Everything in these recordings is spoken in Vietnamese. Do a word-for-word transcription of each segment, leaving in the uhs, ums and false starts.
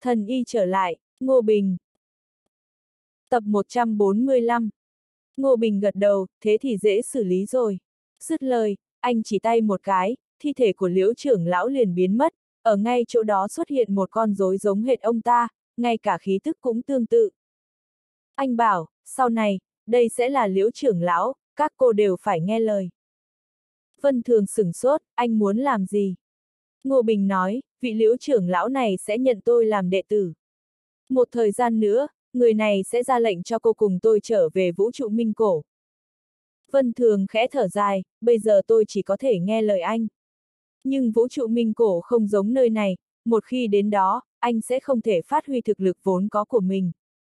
Thần y trở lại, Ngô Bình. Tập một trăm bốn mươi lăm. Ngô Bình gật đầu, thế thì dễ xử lý rồi. Dứt lời, anh chỉ tay một cái, thi thể của Liễu trưởng lão liền biến mất, ở ngay chỗ đó xuất hiện một con rối giống hệt ông ta, ngay cả khí tức cũng tương tự. Anh bảo, sau này, đây sẽ là Liễu trưởng lão, các cô đều phải nghe lời. Vân Thường sửng sốt, anh muốn làm gì? Ngô Bình nói, vị Liễu trưởng lão này sẽ nhận tôi làm đệ tử. Một thời gian nữa, người này sẽ ra lệnh cho cô cùng tôi trở về vũ trụ minh cổ. Vân Thường khẽ thở dài, bây giờ tôi chỉ có thể nghe lời anh. Nhưng vũ trụ minh cổ không giống nơi này, một khi đến đó, anh sẽ không thể phát huy thực lực vốn có của mình.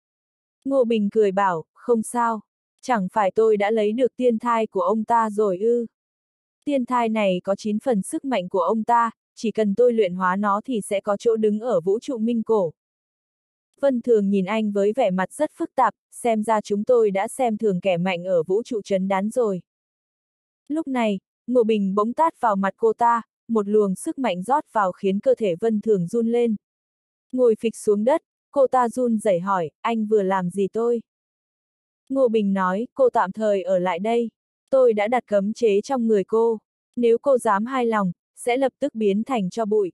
Ngô Bình cười bảo, không sao, chẳng phải tôi đã lấy được tiên thai của ông ta rồi ư. Tiên thai này có chín phần sức mạnh của ông ta, chỉ cần tôi luyện hóa nó thì sẽ có chỗ đứng ở vũ trụ minh cổ. Vân Thường nhìn anh với vẻ mặt rất phức tạp, xem ra chúng tôi đã xem thường kẻ mạnh ở vũ trụ trấn đán rồi. Lúc này, Ngô Bình bỗng tát vào mặt cô ta, một luồng sức mạnh rót vào khiến cơ thể Vân Thường run lên. Ngồi phịch xuống đất, cô ta run rẩy hỏi, anh vừa làm gì tôi? Ngô Bình nói, cô tạm thời ở lại đây. Tôi đã đặt cấm chế trong người cô. Nếu cô dám hai lòng, sẽ lập tức biến thành tro bụi.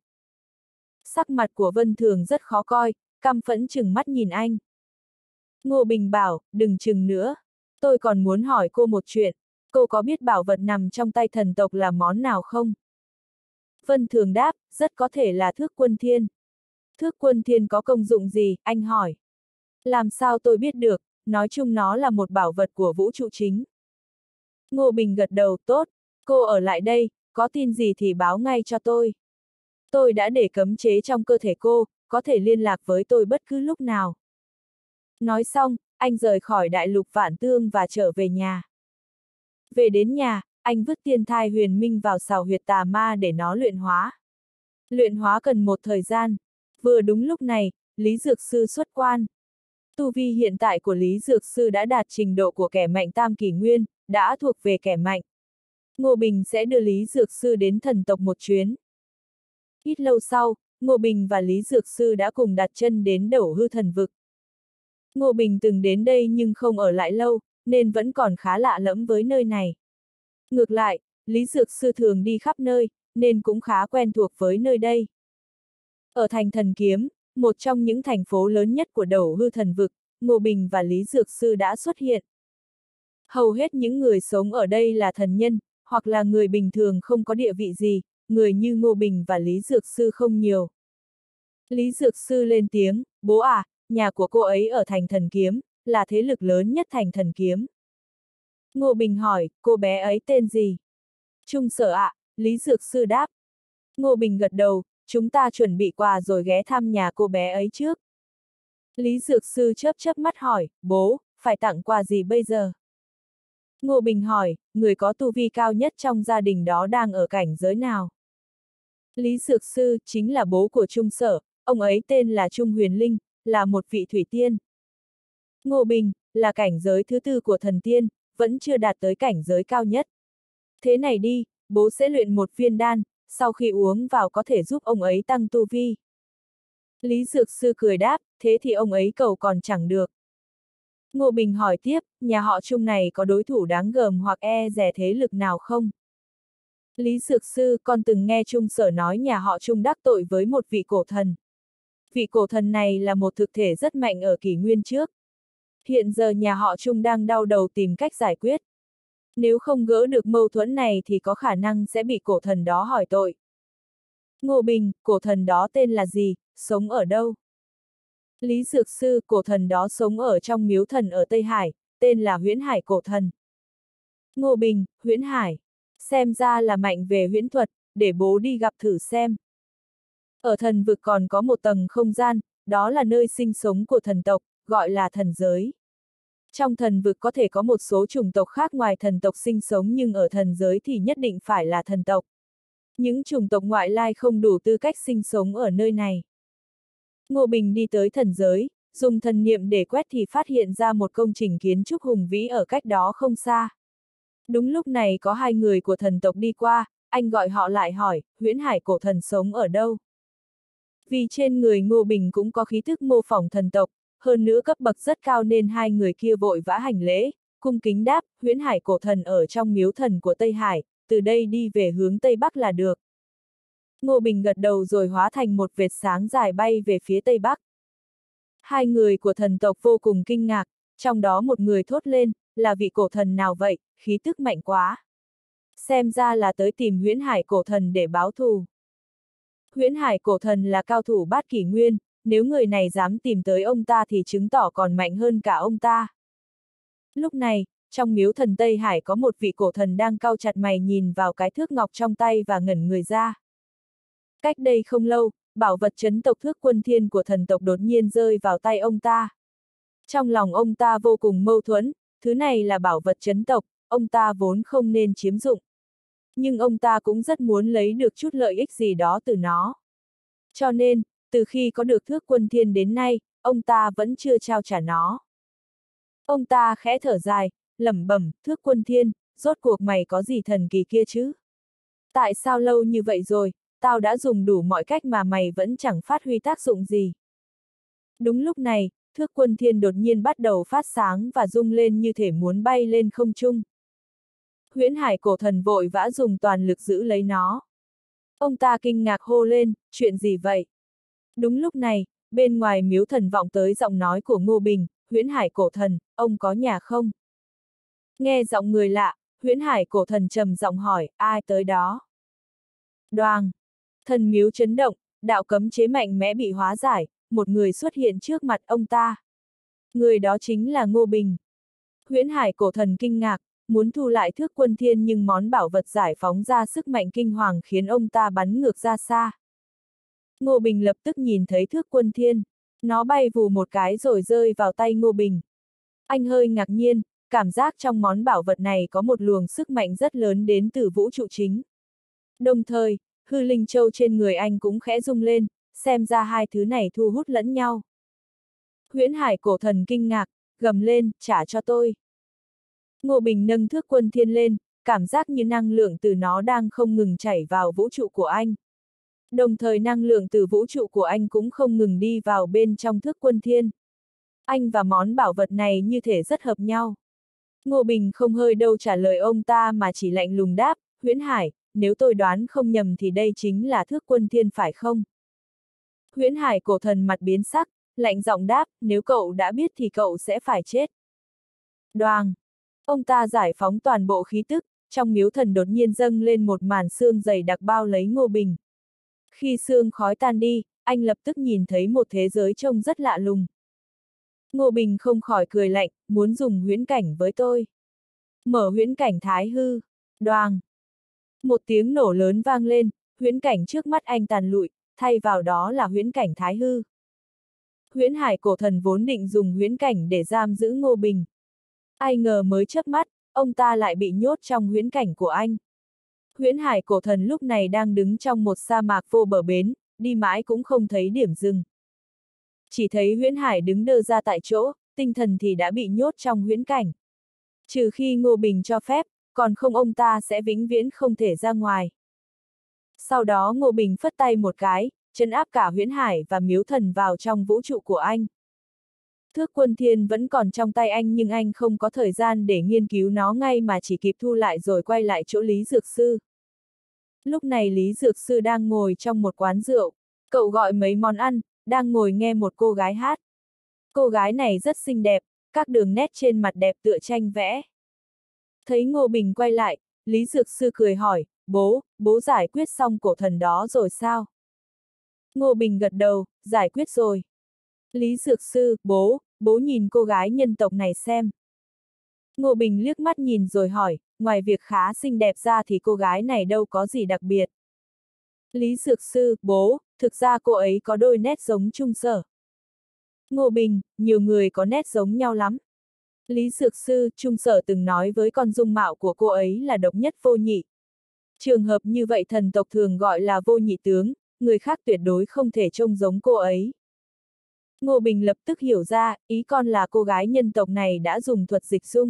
Sắc mặt của Vân Thường rất khó coi, căm phẫn chừng mắt nhìn anh. Ngô Bình bảo, đừng chừng nữa. Tôi còn muốn hỏi cô một chuyện. Cô có biết bảo vật nằm trong tay thần tộc là món nào không? Vân Thường đáp, rất có thể là thước quân thiên. Thước quân thiên có công dụng gì, anh hỏi. Làm sao tôi biết được, nói chung nó là một bảo vật của vũ trụ chính. Ngô Bình gật đầu, tốt, cô ở lại đây, có tin gì thì báo ngay cho tôi. Tôi đã để cấm chế trong cơ thể cô, có thể liên lạc với tôi bất cứ lúc nào. Nói xong, anh rời khỏi đại lục Vạn Tương và trở về nhà. Về đến nhà, anh vứt tiên thai huyền minh vào sào huyệt tà ma để nó luyện hóa. Luyện hóa cần một thời gian. Vừa đúng lúc này, Lý Dược Sư xuất quan. Tu vi hiện tại của Lý Dược Sư đã đạt trình độ của kẻ mạnh tam kỷ nguyên, đã thuộc về kẻ mạnh. Ngô Bình sẽ đưa Lý Dược Sư đến thần tộc một chuyến. Ít lâu sau, Ngô Bình và Lý Dược Sư đã cùng đặt chân đến Đẩu Hư Thần Vực. Ngô Bình từng đến đây nhưng không ở lại lâu, nên vẫn còn khá lạ lẫm với nơi này. Ngược lại, Lý Dược Sư thường đi khắp nơi, nên cũng khá quen thuộc với nơi đây. Ở thành Thần Kiếm, một trong những thành phố lớn nhất của Đẩu Hư Thần Vực, Ngô Bình và Lý Dược Sư đã xuất hiện. Hầu hết những người sống ở đây là thần nhân, hoặc là người bình thường không có địa vị gì, người như Ngô Bình và Lý Dược Sư không nhiều. Lý Dược Sư lên tiếng, bố à, nhà của cô ấy ở thành Thần Kiếm, là thế lực lớn nhất thành Thần Kiếm. Ngô Bình hỏi, cô bé ấy tên gì? Trung Sở ạ, Lý Dược Sư đáp. Ngô Bình gật đầu, chúng ta chuẩn bị quà rồi ghé thăm nhà cô bé ấy trước. Lý Dược Sư chớp chớp mắt hỏi, bố, phải tặng quà gì bây giờ? Ngô Bình hỏi, người có tu vi cao nhất trong gia đình đó đang ở cảnh giới nào? Lý Dược Sư chính là bố của Trung Sở, ông ấy tên là Trung Huyền Linh, là một vị thủy tiên. Ngô Bình, là cảnh giới thứ tư của thần tiên, vẫn chưa đạt tới cảnh giới cao nhất. Thế này đi, bố sẽ luyện một viên đan, sau khi uống vào có thể giúp ông ấy tăng tu vi. Lý Dược Sư cười đáp, thế thì ông ấy cầu còn chẳng được. Ngô Bình hỏi tiếp, nhà họ Trung này có đối thủ đáng gờm hoặc e dè thế lực nào không? Lý Dược Sư, con từng nghe Trung Sở nói nhà họ Trung đắc tội với một vị cổ thần. Vị cổ thần này là một thực thể rất mạnh ở kỷ nguyên trước. Hiện giờ nhà họ Trung đang đau đầu tìm cách giải quyết. Nếu không gỡ được mâu thuẫn này thì có khả năng sẽ bị cổ thần đó hỏi tội. Ngô Bình, cổ thần đó tên là gì, sống ở đâu? Lý Dược Sư, cổ thần đó sống ở trong miếu thần ở Tây Hải, tên là Huyễn Hải cổ thần. Ngô Bình, Huyễn Hải. Xem ra là mạnh về huyễn thuật, để bố đi gặp thử xem. Ở thần vực còn có một tầng không gian, đó là nơi sinh sống của thần tộc, gọi là thần giới. Trong thần vực có thể có một số chủng tộc khác ngoài thần tộc sinh sống nhưng ở thần giới thì nhất định phải là thần tộc. Những chủng tộc ngoại lai không đủ tư cách sinh sống ở nơi này. Ngô Bình đi tới thần giới, dùng thần niệm để quét thì phát hiện ra một công trình kiến trúc hùng vĩ ở cách đó không xa. Đúng lúc này có hai người của thần tộc đi qua, anh gọi họ lại hỏi, Huyễn Hải cổ thần sống ở đâu? Vì trên người Ngô Bình cũng có khí thức mô phỏng thần tộc, hơn nữa cấp bậc rất cao nên hai người kia vội vã hành lễ, cung kính đáp, Huyễn Hải cổ thần ở trong miếu thần của Tây Hải, từ đây đi về hướng Tây Bắc là được. Ngô Bình gật đầu rồi hóa thành một vệt sáng dài bay về phía Tây Bắc. Hai người của thần tộc vô cùng kinh ngạc, trong đó một người thốt lên, là vị cổ thần nào vậy, khí tức mạnh quá. Xem ra là tới tìm Huyễn Hải cổ thần để báo thù. Huyễn Hải cổ thần là cao thủ bát kỷ nguyên, nếu người này dám tìm tới ông ta thì chứng tỏ còn mạnh hơn cả ông ta. Lúc này, trong miếu thần Tây Hải có một vị cổ thần đang cau chặt mày nhìn vào cái thước ngọc trong tay và ngẩn người ra. Cách đây không lâu, bảo vật trấn tộc Thước Quân Thiên của thần tộc đột nhiên rơi vào tay ông ta. Trong lòng ông ta vô cùng mâu thuẫn, thứ này là bảo vật trấn tộc, ông ta vốn không nên chiếm dụng. Nhưng ông ta cũng rất muốn lấy được chút lợi ích gì đó từ nó. Cho nên, từ khi có được Thước Quân Thiên đến nay, ông ta vẫn chưa trao trả nó. Ông ta khẽ thở dài, lẩm bẩm, Thước Quân Thiên, rốt cuộc mày có gì thần kỳ kia chứ? Tại sao lâu như vậy rồi, tao đã dùng đủ mọi cách mà mày vẫn chẳng phát huy tác dụng gì. Đúng lúc này, Thước Quân Thiên đột nhiên bắt đầu phát sáng và rung lên như thể muốn bay lên không trung. Huyễn Hải cổ thần vội vã dùng toàn lực giữ lấy nó. Ông ta kinh ngạc hô lên, chuyện gì vậy? Đúng lúc này, bên ngoài miếu thần vọng tới giọng nói của Ngô Bình, Huyễn Hải cổ thần, ông có nhà không? Nghe giọng người lạ, Huyễn Hải cổ thần trầm giọng hỏi, ai tới đó? Đoàng! Thần miếu chấn động, đạo cấm chế mạnh mẽ bị hóa giải, một người xuất hiện trước mặt ông ta. Người đó chính là Ngô Bình. Huyễn Hải cổ thần kinh ngạc, muốn thu lại Thước Quân Thiên nhưng món bảo vật giải phóng ra sức mạnh kinh hoàng khiến ông ta bắn ngược ra xa. Ngô Bình lập tức nhìn thấy Thước Quân Thiên, nó bay vù một cái rồi rơi vào tay Ngô Bình. Anh hơi ngạc nhiên, cảm giác trong món bảo vật này có một luồng sức mạnh rất lớn đến từ vũ trụ chính. Đồng thời, hư linh châu trên người anh cũng khẽ rung lên, xem ra hai thứ này thu hút lẫn nhau. Huyễn Hải cổ thần kinh ngạc, gầm lên, trả cho tôi. Ngô Bình nâng Thước Quân Thiên lên, cảm giác như năng lượng từ nó đang không ngừng chảy vào vũ trụ của anh. Đồng thời năng lượng từ vũ trụ của anh cũng không ngừng đi vào bên trong Thước Quân Thiên. Anh và món bảo vật này như thể rất hợp nhau. Ngô Bình không hơi đâu trả lời ông ta mà chỉ lạnh lùng đáp, Huyễn Hải, nếu tôi đoán không nhầm thì đây chính là Thước Quân Thiên phải không? Huyễn Hải cổ thần mặt biến sắc, lạnh giọng đáp, nếu cậu đã biết thì cậu sẽ phải chết. Đoàng! Ông ta giải phóng toàn bộ khí tức, trong miếu thần đột nhiên dâng lên một màn sương dày đặc bao lấy Ngô Bình. Khi sương khói tan đi, anh lập tức nhìn thấy một thế giới trông rất lạ lùng. Ngô Bình không khỏi cười lạnh, muốn dùng huyễn cảnh với tôi. Mở huyễn cảnh thái hư. Đoàng! Một tiếng nổ lớn vang lên, huyễn cảnh trước mắt anh tàn lụi, thay vào đó là huyễn cảnh thái hư. Huyễn Hải cổ thần vốn định dùng huyễn cảnh để giam giữ Ngô Bình. Ai ngờ mới chớp mắt, ông ta lại bị nhốt trong huyễn cảnh của anh. Huyễn Hải cổ thần lúc này đang đứng trong một sa mạc vô bờ bến, đi mãi cũng không thấy điểm dừng. Chỉ thấy Huyễn Hải đứng đơ ra tại chỗ, tinh thần thì đã bị nhốt trong huyễn cảnh. Trừ khi Ngô Bình cho phép, còn không ông ta sẽ vĩnh viễn không thể ra ngoài. Sau đó Ngô Bình phất tay một cái, trấn áp cả Huyễn Hải và miếu thần vào trong vũ trụ của anh. Thước Quân Thiên vẫn còn trong tay anh nhưng anh không có thời gian để nghiên cứu nó ngay mà chỉ kịp thu lại rồi quay lại chỗ Lý Dược Sư. Lúc này Lý Dược Sư đang ngồi trong một quán rượu, cậu gọi mấy món ăn, đang ngồi nghe một cô gái hát. Cô gái này rất xinh đẹp, các đường nét trên mặt đẹp tựa tranh vẽ. Thấy Ngô Bình quay lại, Lý Dược Sư cười hỏi, bố, bố giải quyết xong cổ thần đó rồi sao? Ngô Bình gật đầu, giải quyết rồi. Lý Dược Sư, bố, bố nhìn cô gái nhân tộc này xem. Ngô Bình liếc mắt nhìn rồi hỏi, ngoài việc khá xinh đẹp ra thì cô gái này đâu có gì đặc biệt. Lý Dược Sư, bố, thực ra cô ấy có đôi nét giống Trung Sở. Ngô Bình, nhiều người có nét giống nhau lắm. Lý Dược Sư, Trung Sở từng nói với con dung mạo của cô ấy là độc nhất vô nhị. Trường hợp như vậy thần tộc thường gọi là vô nhị tướng, người khác tuyệt đối không thể trông giống cô ấy. Ngô Bình lập tức hiểu ra, ý con là cô gái nhân tộc này đã dùng thuật dịch dung.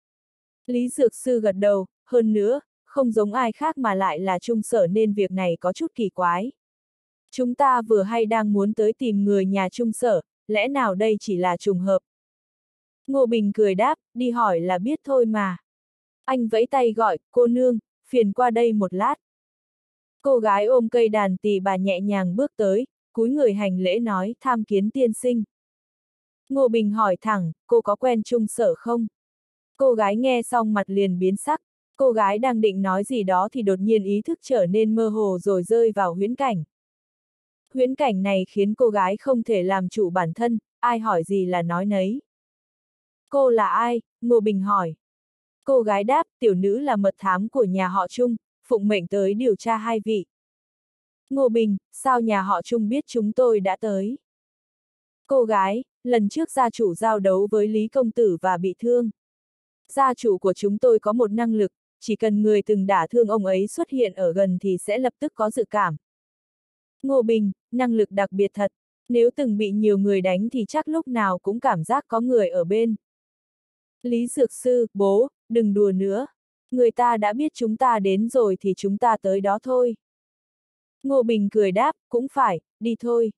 Lý Dược Sư gật đầu, hơn nữa, không giống ai khác mà lại là Trung Sở nên việc này có chút kỳ quái. Chúng ta vừa hay đang muốn tới tìm người nhà Trung Sở, lẽ nào đây chỉ là trùng hợp? Ngô Bình cười đáp, đi hỏi là biết thôi mà. Anh vẫy tay gọi, cô nương, phiền qua đây một lát. Cô gái ôm cây đàn tỳ bà nhẹ nhàng bước tới, cúi người hành lễ nói, tham kiến tiên sinh. Ngô Bình hỏi thẳng, cô có quen Trung Sở không? Cô gái nghe xong mặt liền biến sắc, cô gái đang định nói gì đó thì đột nhiên ý thức trở nên mơ hồ rồi rơi vào huyễn cảnh. Huyễn cảnh này khiến cô gái không thể làm chủ bản thân, ai hỏi gì là nói nấy. Cô là ai? Ngô Bình hỏi. Cô gái đáp, tiểu nữ là mật thám của nhà họ Trung, phụng mệnh tới điều tra hai vị. Ngô Bình, sao nhà họ Trung biết chúng tôi đã tới? Cô gái, lần trước gia chủ giao đấu với Lý Công Tử và bị thương. Gia chủ của chúng tôi có một năng lực, chỉ cần người từng đả thương ông ấy xuất hiện ở gần thì sẽ lập tức có dự cảm. Ngô Bình, năng lực đặc biệt thật, nếu từng bị nhiều người đánh thì chắc lúc nào cũng cảm giác có người ở bên. Lý Dược Sư, bố, đừng đùa nữa. Người ta đã biết chúng ta đến rồi thì chúng ta tới đó thôi. Ngô Bình cười đáp, cũng phải, đi thôi.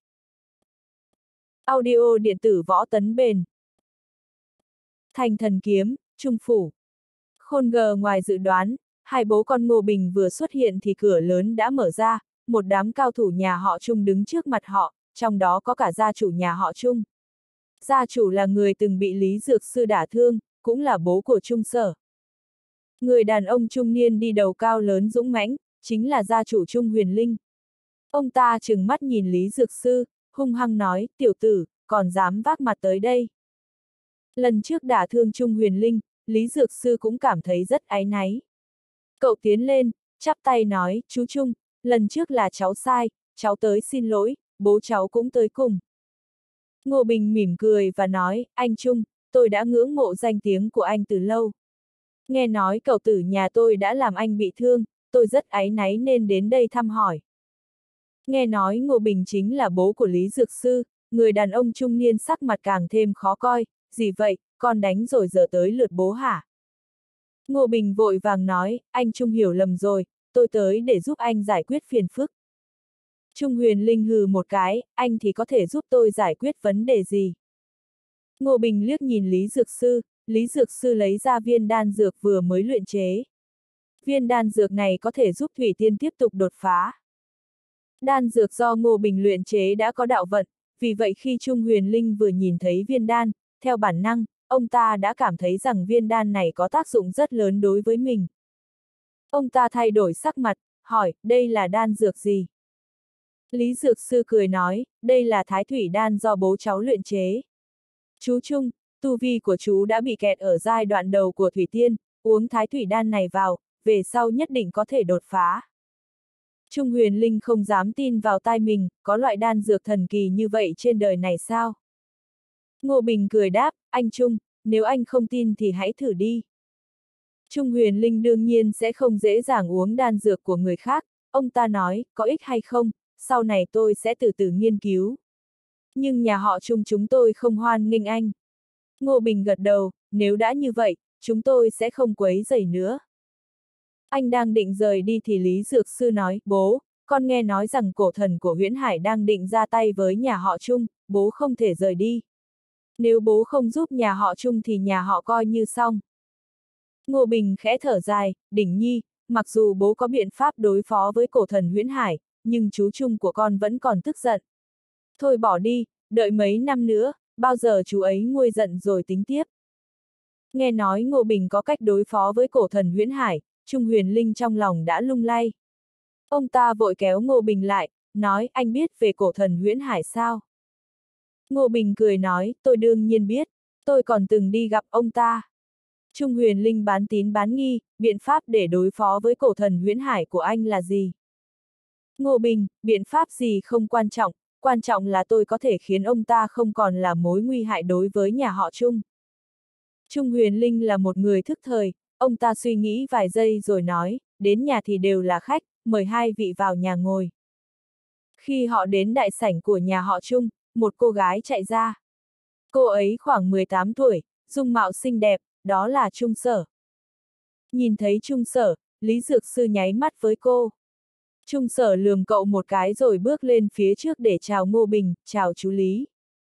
Audio điện tử Võ Tấn Bền. Thành Thần Kiếm, Trung Phủ. Khôn gờ ngoài dự đoán, hai bố con Ngô Bình vừa xuất hiện thì cửa lớn đã mở ra, một đám cao thủ nhà họ Trung đứng trước mặt họ, trong đó có cả gia chủ nhà họ Trung. Gia chủ là người từng bị Lý Dược Sư đả thương, cũng là bố của Trung Sở. Người đàn ông trung niên đi đầu cao lớn dũng mãnh, chính là gia chủ Trung Huyền Linh. Ông ta trừng mắt nhìn Lý Dược Sư, hung hăng nói, tiểu tử, còn dám vác mặt tới đây. Lần trước đả thương Trung Huyền Linh, Lý Dược Sư cũng cảm thấy rất áy náy. Cậu tiến lên, chắp tay nói, chú Trung, lần trước là cháu sai, cháu tới xin lỗi, bố cháu cũng tới cùng. Ngô Bình mỉm cười và nói, anh Trung, tôi đã ngưỡng mộ danh tiếng của anh từ lâu. Nghe nói cậu tử nhà tôi đã làm anh bị thương, tôi rất áy náy nên đến đây thăm hỏi. Nghe nói Ngô Bình chính là bố của Lý Dược Sư, người đàn ông trung niên sắc mặt càng thêm khó coi, gì vậy, con đánh rồi giờ tới lượt bố hả? Ngô Bình vội vàng nói, anh Trung hiểu lầm rồi, tôi tới để giúp anh giải quyết phiền phức. Trung Huyền Linh hừ một cái, anh thì có thể giúp tôi giải quyết vấn đề gì? Ngô Bình liếc nhìn Lý Dược Sư, Lý Dược Sư lấy ra viên đan dược vừa mới luyện chế. Viên đan dược này có thể giúp Thủy Tiên tiếp tục đột phá. Đan dược do Ngô Bình luyện chế đã có đạo vận, vì vậy khi Trung Huyền Linh vừa nhìn thấy viên đan, theo bản năng, ông ta đã cảm thấy rằng viên đan này có tác dụng rất lớn đối với mình. Ông ta thay đổi sắc mặt, hỏi, đây là đan dược gì? Lý Dược Sư cười nói, đây là thái thủy đan do bố cháu luyện chế. Chú Trung, tu vi của chú đã bị kẹt ở giai đoạn đầu của Thủy Tiên, uống thái thủy đan này vào, về sau nhất định có thể đột phá. Trung Huyền Linh không dám tin vào tai mình, có loại đan dược thần kỳ như vậy trên đời này sao? Ngô Bình cười đáp, anh Trung, nếu anh không tin thì hãy thử đi. Trung Huyền Linh đương nhiên sẽ không dễ dàng uống đan dược của người khác, ông ta nói, có ích hay không, sau này tôi sẽ từ từ nghiên cứu. Nhưng nhà họ Trung chúng tôi không hoan nghênh anh. Ngô Bình gật đầu, nếu đã như vậy, chúng tôi sẽ không quấy rầy nữa. Anh đang định rời đi thì Lý Dược Sư nói, bố, con nghe nói rằng cổ thần của Huyễn Hải đang định ra tay với nhà họ Trung, bố không thể rời đi. Nếu bố không giúp nhà họ Trung thì nhà họ coi như xong. Ngô Bình khẽ thở dài, Đỉnh Nhi, mặc dù bố có biện pháp đối phó với cổ thần Huyễn Hải, nhưng chú Trung của con vẫn còn tức giận. Thôi bỏ đi, đợi mấy năm nữa, bao giờ chú ấy nguôi giận rồi tính tiếp. Nghe nói Ngô Bình có cách đối phó với cổ thần Huyễn Hải, Trung Huyền Linh trong lòng đã lung lay. Ông ta vội kéo Ngô Bình lại, nói, anh biết về cổ thần Huyễn Hải sao? Ngô Bình cười nói, tôi đương nhiên biết, tôi còn từng đi gặp ông ta. Trung Huyền Linh bán tín bán nghi, biện pháp để đối phó với cổ thần Huyễn Hải của anh là gì? Ngô Bình, biện pháp gì không quan trọng, quan trọng là tôi có thể khiến ông ta không còn là mối nguy hại đối với nhà họ Trung. Trung Huyền Linh là một người thức thời, ông ta suy nghĩ vài giây rồi nói, đến nhà thì đều là khách, mời hai vị vào nhà ngồi. Khi họ đến đại sảnh của nhà họ Trung, một cô gái chạy ra. Cô ấy khoảng mười tám tuổi, dung mạo xinh đẹp, đó là Trung Sở. Nhìn thấy Trung Sở, Lý Dược Sư nháy mắt với cô. Trung Sở lườm cậu một cái rồi bước lên phía trước để chào Ngô Bình, chào chú Lý.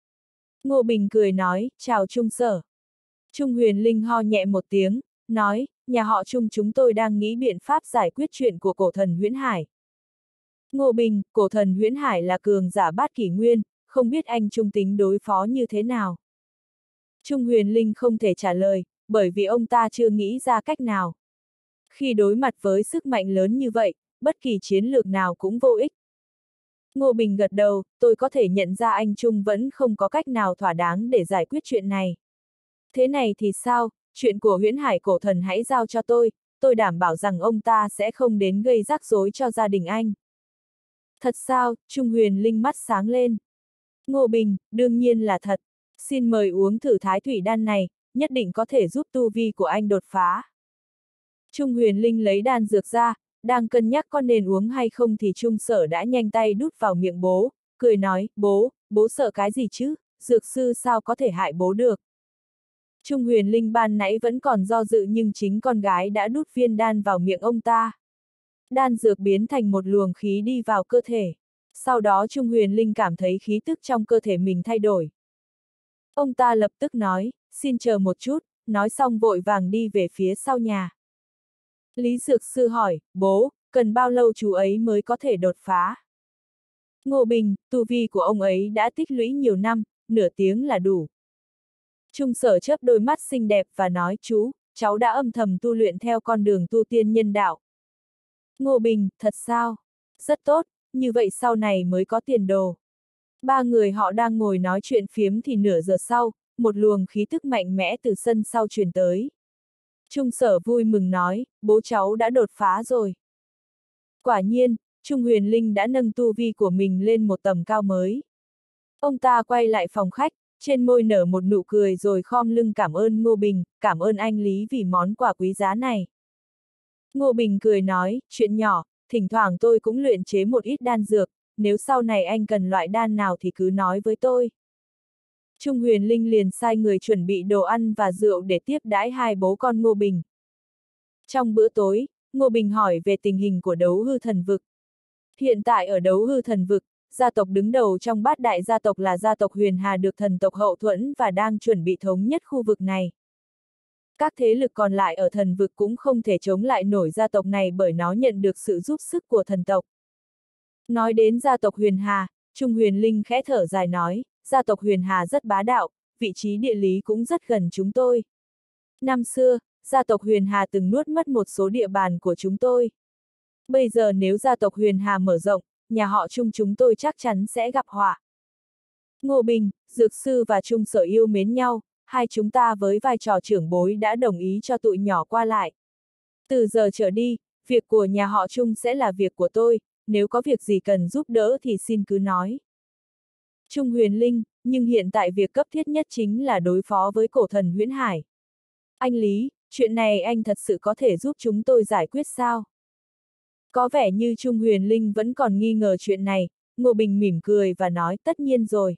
Ngô Bình cười nói, chào Trung Sở. Trung Huyền Linh ho nhẹ một tiếng, nói, nhà họ Trung chúng tôi đang nghĩ biện pháp giải quyết chuyện của cổ thần Huyễn Hải. Ngô Bình, cổ thần Huyễn Hải là cường giả bát kỷ nguyên, không biết anh Trung tính đối phó như thế nào. Trung Huyền Linh không thể trả lời, bởi vì ông ta chưa nghĩ ra cách nào. Khi đối mặt với sức mạnh lớn như vậy, bất kỳ chiến lược nào cũng vô ích. Ngô Bình gật đầu, tôi có thể nhận ra anh Trung vẫn không có cách nào thỏa đáng để giải quyết chuyện này. Thế này thì sao, chuyện của Huyễn Hải cổ thần hãy giao cho tôi, tôi đảm bảo rằng ông ta sẽ không đến gây rắc rối cho gia đình anh. Thật sao, Trung Huyền Linh mắt sáng lên. Ngô Bình, đương nhiên là thật. Xin mời uống thử thái thủy đan này, nhất định có thể giúp tu vi của anh đột phá. Trung Huyền Linh lấy đan dược ra, đang cân nhắc có nên uống hay không thì Trung Sở đã nhanh tay đút vào miệng bố, cười nói, bố, bố sợ cái gì chứ, dược sư sao có thể hại bố được. Trung Huyền Linh ban nãy vẫn còn do dự nhưng chính con gái đã đút viên đan vào miệng ông ta. Đan dược biến thành một luồng khí đi vào cơ thể. Sau đó Trung Huyền Linh cảm thấy khí tức trong cơ thể mình thay đổi. Ông ta lập tức nói, xin chờ một chút, nói xong vội vàng đi về phía sau nhà. Lý Dược Sư hỏi, bố, cần bao lâu chú ấy mới có thể đột phá? Ngô Bình, tu vi của ông ấy đã tích lũy nhiều năm, nửa tiếng là đủ. Trung Sở chớp đôi mắt xinh đẹp và nói, chú, cháu đã âm thầm tu luyện theo con đường tu tiên nhân đạo. Ngô Bình, thật sao? Rất tốt, như vậy sau này mới có tiền đồ. Ba người họ đang ngồi nói chuyện phiếm thì nửa giờ sau, một luồng khí tức mạnh mẽ từ sân sau truyền tới. Trung Sở vui mừng nói, bố cháu đã đột phá rồi. Quả nhiên, Trung Huyền Linh đã nâng tu vi của mình lên một tầm cao mới. Ông ta quay lại phòng khách, trên môi nở một nụ cười rồi khom lưng cảm ơn Ngô Bình, cảm ơn anh Lý vì món quà quý giá này. Ngô Bình cười nói, chuyện nhỏ, thỉnh thoảng tôi cũng luyện chế một ít đan dược, nếu sau này anh cần loại đan nào thì cứ nói với tôi. Trung Huyền Linh liền sai người chuẩn bị đồ ăn và rượu để tiếp đãi hai bố con Ngô Bình. Trong bữa tối, Ngô Bình hỏi về tình hình của đấu hư thần vực. Hiện tại ở đấu hư thần vực, gia tộc đứng đầu trong bát đại gia tộc là gia tộc Huyền Hà được thần tộc hậu thuẫn và đang chuẩn bị thống nhất khu vực này. Các thế lực còn lại ở thần vực cũng không thể chống lại nổi gia tộc này bởi nó nhận được sự giúp sức của thần tộc. Nói đến gia tộc Huyền Hà, Trung Huyền Linh khẽ thở dài nói, gia tộc Huyền Hà rất bá đạo, vị trí địa lý cũng rất gần chúng tôi. Năm xưa, gia tộc Huyền Hà từng nuốt mất một số địa bàn của chúng tôi. Bây giờ nếu gia tộc Huyền Hà mở rộng, nhà họ Trung chúng tôi chắc chắn sẽ gặp họa. Ngô Bình, Dược Sư và Trung Sở yêu mến nhau, hai chúng ta với vai trò trưởng bối đã đồng ý cho tụi nhỏ qua lại. Từ giờ trở đi, việc của nhà họ Trung sẽ là việc của tôi, nếu có việc gì cần giúp đỡ thì xin cứ nói. Trung Huyền Linh, nhưng hiện tại việc cấp thiết nhất chính là đối phó với cổ thần Huyễn Hải. Anh Lý, chuyện này anh thật sự có thể giúp chúng tôi giải quyết sao? Có vẻ như Trung Huyền Linh vẫn còn nghi ngờ chuyện này, Ngô Bình mỉm cười và nói tất nhiên rồi.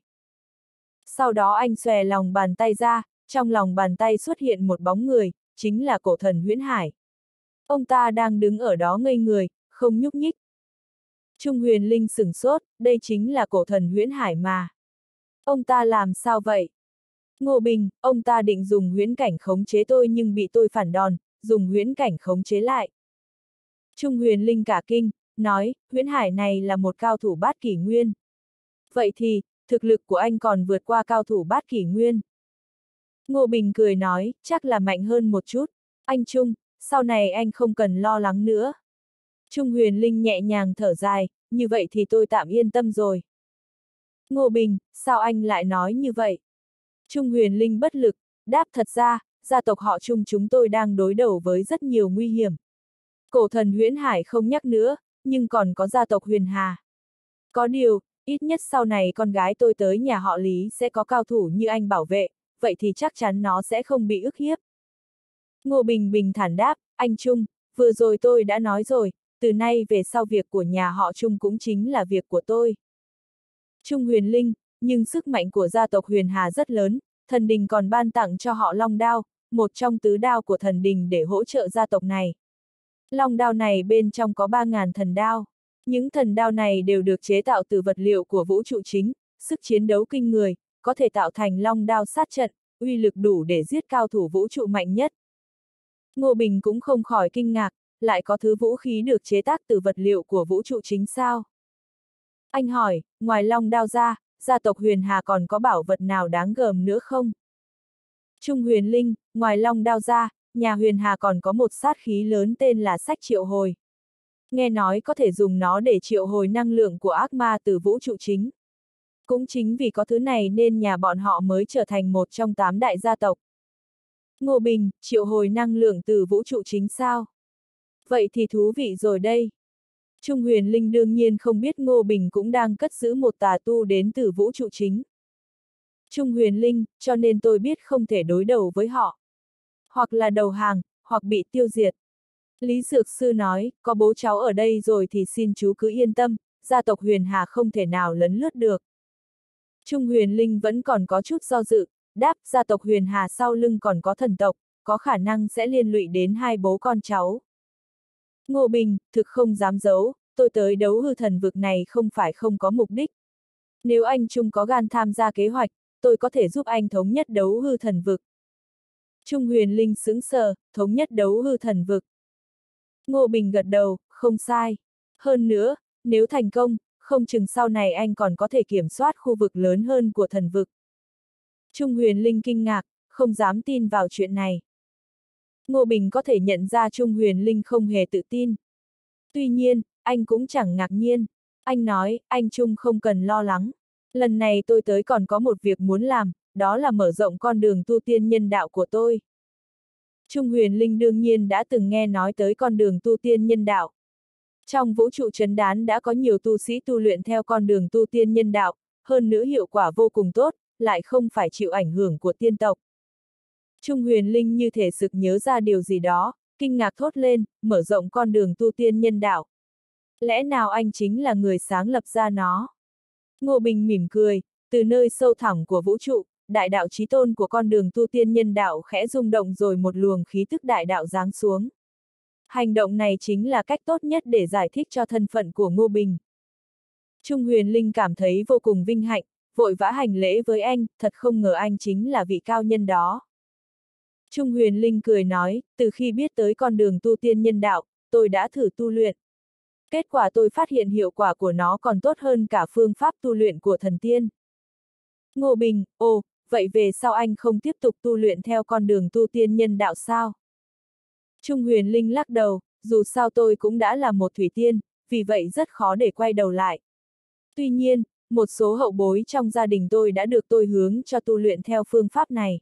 Sau đó anh xòe lòng bàn tay ra, trong lòng bàn tay xuất hiện một bóng người, chính là cổ thần Huyễn Hải. Ông ta đang đứng ở đó ngây người, không nhúc nhích. Trung Huyền Linh sửng sốt, đây chính là cổ thần Huyễn Hải mà. Ông ta làm sao vậy? Ngô Bình, ông ta định dùng huyễn cảnh khống chế tôi nhưng bị tôi phản đòn, dùng huyễn cảnh khống chế lại. Trung Huyền Linh cả kinh, nói, Huyễn Hải này là một cao thủ bát kỷ nguyên. Vậy thì, thực lực của anh còn vượt qua cao thủ bát kỷ nguyên. Ngô Bình cười nói, chắc là mạnh hơn một chút. Anh Trung, sau này anh không cần lo lắng nữa. Trung Huyền Linh nhẹ nhàng thở dài, như vậy thì tôi tạm yên tâm rồi. Ngô Bình, sao anh lại nói như vậy? Trung Huyền Linh bất lực, đáp thật ra, gia tộc họ Trung chúng tôi đang đối đầu với rất nhiều nguy hiểm. Cổ thần Huyễn Hải không nhắc nữa, nhưng còn có gia tộc Huyền Hà. Có điều, ít nhất sau này con gái tôi tới nhà họ Lý sẽ có cao thủ như anh bảo vệ, vậy thì chắc chắn nó sẽ không bị ức hiếp. Ngô Bình bình thản đáp, anh Trung, vừa rồi tôi đã nói rồi, từ nay về sau việc của nhà họ Trung cũng chính là việc của tôi. Trung Huyền Linh, nhưng sức mạnh của gia tộc Huyền Hà rất lớn, thần đình còn ban tặng cho họ Long Đao, một trong tứ đao của thần đình để hỗ trợ gia tộc này. Long Đao này bên trong có ba ngàn thần đao. Những thần đao này đều được chế tạo từ vật liệu của vũ trụ chính, sức chiến đấu kinh người, có thể tạo thành long đao sát trận, uy lực đủ để giết cao thủ vũ trụ mạnh nhất. Ngô Bình cũng không khỏi kinh ngạc, lại có thứ vũ khí được chế tác từ vật liệu của vũ trụ chính sao? Anh hỏi, ngoài long đao ra, gia tộc Huyền Hà còn có bảo vật nào đáng gờm nữa không? Trung Huyền Linh, ngoài long đao ra, nhà Huyền Hà còn có một sát khí lớn tên là sách triệu hồi. Nghe nói có thể dùng nó để triệu hồi năng lượng của ác ma từ vũ trụ chính. Cũng chính vì có thứ này nên nhà bọn họ mới trở thành một trong tám đại gia tộc. Ngô Bình, triệu hồi năng lượng từ vũ trụ chính sao? Vậy thì thú vị rồi đây. Trung Huyền Linh đương nhiên không biết Ngô Bình cũng đang cất giữ một tà tu đến từ vũ trụ chính. Trung Huyền Linh, cho nên tôi biết không thể đối đầu với họ. Hoặc là đầu hàng, hoặc bị tiêu diệt. Lý Dược Sư nói, có bố cháu ở đây rồi thì xin chú cứ yên tâm, gia tộc Huyền Hà không thể nào lấn lướt được. Trung Huyền Linh vẫn còn có chút do dự, đáp gia tộc Huyền Hà sau lưng còn có thần tộc, có khả năng sẽ liên lụy đến hai bố con cháu. Ngô Bình, thực không dám giấu, tôi tới đấu hư thần vực này không phải không có mục đích. Nếu anh Trung có gan tham gia kế hoạch, tôi có thể giúp anh thống nhất đấu hư thần vực. Trung Huyền Linh sững sờ, thống nhất đấu hư thần vực. Ngô Bình gật đầu, không sai. Hơn nữa, nếu thành công, không chừng sau này anh còn có thể kiểm soát khu vực lớn hơn của thần vực. Trung Huyền Linh kinh ngạc, không dám tin vào chuyện này. Ngô Bình có thể nhận ra Trung Huyền Linh không hề tự tin. Tuy nhiên, anh cũng chẳng ngạc nhiên. Anh nói, anh Trung không cần lo lắng. Lần này tôi tới còn có một việc muốn làm, đó là mở rộng con đường tu tiên nhân đạo của tôi. Trung Huyền Linh đương nhiên đã từng nghe nói tới con đường tu tiên nhân đạo. Trong vũ trụ trấn đán đã có nhiều tu sĩ tu luyện theo con đường tu tiên nhân đạo, hơn nữa hiệu quả vô cùng tốt, lại không phải chịu ảnh hưởng của tiên tộc. Trung Huyền Linh như thể sực nhớ ra điều gì đó, kinh ngạc thốt lên, mở rộng con đường tu tiên nhân đạo. Lẽ nào anh chính là người sáng lập ra nó? Ngô Bình mỉm cười, từ nơi sâu thẳm của vũ trụ, đại đạo chí tôn của con đường tu tiên nhân đạo khẽ rung động rồi một luồng khí tức đại đạo giáng xuống. Hành động này chính là cách tốt nhất để giải thích cho thân phận của Ngô Bình. Trung Huyền Linh cảm thấy vô cùng vinh hạnh, vội vã hành lễ với anh, thật không ngờ anh chính là vị cao nhân đó. Trung Huyền Linh cười nói, từ khi biết tới con đường tu tiên nhân đạo, tôi đã thử tu luyện. Kết quả tôi phát hiện hiệu quả của nó còn tốt hơn cả phương pháp tu luyện của thần tiên. Ngô Bình, ồ, vậy về sau anh không tiếp tục tu luyện theo con đường tu tiên nhân đạo sao? Trung Huyền Linh lắc đầu, dù sao tôi cũng đã là một thủy tiên, vì vậy rất khó để quay đầu lại. Tuy nhiên, một số hậu bối trong gia đình tôi đã được tôi hướng cho tu luyện theo phương pháp này.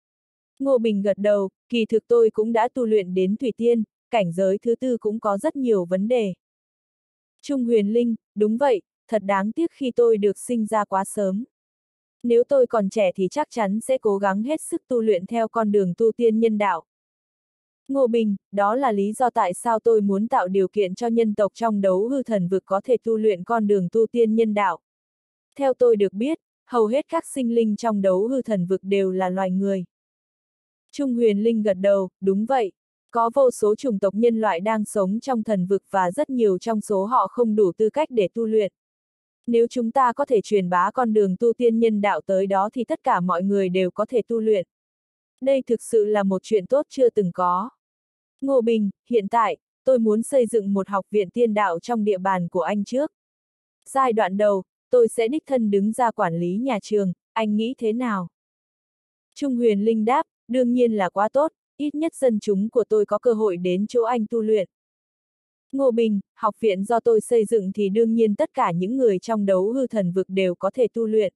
Ngô Bình gật đầu, kỳ thực tôi cũng đã tu luyện đến thủy tiên, cảnh giới thứ tư cũng có rất nhiều vấn đề. Trung Huyền Linh, đúng vậy, thật đáng tiếc khi tôi được sinh ra quá sớm. Nếu tôi còn trẻ thì chắc chắn sẽ cố gắng hết sức tu luyện theo con đường tu tiên nhân đạo. Ngô Bình, đó là lý do tại sao tôi muốn tạo điều kiện cho nhân tộc trong đấu hư thần vực có thể tu luyện con đường tu tiên nhân đạo. Theo tôi được biết, hầu hết các sinh linh trong đấu hư thần vực đều là loài người. Trung Huyền Linh gật đầu, đúng vậy. Có vô số chủng tộc nhân loại đang sống trong thần vực và rất nhiều trong số họ không đủ tư cách để tu luyện. Nếu chúng ta có thể truyền bá con đường tu tiên nhân đạo tới đó thì tất cả mọi người đều có thể tu luyện. Đây thực sự là một chuyện tốt chưa từng có. Ngô Bình, hiện tại, tôi muốn xây dựng một học viện tiên đạo trong địa bàn của anh trước. Giai đoạn đầu, tôi sẽ đích thân đứng ra quản lý nhà trường, anh nghĩ thế nào? Trung Huyền Linh đáp, đương nhiên là quá tốt, ít nhất dân chúng của tôi có cơ hội đến chỗ anh tu luyện. Ngô Bình, học viện do tôi xây dựng thì đương nhiên tất cả những người trong đấu hư thần vực đều có thể tu luyện.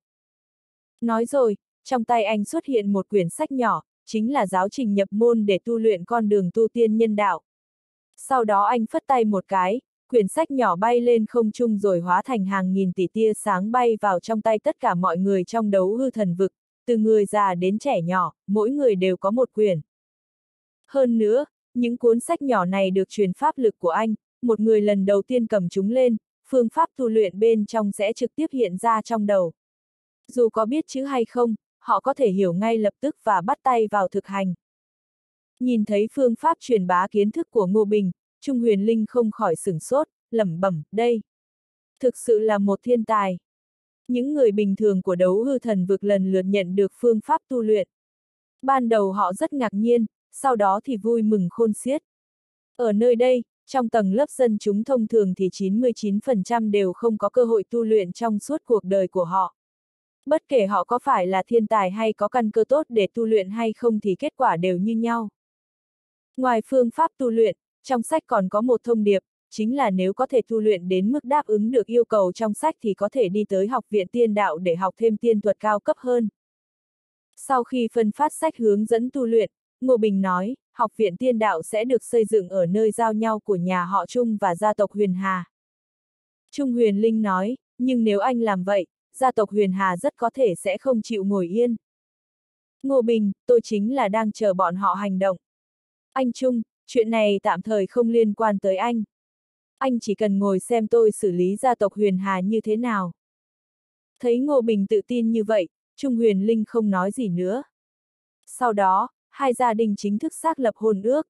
Nói rồi, trong tay anh xuất hiện một quyển sách nhỏ, chính là giáo trình nhập môn để tu luyện con đường tu tiên nhân đạo. Sau đó anh phất tay một cái, quyển sách nhỏ bay lên không trung rồi hóa thành hàng nghìn tỷ tia sáng bay vào trong tay tất cả mọi người trong đấu hư thần vực, từ người già đến trẻ nhỏ, mỗi người đều có một quyển. Hơn nữa, những cuốn sách nhỏ này được truyền pháp lực của anh, một người lần đầu tiên cầm chúng lên, phương pháp tu luyện bên trong sẽ trực tiếp hiện ra trong đầu. Dù có biết chữ hay không, họ có thể hiểu ngay lập tức và bắt tay vào thực hành. Nhìn thấy phương pháp truyền bá kiến thức của Ngô Bình, Trung Huyền Linh không khỏi sửng sốt, lẩm bẩm, đây, Thực sự là một thiên tài. Những người bình thường của đấu hư thần vực lần lượt nhận được phương pháp tu luyện. Ban đầu họ rất ngạc nhiên, sau đó thì vui mừng khôn xiết. Ở nơi đây, trong tầng lớp dân chúng thông thường thì chín mươi chín phần trăm đều không có cơ hội tu luyện trong suốt cuộc đời của họ. Bất kể họ có phải là thiên tài hay có căn cơ tốt để tu luyện hay không thì kết quả đều như nhau. Ngoài phương pháp tu luyện, trong sách còn có một thông điệp, chính là nếu có thể tu luyện đến mức đáp ứng được yêu cầu trong sách thì có thể đi tới học viện tiên đạo để học thêm tiên thuật cao cấp hơn. Sau khi phân phát sách hướng dẫn tu luyện, Ngô Bình nói, học viện tiên đạo sẽ được xây dựng ở nơi giao nhau của nhà họ Trung và gia tộc Huyền Hà. Trung Huyền Linh nói, nhưng nếu anh làm vậy, gia tộc Huyền Hà rất có thể sẽ không chịu ngồi yên. Ngô Bình, tôi chính là đang chờ bọn họ hành động. Anh Trung, chuyện này tạm thời không liên quan tới anh. Anh chỉ cần ngồi xem tôi xử lý gia tộc Huyền Hà như thế nào. Thấy Ngô Bình tự tin như vậy, Trung Huyền Linh không nói gì nữa. Sau đó, hai gia đình chính thức xác lập hôn ước.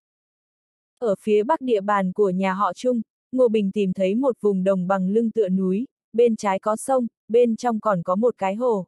Ở phía bắc địa bàn của nhà họ Trung, Ngô Bình tìm thấy một vùng đồng bằng lưng tựa núi, bên trái có sông, bên trong còn có một cái hồ.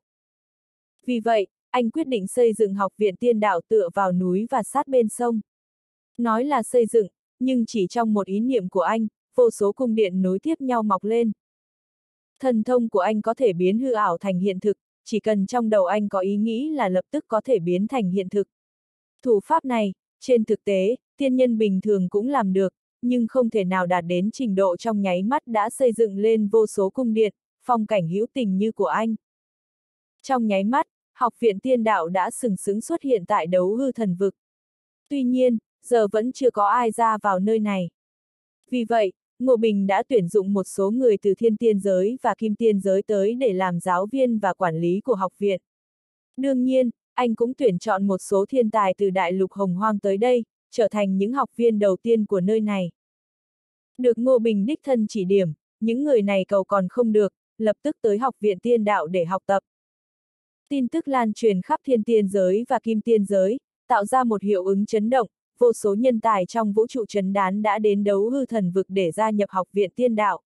Vì vậy, anh quyết định xây dựng học viện tiên đạo tựa vào núi và sát bên sông. Nói là xây dựng, nhưng chỉ trong một ý niệm của anh, vô số cung điện nối tiếp nhau mọc lên. Thần thông của anh có thể biến hư ảo thành hiện thực, chỉ cần trong đầu anh có ý nghĩ là lập tức có thể biến thành hiện thực. Thủ pháp này, trên thực tế, tiên nhân bình thường cũng làm được, nhưng không thể nào đạt đến trình độ trong nháy mắt đã xây dựng lên vô số cung điện, phong cảnh hữu tình như của anh. Trong nháy mắt, học viện tiên đạo đã sừng sững xuất hiện tại đấu hư thần vực. Tuy nhiên, giờ vẫn chưa có ai ra vào nơi này. Vì vậy, Ngô Bình đã tuyển dụng một số người từ thiên tiên giới và kim tiên giới tới để làm giáo viên và quản lý của học viện. Đương nhiên, anh cũng tuyển chọn một số thiên tài từ đại lục hồng hoang tới đây, trở thành những học viên đầu tiên của nơi này. Được Ngô Bình đích thân chỉ điểm, những người này cầu còn không được, lập tức tới học viện tiên đạo để học tập. Tin tức lan truyền khắp thiên tiên giới và kim tiên giới, tạo ra một hiệu ứng chấn động, vô số nhân tài trong vũ trụ trấn đán đã đến đấu hư thần vực để gia nhập học viện tiên đạo.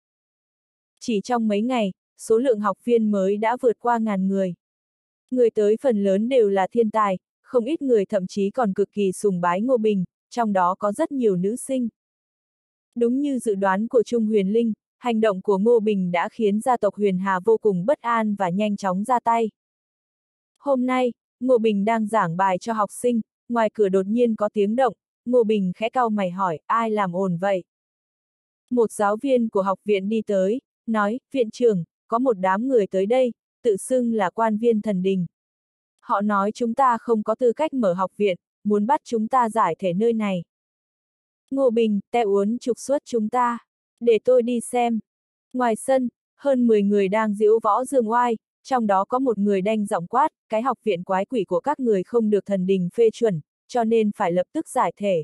Chỉ trong mấy ngày, số lượng học viên mới đã vượt qua ngàn người. Người tới phần lớn đều là thiên tài, không ít người thậm chí còn cực kỳ sùng bái Ngô Bình, trong đó có rất nhiều nữ sinh. Đúng như dự đoán của Trung Huyền Linh, hành động của Ngô Bình đã khiến gia tộc Huyền Hà vô cùng bất an và nhanh chóng ra tay. Hôm nay, Ngô Bình đang giảng bài cho học sinh, ngoài cửa đột nhiên có tiếng động, Ngô Bình khẽ cau mày hỏi, ai làm ồn vậy? Một giáo viên của học viện đi tới, nói, viện trưởng, có một đám người tới đây, tự xưng là quan viên thần đình. Họ nói chúng ta không có tư cách mở học viện, muốn bắt chúng ta giải thể nơi này. Ngô Bình, te uốn trục xuất chúng ta. Để tôi đi xem. Ngoài sân, hơn mười người đang diễu võ dương oai, trong đó có một người đanh giọng quát, cái học viện quái quỷ của các người không được thần đình phê chuẩn, cho nên phải lập tức giải thể.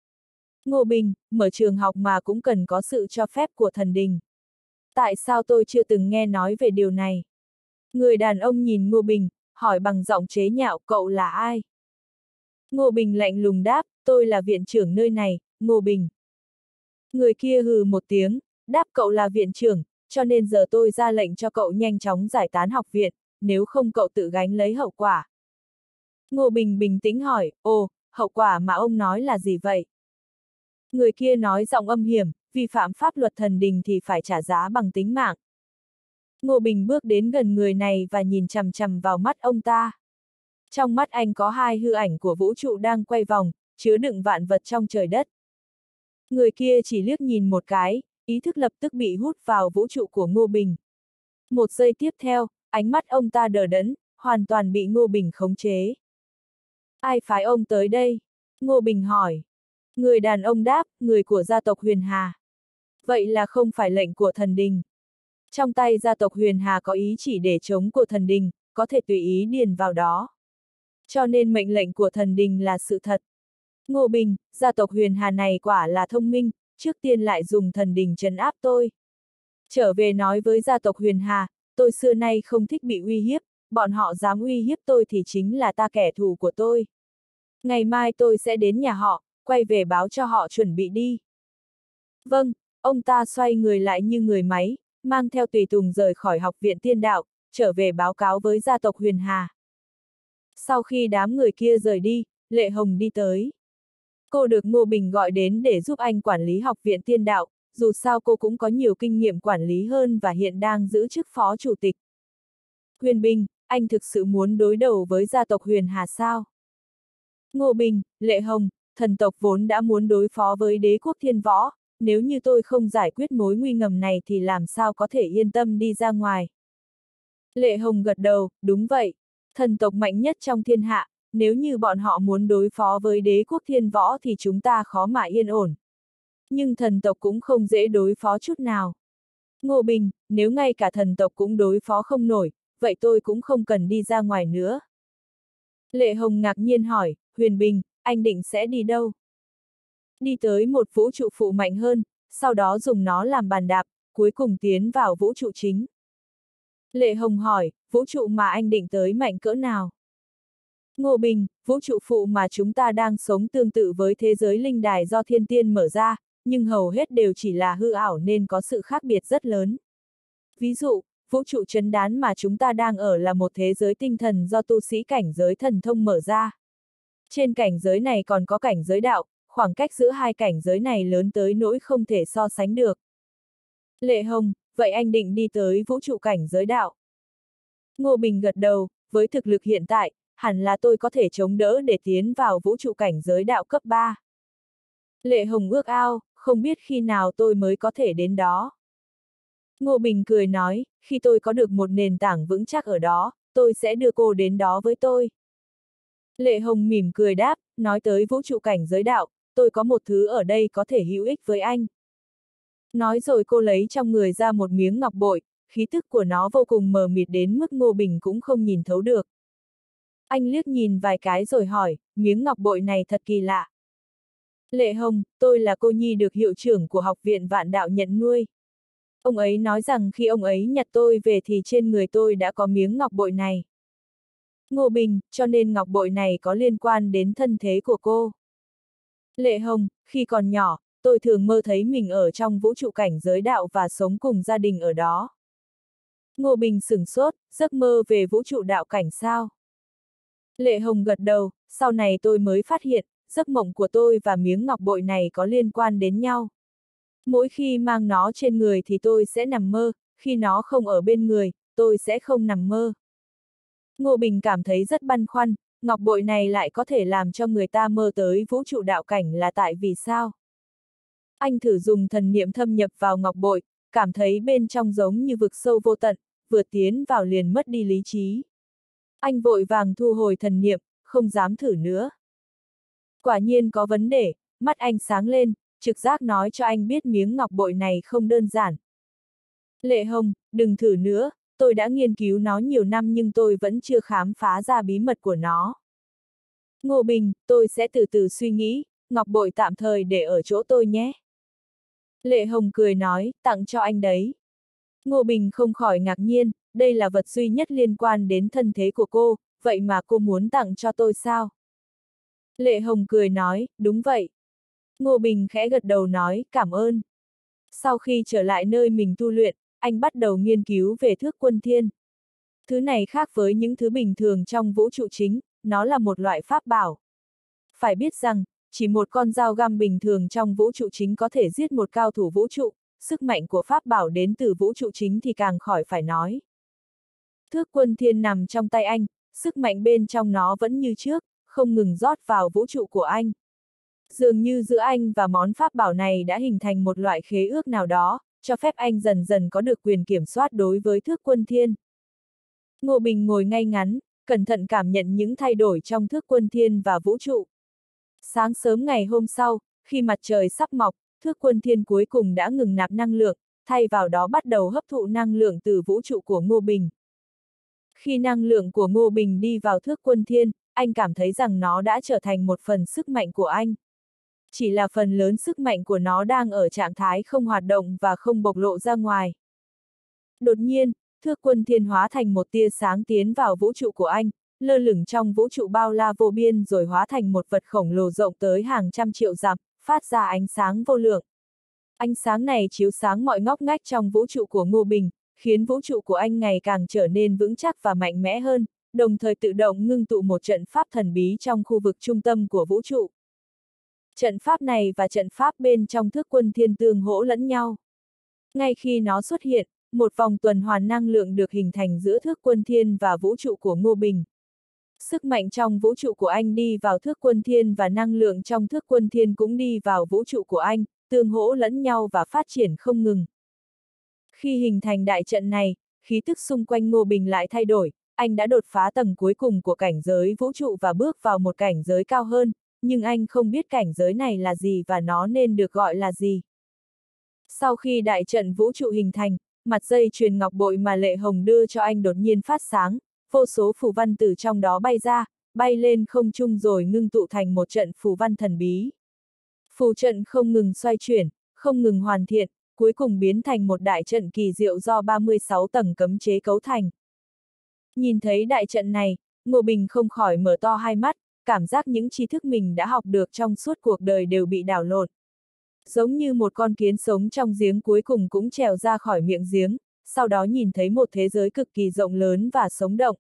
Ngô Bình, mở trường học mà cũng cần có sự cho phép của thần đình. Tại sao tôi chưa từng nghe nói về điều này? Người đàn ông nhìn Ngô Bình, hỏi bằng giọng chế nhạo, cậu là ai? Ngô Bình lạnh lùng đáp, tôi là viện trưởng nơi này, Ngô Bình. Người kia hừ một tiếng, đáp cậu là viện trưởng, cho nên giờ tôi ra lệnh cho cậu nhanh chóng giải tán học viện, nếu không cậu tự gánh lấy hậu quả. Ngô Bình bình tĩnh hỏi, ồ, hậu quả mà ông nói là gì vậy? Người kia nói giọng âm hiểm, vi phạm pháp luật thần đình thì phải trả giá bằng tính mạng. Ngô Bình bước đến gần người này và nhìn chằm chằm vào mắt ông ta. Trong mắt anh có hai hư ảnh của vũ trụ đang quay vòng, chứa đựng vạn vật trong trời đất. Người kia chỉ liếc nhìn một cái, ý thức lập tức bị hút vào vũ trụ của Ngô Bình. Một giây tiếp theo, ánh mắt ông ta đờ đẫn, hoàn toàn bị Ngô Bình khống chế. Ai phái ông tới đây? Ngô Bình hỏi. Người đàn ông đáp, người của gia tộc Huyền Hà. Vậy là không phải lệnh của thần đình. Trong tay gia tộc Huyền Hà có ý chỉ để chống của thần đình, có thể tùy ý điền vào đó. Cho nên mệnh lệnh của thần đình là sự thật. Ngô Bình, gia tộc Huyền Hà này quả là thông minh, trước tiên lại dùng thần đình trấn áp tôi. Trở về nói với gia tộc Huyền Hà, tôi xưa nay không thích bị uy hiếp, bọn họ dám uy hiếp tôi thì chính là ta kẻ thù của tôi. Ngày mai tôi sẽ đến nhà họ, quay về báo cho họ chuẩn bị đi. Vâng, ông ta xoay người lại như người máy, mang theo tùy tùng rời khỏi học viện tiên đạo, trở về báo cáo với gia tộc Huyền Hà. Sau khi đám người kia rời đi, Lệ Hồng đi tới. Cô được Ngô Bình gọi đến để giúp anh quản lý học viện tiên đạo, dù sao cô cũng có nhiều kinh nghiệm quản lý hơn và hiện đang giữ chức phó chủ tịch. Huyền Bình, anh thực sự muốn đối đầu với gia tộc Huyền Hà sao? Ngô Bình, Lệ Hồng, thần tộc vốn đã muốn đối phó với đế quốc thiên võ, nếu như tôi không giải quyết mối nguy ngầm này thì làm sao có thể yên tâm đi ra ngoài. Lệ Hồng gật đầu, đúng vậy, thần tộc mạnh nhất trong thiên hạ, nếu như bọn họ muốn đối phó với đế quốc thiên võ thì chúng ta khó mà yên ổn. Nhưng thần tộc cũng không dễ đối phó chút nào. Ngô Bình, nếu ngay cả thần tộc cũng đối phó không nổi, vậy tôi cũng không cần đi ra ngoài nữa. Lệ Hồng ngạc nhiên hỏi, Huyền Bình, anh định sẽ đi đâu? Đi tới một vũ trụ phụ mạnh hơn, sau đó dùng nó làm bàn đạp, cuối cùng tiến vào vũ trụ chính. Lệ Hồng hỏi, vũ trụ mà anh định tới mạnh cỡ nào? Ngô Bình, vũ trụ phụ mà chúng ta đang sống tương tự với thế giới linh đài do thiên tiên mở ra, nhưng hầu hết đều chỉ là hư ảo nên có sự khác biệt rất lớn. Ví dụ, vũ trụ trấn đán mà chúng ta đang ở là một thế giới tinh thần do tu sĩ cảnh giới thần thông mở ra. Trên cảnh giới này còn có cảnh giới đạo, khoảng cách giữa hai cảnh giới này lớn tới nỗi không thể so sánh được. Lệ Hồng, vậy anh định đi tới vũ trụ cảnh giới đạo? Ngô Bình gật đầu, với thực lực hiện tại, hẳn là tôi có thể chống đỡ để tiến vào vũ trụ cảnh giới đạo cấp ba. Lệ Hồng ước ao, không biết khi nào tôi mới có thể đến đó. Ngô Bình cười nói, khi tôi có được một nền tảng vững chắc ở đó, tôi sẽ đưa cô đến đó với tôi. Lệ Hồng mỉm cười đáp, nói tới vũ trụ cảnh giới đạo, tôi có một thứ ở đây có thể hữu ích với anh. Nói rồi cô lấy trong người ra một miếng ngọc bội, khí tức của nó vô cùng mờ mịt đến mức Ngô Bình cũng không nhìn thấu được. Anh liếc nhìn vài cái rồi hỏi, miếng ngọc bội này thật kỳ lạ. Lệ Hồng, tôi là cô nhi được hiệu trưởng của học viện Vạn Đạo nhận nuôi. Ông ấy nói rằng khi ông ấy nhặt tôi về thì trên người tôi đã có miếng ngọc bội này. Ngô Bình, cho nên ngọc bội này có liên quan đến thân thế của cô. Lệ Hồng, khi còn nhỏ, tôi thường mơ thấy mình ở trong vũ trụ cảnh giới đạo và sống cùng gia đình ở đó. Ngô Bình sửng sốt, giấc mơ về vũ trụ đạo cảnh sao? Lệ Hồng gật đầu, sau này tôi mới phát hiện, giấc mộng của tôi và miếng ngọc bội này có liên quan đến nhau. Mỗi khi mang nó trên người thì tôi sẽ nằm mơ, khi nó không ở bên người, tôi sẽ không nằm mơ. Ngô Bình cảm thấy rất băn khoăn, ngọc bội này lại có thể làm cho người ta mơ tới vũ trụ đạo cảnh là tại vì sao? Anh thử dùng thần niệm thâm nhập vào ngọc bội, cảm thấy bên trong giống như vực sâu vô tận, vừa tiến vào liền mất đi lý trí. Anh vội vàng thu hồi thần niệm, không dám thử nữa. Quả nhiên có vấn đề, mắt anh sáng lên, trực giác nói cho anh biết miếng ngọc bội này không đơn giản. Lệ Hồng, đừng thử nữa, tôi đã nghiên cứu nó nhiều năm nhưng tôi vẫn chưa khám phá ra bí mật của nó. Ngô Bình, tôi sẽ từ từ suy nghĩ, ngọc bội tạm thời để ở chỗ tôi nhé. Lệ Hồng cười nói, tặng cho anh đấy. Ngô Bình không khỏi ngạc nhiên, đây là vật duy nhất liên quan đến thân thế của cô, vậy mà cô muốn tặng cho tôi sao? Lệ Hồng cười nói, đúng vậy. Ngô Bình khẽ gật đầu nói, cảm ơn. Sau khi trở lại nơi mình tu luyện, anh bắt đầu nghiên cứu về thước quân thiên. Thứ này khác với những thứ bình thường trong vũ trụ chính, nó là một loại pháp bảo. Phải biết rằng, chỉ một con dao găm bình thường trong vũ trụ chính có thể giết một cao thủ vũ trụ, sức mạnh của pháp bảo đến từ vũ trụ chính thì càng khỏi phải nói. Thước quân thiên nằm trong tay anh, sức mạnh bên trong nó vẫn như trước, không ngừng rót vào vũ trụ của anh. Dường như giữa anh và món pháp bảo này đã hình thành một loại khế ước nào đó, cho phép anh dần dần có được quyền kiểm soát đối với thước quân thiên. Ngô Bình ngồi ngay ngắn, cẩn thận cảm nhận những thay đổi trong thước quân thiên và vũ trụ. Sáng sớm ngày hôm sau, khi mặt trời sắp mọc, thước quân thiên cuối cùng đã ngừng nạp năng lượng, thay vào đó bắt đầu hấp thụ năng lượng từ vũ trụ của Ngô Bình. Khi năng lượng của Ngô Bình đi vào thước quân thiên, anh cảm thấy rằng nó đã trở thành một phần sức mạnh của anh. Chỉ là phần lớn sức mạnh của nó đang ở trạng thái không hoạt động và không bộc lộ ra ngoài. Đột nhiên, thước quân thiên hóa thành một tia sáng tiến vào vũ trụ của anh, lơ lửng trong vũ trụ bao la vô biên rồi hóa thành một vật khổng lồ rộng tới hàng trăm triệu dặm, phát ra ánh sáng vô lượng. Ánh sáng này chiếu sáng mọi ngóc ngách trong vũ trụ của Ngô Bình, khiến vũ trụ của anh ngày càng trở nên vững chắc và mạnh mẽ hơn, đồng thời tự động ngưng tụ một trận pháp thần bí trong khu vực trung tâm của vũ trụ. Trận pháp này và trận pháp bên trong Thước Quân Thiên tương hỗ lẫn nhau. Ngay khi nó xuất hiện, một vòng tuần hoàn năng lượng được hình thành giữa Thước Quân Thiên và vũ trụ của Ngô Bình. Sức mạnh trong vũ trụ của anh đi vào Thước Quân Thiên và năng lượng trong Thước Quân Thiên cũng đi vào vũ trụ của anh, tương hỗ lẫn nhau và phát triển không ngừng. Khi hình thành đại trận này, khí tức xung quanh Ngô Bình lại thay đổi, anh đã đột phá tầng cuối cùng của cảnh giới vũ trụ và bước vào một cảnh giới cao hơn, nhưng anh không biết cảnh giới này là gì và nó nên được gọi là gì. Sau khi đại trận vũ trụ hình thành, mặt dây chuyền ngọc bội mà Lệ Hồng đưa cho anh đột nhiên phát sáng, vô số phù văn từ trong đó bay ra, bay lên không trung rồi ngưng tụ thành một trận phù văn thần bí. Phù trận không ngừng xoay chuyển, không ngừng hoàn thiện, cuối cùng biến thành một đại trận kỳ diệu do ba mươi sáu tầng cấm chế cấu thành. Nhìn thấy đại trận này, Ngô Bình không khỏi mở to hai mắt, cảm giác những tri thức mình đã học được trong suốt cuộc đời đều bị đảo lộn. Giống như một con kiến sống trong giếng cuối cùng cũng trèo ra khỏi miệng giếng, sau đó nhìn thấy một thế giới cực kỳ rộng lớn và sống động.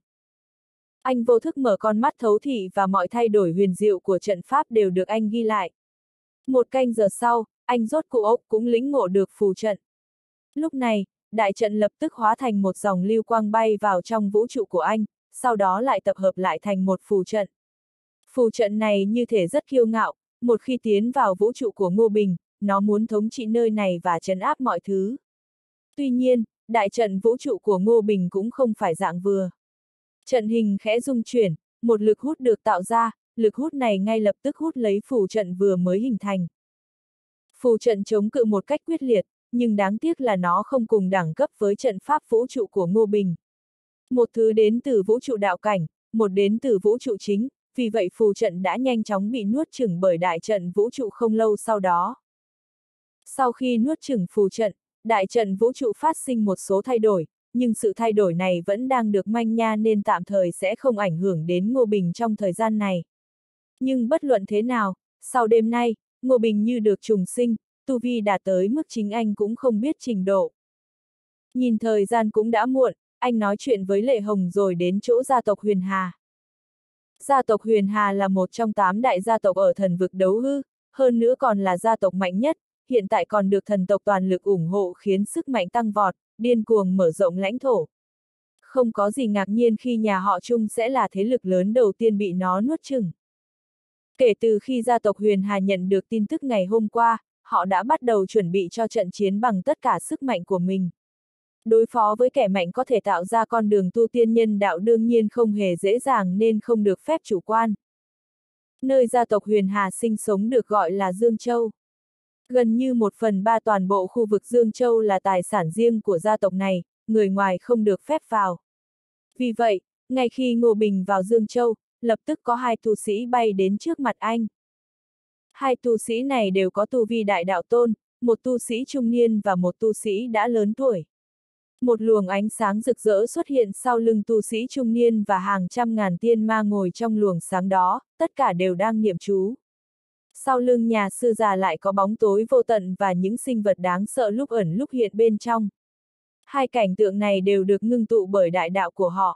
Anh vô thức mở con mắt thấu thị và mọi thay đổi huyền diệu của trận pháp đều được anh ghi lại. Một canh giờ sau, anh rốt cuộc cũng lĩnh ngộ được phù trận. Lúc này, đại trận lập tức hóa thành một dòng lưu quang bay vào trong vũ trụ của anh, sau đó lại tập hợp lại thành một phù trận. Phù trận này như thể rất kiêu ngạo, một khi tiến vào vũ trụ của Ngô Bình, nó muốn thống trị nơi này và trấn áp mọi thứ. Tuy nhiên, đại trận vũ trụ của Ngô Bình cũng không phải dạng vừa. Trận hình khẽ rung chuyển, một lực hút được tạo ra, lực hút này ngay lập tức hút lấy phù trận vừa mới hình thành. Phù trận chống cự một cách quyết liệt, nhưng đáng tiếc là nó không cùng đẳng cấp với trận pháp vũ trụ của Ngô Bình. Một thứ đến từ vũ trụ đạo cảnh, một đến từ vũ trụ chính, vì vậy phù trận đã nhanh chóng bị nuốt chửng bởi đại trận vũ trụ không lâu sau đó. Sau khi nuốt chửng phù trận, đại trận vũ trụ phát sinh một số thay đổi, nhưng sự thay đổi này vẫn đang được manh nha nên tạm thời sẽ không ảnh hưởng đến Ngô Bình trong thời gian này. Nhưng bất luận thế nào, sau đêm nay, Ngô Bình như được trùng sinh, tu vi đạt tới mức chính anh cũng không biết trình độ. Nhìn thời gian cũng đã muộn, anh nói chuyện với Lệ Hồng rồi đến chỗ gia tộc Huyền Hà. Gia tộc Huyền Hà là một trong tám đại gia tộc ở thần vực đấu hư, hơn nữa còn là gia tộc mạnh nhất, hiện tại còn được thần tộc toàn lực ủng hộ khiến sức mạnh tăng vọt, điên cuồng mở rộng lãnh thổ. Không có gì ngạc nhiên khi nhà họ Trung sẽ là thế lực lớn đầu tiên bị nó nuốt chửng. Kể từ khi gia tộc Huyền Hà nhận được tin tức ngày hôm qua, họ đã bắt đầu chuẩn bị cho trận chiến bằng tất cả sức mạnh của mình. Đối phó với kẻ mạnh có thể tạo ra con đường tu tiên nhân đạo đương nhiên không hề dễ dàng nên không được phép chủ quan. Nơi gia tộc Huyền Hà sinh sống được gọi là Dương Châu. Gần như một phần ba toàn bộ khu vực Dương Châu là tài sản riêng của gia tộc này, người ngoài không được phép vào. Vì vậy, ngay khi Ngô Bình vào Dương Châu, lập tức có hai tu sĩ bay đến trước mặt anh. Hai tu sĩ này đều có tu vi đại đạo tôn, một tu sĩ trung niên và một tu sĩ đã lớn tuổi. Một luồng ánh sáng rực rỡ xuất hiện sau lưng tu sĩ trung niên và hàng trăm ngàn tiên ma ngồi trong luồng sáng đó, tất cả đều đang niệm chú. Sau lưng nhà sư già lại có bóng tối vô tận và những sinh vật đáng sợ lúc ẩn lúc hiện bên trong. Hai cảnh tượng này đều được ngưng tụ bởi đại đạo của họ.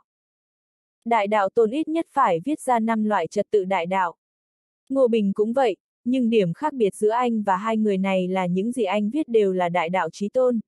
Đại đạo tôn ít nhất phải viết ra năm loại trật tự đại đạo. Ngô Bình cũng vậy, nhưng điểm khác biệt giữa anh và hai người này là những gì anh viết đều là đại đạo chí tôn.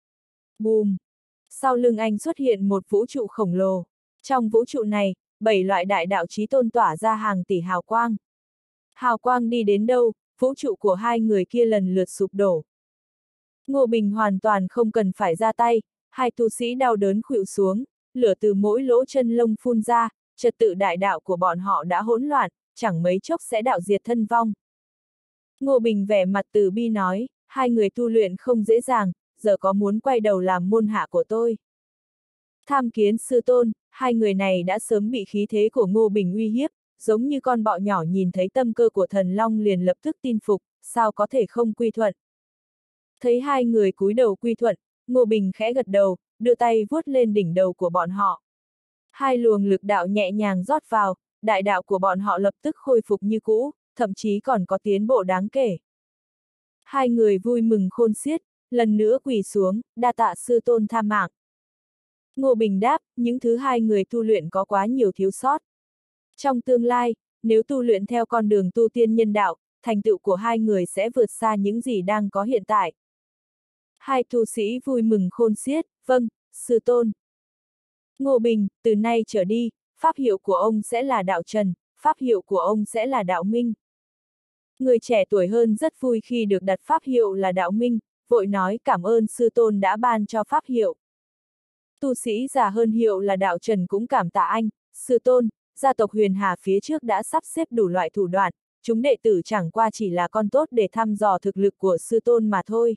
Boom! Sau lưng anh xuất hiện một vũ trụ khổng lồ. Trong vũ trụ này, bảy loại đại đạo chí tôn tỏa ra hàng tỷ hào quang. Hào quang đi đến đâu, vũ trụ của hai người kia lần lượt sụp đổ. Ngô Bình hoàn toàn không cần phải ra tay, hai tu sĩ đau đớn khuỵu xuống, lửa từ mỗi lỗ chân lông phun ra, trật tự đại đạo của bọn họ đã hỗn loạn, chẳng mấy chốc sẽ đạo diệt thân vong. Ngô Bình vẻ mặt từ bi nói, hai người tu luyện không dễ dàng, giờ có muốn quay đầu làm môn hạ của tôi. Tham Kiến sư tôn, hai người này đã sớm bị khí thế của Ngô Bình uy hiếp, giống như con bọ nhỏ nhìn thấy tâm cơ của thần long liền lập tức tin phục, sao có thể không quy thuận. Thấy hai người cúi đầu quy thuận, Ngô Bình khẽ gật đầu, đưa tay vuốt lên đỉnh đầu của bọn họ. Hai luồng lực đạo nhẹ nhàng rót vào, đại đạo của bọn họ lập tức khôi phục như cũ, thậm chí còn có tiến bộ đáng kể. Hai người vui mừng khôn xiết, lần nữa quỳ xuống, đa tạ sư tôn tha mạng. Ngô Bình đáp, những thứ hai người tu luyện có quá nhiều thiếu sót. Trong tương lai, nếu tu luyện theo con đường tu tiên nhân đạo, thành tựu của hai người sẽ vượt xa những gì đang có hiện tại. Hai tu sĩ vui mừng khôn xiết, vâng, sư tôn. Ngô Bình, từ nay trở đi, pháp hiệu của ông sẽ là Đạo Trần, pháp hiệu của ông sẽ là Đạo Minh. Người trẻ tuổi hơn rất vui khi được đặt pháp hiệu là Đạo Minh, vội nói cảm ơn sư tôn đã ban cho pháp hiệu. Tu sĩ già hơn hiệu là Đạo Trần cũng cảm tạ anh, sư tôn, gia tộc Huyền Hà phía trước đã sắp xếp đủ loại thủ đoạn, chúng đệ tử chẳng qua chỉ là con tốt để thăm dò thực lực của sư tôn mà thôi.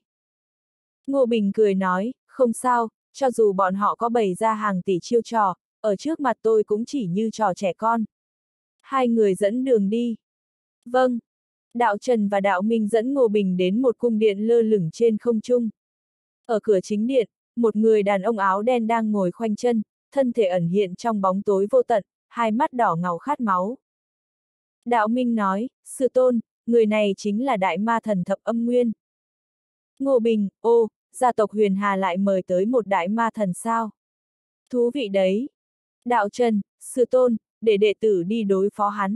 Ngô Bình cười nói, không sao, cho dù bọn họ có bày ra hàng tỷ chiêu trò, ở trước mặt tôi cũng chỉ như trò trẻ con. Hai người dẫn đường đi. Vâng. Đạo Trần và Đạo Minh dẫn Ngô Bình đến một cung điện lơ lửng trên không trung. Ở cửa chính điện, một người đàn ông áo đen đang ngồi khoanh chân, thân thể ẩn hiện trong bóng tối vô tận, hai mắt đỏ ngầu khát máu. Đạo Minh nói, sư tôn, người này chính là đại ma thần Thập Âm Nguyên. Ngô Bình, ô, gia tộc Huyền Hà lại mời tới một đại ma thần sao? Thú vị đấy. Đạo Trần, sư tôn, để đệ tử đi đối phó hắn.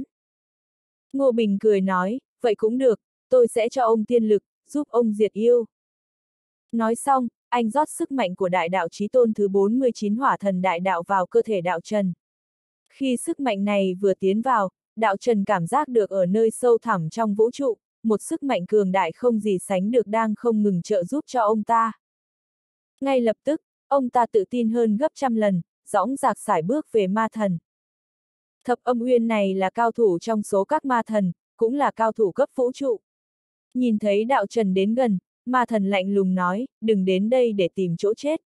Ngô Bình cười nói, vậy cũng được, tôi sẽ cho ông tiên lực, giúp ông diệt yêu. Nói xong, anh rót sức mạnh của đại đạo chí tôn thứ bốn mươi chín hỏa thần đại đạo vào cơ thể đạo Trần. Khi sức mạnh này vừa tiến vào, đạo Trần cảm giác được ở nơi sâu thẳm trong vũ trụ, một sức mạnh cường đại không gì sánh được đang không ngừng trợ giúp cho ông ta. Ngay lập tức, ông ta tự tin hơn gấp trăm lần, dõng dạc sải bước về ma thần. Thập Âm Nguyên này là cao thủ trong số các ma thần, cũng là cao thủ cấp vũ trụ. Nhìn thấy đạo Trần đến gần, ma thần lạnh lùng nói, đừng đến đây để tìm chỗ chết.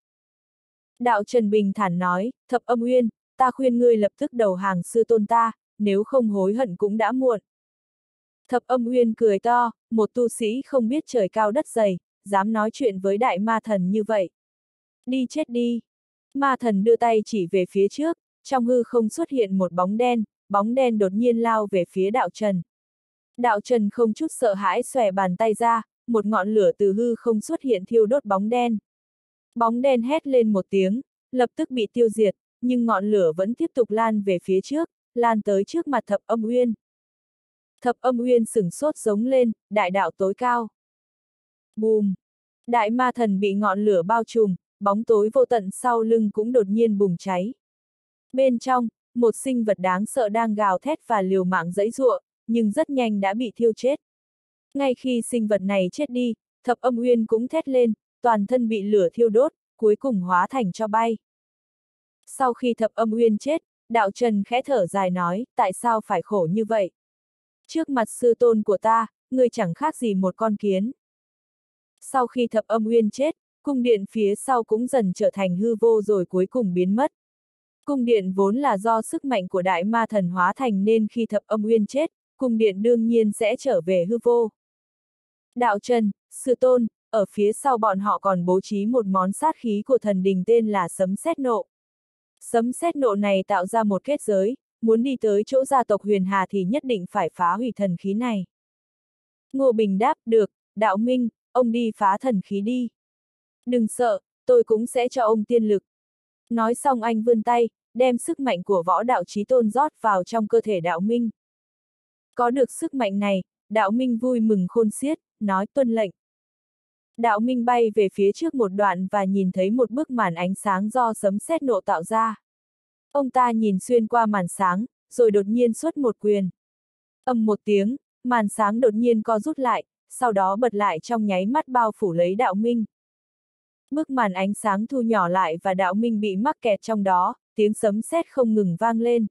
Đạo Trần bình thản nói, Thập Âm Nguyên, ta khuyên ngươi lập tức đầu hàng sư tôn ta, nếu không hối hận cũng đã muộn. Thập Âm Nguyên cười to, một tu sĩ không biết trời cao đất dày, dám nói chuyện với đại ma thần như vậy. Đi chết đi. Ma thần đưa tay chỉ về phía trước, trong hư không xuất hiện một bóng đen, bóng đen đột nhiên lao về phía đạo Trần. Đạo Trần không chút sợ hãi xòe bàn tay ra, một ngọn lửa từ hư không xuất hiện thiêu đốt bóng đen. Bóng đen hét lên một tiếng, lập tức bị tiêu diệt, nhưng ngọn lửa vẫn tiếp tục lan về phía trước, lan tới trước mặt Thập Âm Nguyên. Thập Âm Nguyên sửng sốt giống lên, đại đạo tối cao. Bùm! Đại ma thần bị ngọn lửa bao trùm, bóng tối vô tận sau lưng cũng đột nhiên bùng cháy. Bên trong, một sinh vật đáng sợ đang gào thét và liều mạng giãy giụa, nhưng rất nhanh đã bị thiêu chết. Ngay khi sinh vật này chết đi, Thập Âm Nguyên cũng thét lên, toàn thân bị lửa thiêu đốt, cuối cùng hóa thành tro bay. Sau khi Thập Âm Nguyên chết, đạo Trần khẽ thở dài nói, tại sao phải khổ như vậy? Trước mặt sư tôn của ta, ngươi chẳng khác gì một con kiến. Sau khi Thập Âm Nguyên chết, cung điện phía sau cũng dần trở thành hư vô rồi cuối cùng biến mất. Cung điện vốn là do sức mạnh của đại ma thần hóa thành nên khi Thập Âm Nguyên chết, cung điện đương nhiên sẽ trở về hư vô. Đạo Trần, sư tôn, ở phía sau bọn họ còn bố trí một món sát khí của thần đình tên là Sấm Sét Nộ. Sấm Sét Nộ này tạo ra một kết giới, muốn đi tới chỗ gia tộc Huyền Hà thì nhất định phải phá hủy thần khí này. Ngô Bình đáp, được, Đạo Minh, ông đi phá thần khí đi. Đừng sợ, tôi cũng sẽ cho ông tiên lực. Nói xong anh vươn tay, đem sức mạnh của võ đạo chí tôn rót vào trong cơ thể Đạo Minh. Có được sức mạnh này, Đạo Minh vui mừng khôn xiết, nói tuân lệnh. Đạo Minh bay về phía trước một đoạn và nhìn thấy một bức màn ánh sáng do Sấm Sét Nộ tạo ra. Ông ta nhìn xuyên qua màn sáng, rồi đột nhiên xuất một quyền. Ầm một tiếng, màn sáng đột nhiên co rút lại, sau đó bật lại trong nháy mắt bao phủ lấy Đạo Minh. Bức màn ánh sáng thu nhỏ lại và Đạo Minh bị mắc kẹt trong đó, tiếng sấm sét không ngừng vang lên.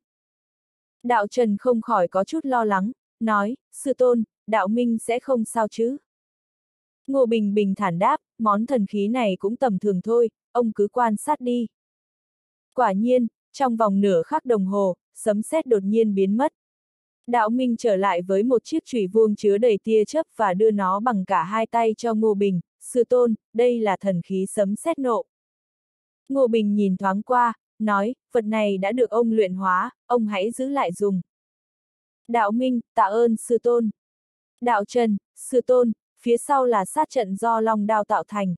Đạo Trần không khỏi có chút lo lắng, nói, sư tôn, Đạo Minh sẽ không sao chứ? Ngô Bình bình thản đáp, món thần khí này cũng tầm thường thôi, ông cứ quan sát đi. Quả nhiên, trong vòng nửa khắc đồng hồ, sấm sét đột nhiên biến mất. Đạo Minh trở lại với một chiếc chùy vuông chứa đầy tia chớp và đưa nó bằng cả hai tay cho Ngô Bình, sư tôn, đây là thần khí Sấm Sét Nộ. Ngô Bình nhìn thoáng qua, nói, vật này đã được ông luyện hóa, ông hãy giữ lại dùng. Đạo Minh, tạ ơn sư tôn. Đạo Trần, sư tôn, phía sau là sát trận do long đao tạo thành.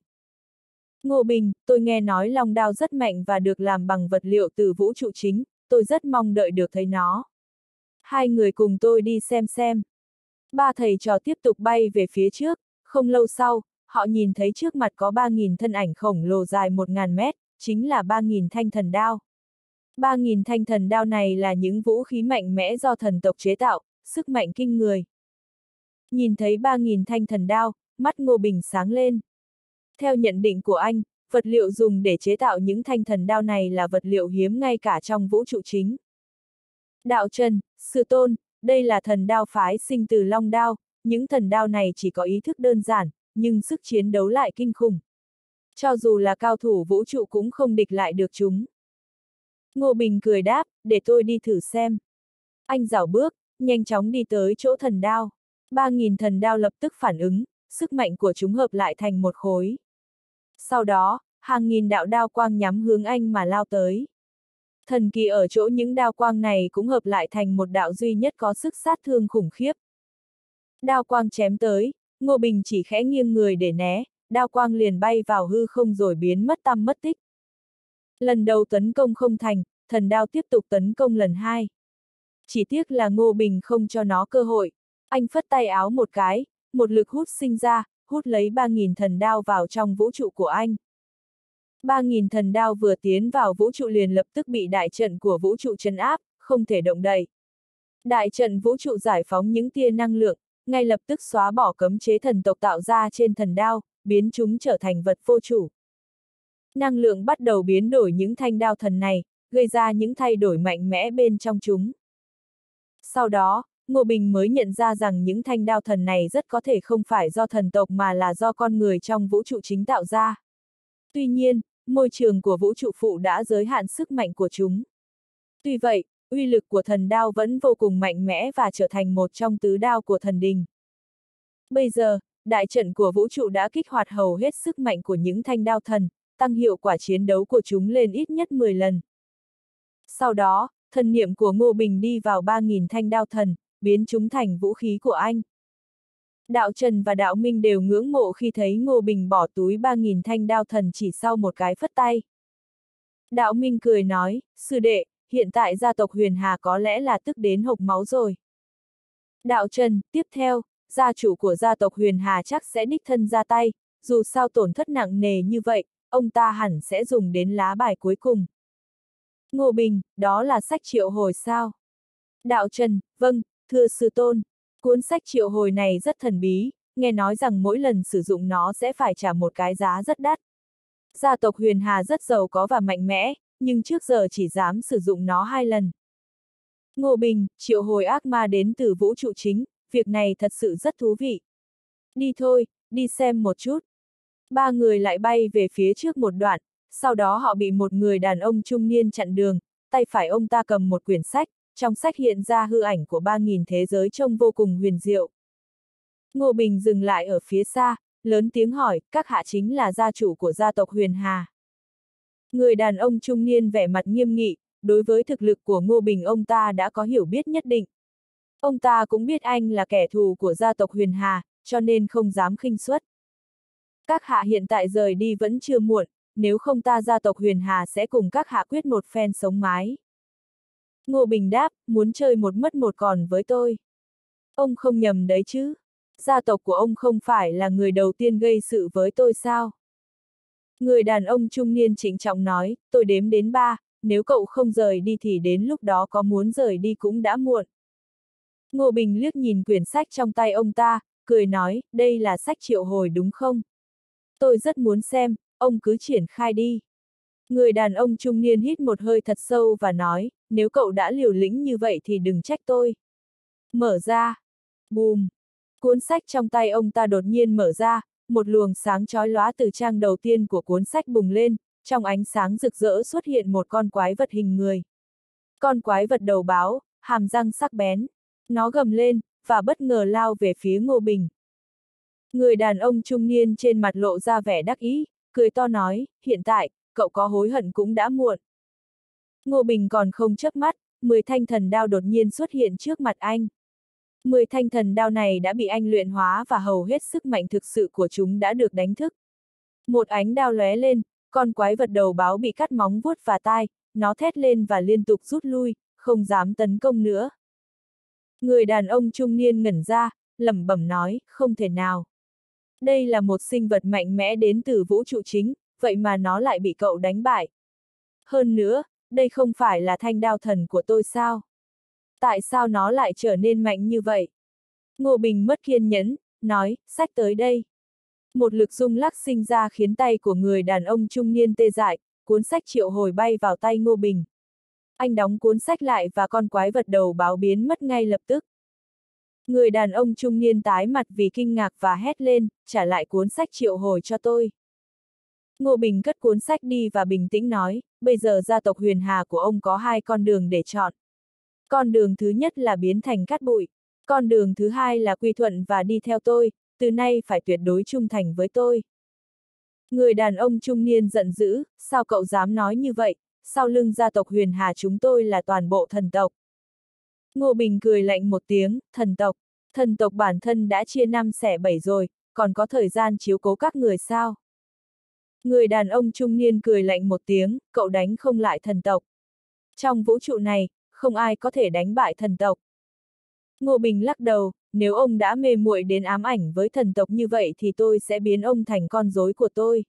Ngô Bình, tôi nghe nói long đao rất mạnh và được làm bằng vật liệu từ vũ trụ chính, tôi rất mong đợi được thấy nó. Hai người cùng tôi đi xem xem. Ba thầy trò tiếp tục bay về phía trước, không lâu sau, họ nhìn thấy trước mặt có ba nghìn thân ảnh khổng lồ dài một nghìn mét, chính là ba nghìn thanh thần đao. ba nghìn thanh thần đao này là những vũ khí mạnh mẽ do thần tộc chế tạo, sức mạnh kinh người. Nhìn thấy ba nghìn thanh thần đao, mắt Ngô Bình sáng lên. Theo nhận định của anh, vật liệu dùng để chế tạo những thanh thần đao này là vật liệu hiếm ngay cả trong vũ trụ chính. Đạo Trần, Sư Tôn, đây là thần đao phái sinh từ long đao, những thần đao này chỉ có ý thức đơn giản, nhưng sức chiến đấu lại kinh khủng. Cho dù là cao thủ vũ trụ cũng không địch lại được chúng. Ngô Bình cười đáp, để tôi đi thử xem. Anh rảo bước, nhanh chóng đi tới chỗ thần đao. ba nghìn thần đao lập tức phản ứng, sức mạnh của chúng hợp lại thành một khối. Sau đó, hàng nghìn đạo đao quang nhắm hướng anh mà lao tới. Thần kỳ ở chỗ những đao quang này cũng hợp lại thành một đạo duy nhất có sức sát thương khủng khiếp. Đao quang chém tới, Ngô Bình chỉ khẽ nghiêng người để né, đao quang liền bay vào hư không rồi biến mất tăm mất tích. Lần đầu tấn công không thành, thần đao tiếp tục tấn công lần hai. Chỉ tiếc là Ngô Bình không cho nó cơ hội. Anh phất tay áo một cái, một lực hút sinh ra, hút lấy ba nghìn thần đao vào trong vũ trụ của anh. ba nghìn thần đao vừa tiến vào vũ trụ liền lập tức bị đại trận của vũ trụ trấn áp, không thể động đậy. Đại trận vũ trụ giải phóng những tia năng lượng, ngay lập tức xóa bỏ cấm chế thần tộc tạo ra trên thần đao, biến chúng trở thành vật vô chủ. Năng lượng bắt đầu biến đổi những thanh đao thần này, gây ra những thay đổi mạnh mẽ bên trong chúng. Sau đó, Ngô Bình mới nhận ra rằng những thanh đao thần này rất có thể không phải do thần tộc mà là do con người trong vũ trụ chính tạo ra. Tuy nhiên, môi trường của vũ trụ phụ đã giới hạn sức mạnh của chúng. Tuy vậy, uy lực của thần đao vẫn vô cùng mạnh mẽ và trở thành một trong tứ đao của thần đình. Bây giờ, đại trận của vũ trụ đã kích hoạt hầu hết sức mạnh của những thanh đao thần, tăng hiệu quả chiến đấu của chúng lên ít nhất mười lần. Sau đó, thần niệm của Ngô Bình đi vào ba nghìn thanh đao thần, biến chúng thành vũ khí của anh. Đạo Trần và Đạo Minh đều ngưỡng mộ khi thấy Ngô Bình bỏ túi ba nghìn thanh đao thần chỉ sau một cái phất tay. Đạo Minh cười nói, sư đệ, hiện tại gia tộc Huyền Hà có lẽ là tức đến hộc máu rồi. Đạo Trần, tiếp theo, gia chủ của gia tộc Huyền Hà chắc sẽ đích thân ra tay, dù sao tổn thất nặng nề như vậy, ông ta hẳn sẽ dùng đến lá bài cuối cùng. Ngô Bình, đó là sách triệu hồi sao? Đạo Trần, vâng, thưa sư tôn. Cuốn sách triệu hồi này rất thần bí, nghe nói rằng mỗi lần sử dụng nó sẽ phải trả một cái giá rất đắt. Gia tộc Huyền Hà rất giàu có và mạnh mẽ, nhưng trước giờ chỉ dám sử dụng nó hai lần. Ngô Bình, triệu hồi ác ma đến từ vũ trụ chính, việc này thật sự rất thú vị. Đi thôi, đi xem một chút. Ba người lại bay về phía trước một đoạn, sau đó họ bị một người đàn ông trung niên chặn đường, tay phải ông ta cầm một quyển sách, trong sách hiện ra hư ảnh của ba nghìn thế giới trông vô cùng huyền diệu. Ngô Bình dừng lại ở phía xa, lớn tiếng hỏi, các hạ chính là gia chủ của gia tộc Huyền Hà. Người đàn ông trung niên vẻ mặt nghiêm nghị, đối với thực lực của Ngô Bình ông ta đã có hiểu biết nhất định. Ông ta cũng biết anh là kẻ thù của gia tộc Huyền Hà, cho nên không dám khinh suất. Các hạ hiện tại rời đi vẫn chưa muộn, nếu không ta gia tộc Huyền Hà sẽ cùng các hạ quyết một phen sống mái. Ngô Bình đáp, muốn chơi một mất một còn với tôi. Ông không nhầm đấy chứ, gia tộc của ông không phải là người đầu tiên gây sự với tôi sao? Người đàn ông trung niên trịnh trọng nói, tôi đếm đến ba, nếu cậu không rời đi thì đến lúc đó có muốn rời đi cũng đã muộn. Ngô Bình liếc nhìn quyển sách trong tay ông ta, cười nói, đây là sách triệu hồi đúng không? Tôi rất muốn xem, ông cứ triển khai đi. Người đàn ông trung niên hít một hơi thật sâu và nói, nếu cậu đã liều lĩnh như vậy thì đừng trách tôi. Mở ra. Bùm. Cuốn sách trong tay ông ta đột nhiên mở ra, một luồng sáng chói lóa từ trang đầu tiên của cuốn sách bùng lên, trong ánh sáng rực rỡ xuất hiện một con quái vật hình người. Con quái vật đầu báo, hàm răng sắc bén. Nó gầm lên, và bất ngờ lao về phía Ngô Bình. Người đàn ông trung niên trên mặt lộ ra vẻ đắc ý, cười to nói, hiện tại, cậu có hối hận cũng đã muộn. Ngô Bình còn không chớp mắt, mười thanh thần đao đột nhiên xuất hiện trước mặt anh. Mười thanh thần đao này đã bị anh luyện hóa và hầu hết sức mạnh thực sự của chúng đã được đánh thức. Một ánh đao lóe lên, con quái vật đầu báo bị cắt móng vuốt và tai, nó thét lên và liên tục rút lui, không dám tấn công nữa. Người đàn ông trung niên ngẩn ra, lẩm bẩm nói, không thể nào. Đây là một sinh vật mạnh mẽ đến từ vũ trụ chính, vậy mà nó lại bị cậu đánh bại. Hơn nữa, đây không phải là thanh đao thần của tôi sao? Tại sao nó lại trở nên mạnh như vậy? Ngô Bình mất kiên nhẫn, nói, xách tới đây. Một lực rung lắc sinh ra khiến tay của người đàn ông trung niên tê dại, cuốn sách triệu hồi bay vào tay Ngô Bình. Anh đóng cuốn sách lại và con quái vật đầu báo biến mất ngay lập tức. Người đàn ông trung niên tái mặt vì kinh ngạc và hét lên, trả lại cuốn sách triệu hồi cho tôi. Ngô Bình cất cuốn sách đi và bình tĩnh nói, bây giờ gia tộc Huyền Hà của ông có hai con đường để chọn. Con đường thứ nhất là biến thành cát bụi. Con đường thứ hai là quy thuận và đi theo tôi, từ nay phải tuyệt đối trung thành với tôi. Người đàn ông trung niên giận dữ, sao cậu dám nói như vậy, sau lưng gia tộc Huyền Hà chúng tôi là toàn bộ thần tộc. Ngô Bình cười lạnh một tiếng, thần tộc, thần tộc bản thân đã chia năm xẻ bảy rồi, còn có thời gian chiếu cố các người sao? Người đàn ông trung niên cười lạnh một tiếng, cậu đánh không lại thần tộc. Trong vũ trụ này, không ai có thể đánh bại thần tộc. Ngô Bình lắc đầu, nếu ông đã mê muội đến ám ảnh với thần tộc như vậy thì tôi sẽ biến ông thành con rối của tôi.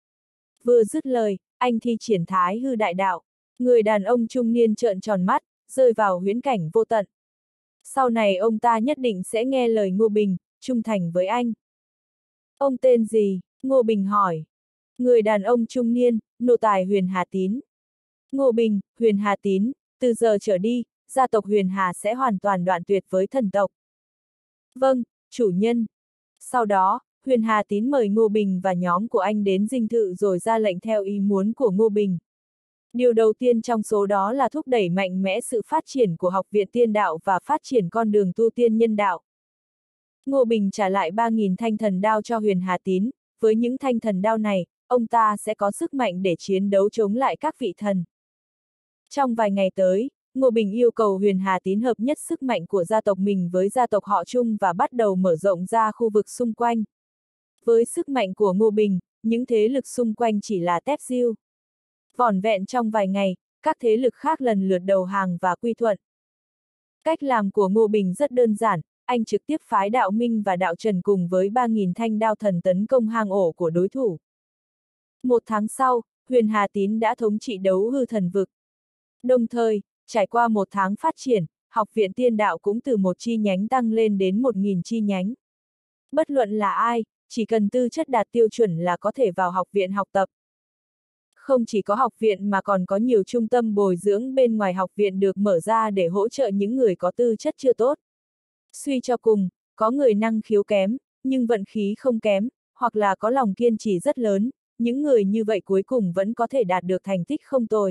Vừa dứt lời, anh thi triển Thái Hư Đại Đạo. Người đàn ông trung niên trợn tròn mắt, rơi vào huyễn cảnh vô tận. Sau này ông ta nhất định sẽ nghe lời Ngô Bình, trung thành với anh. Ông tên gì? Ngô Bình hỏi. Người đàn ông trung niên, nô tài Huyền Hà Tín. Ngô Bình, Huyền Hà Tín, từ giờ trở đi, gia tộc Huyền Hà sẽ hoàn toàn đoạn tuyệt với thần tộc. Vâng, chủ nhân. Sau đó, Huyền Hà Tín mời Ngô Bình và nhóm của anh đến dinh thự rồi ra lệnh theo ý muốn của Ngô Bình. Điều đầu tiên trong số đó là thúc đẩy mạnh mẽ sự phát triển của Học viện Tiên Đạo và phát triển con đường tu tiên nhân đạo. Ngô Bình trả lại ba nghìn thanh thần đao cho Huyền Hà Tín, với những thanh thần đao này, ông ta sẽ có sức mạnh để chiến đấu chống lại các vị thần. Trong vài ngày tới, Ngô Bình yêu cầu Huyền Hà Tín hợp nhất sức mạnh của gia tộc mình với gia tộc họ Trung và bắt đầu mở rộng ra khu vực xung quanh. Với sức mạnh của Ngô Bình, những thế lực xung quanh chỉ là tép diêu. Vỏn vẹn trong vài ngày, các thế lực khác lần lượt đầu hàng và quy thuận. Cách làm của Ngô Bình rất đơn giản, anh trực tiếp phái Đạo Minh và Đạo Trần cùng với ba nghìn thanh đao thần tấn công hang ổ của đối thủ. Một tháng sau, Huyền Hà Tín đã thống trị đấu hư thần vực. Đồng thời, trải qua một tháng phát triển, Học viện Tiên Đạo cũng từ một chi nhánh tăng lên đến một nghìn chi nhánh. Bất luận là ai, chỉ cần tư chất đạt tiêu chuẩn là có thể vào học viện học tập. Không chỉ có học viện mà còn có nhiều trung tâm bồi dưỡng bên ngoài học viện được mở ra để hỗ trợ những người có tư chất chưa tốt. Suy cho cùng, có người năng khiếu kém, nhưng vận khí không kém, hoặc là có lòng kiên trì rất lớn, những người như vậy cuối cùng vẫn có thể đạt được thành tích không tồi.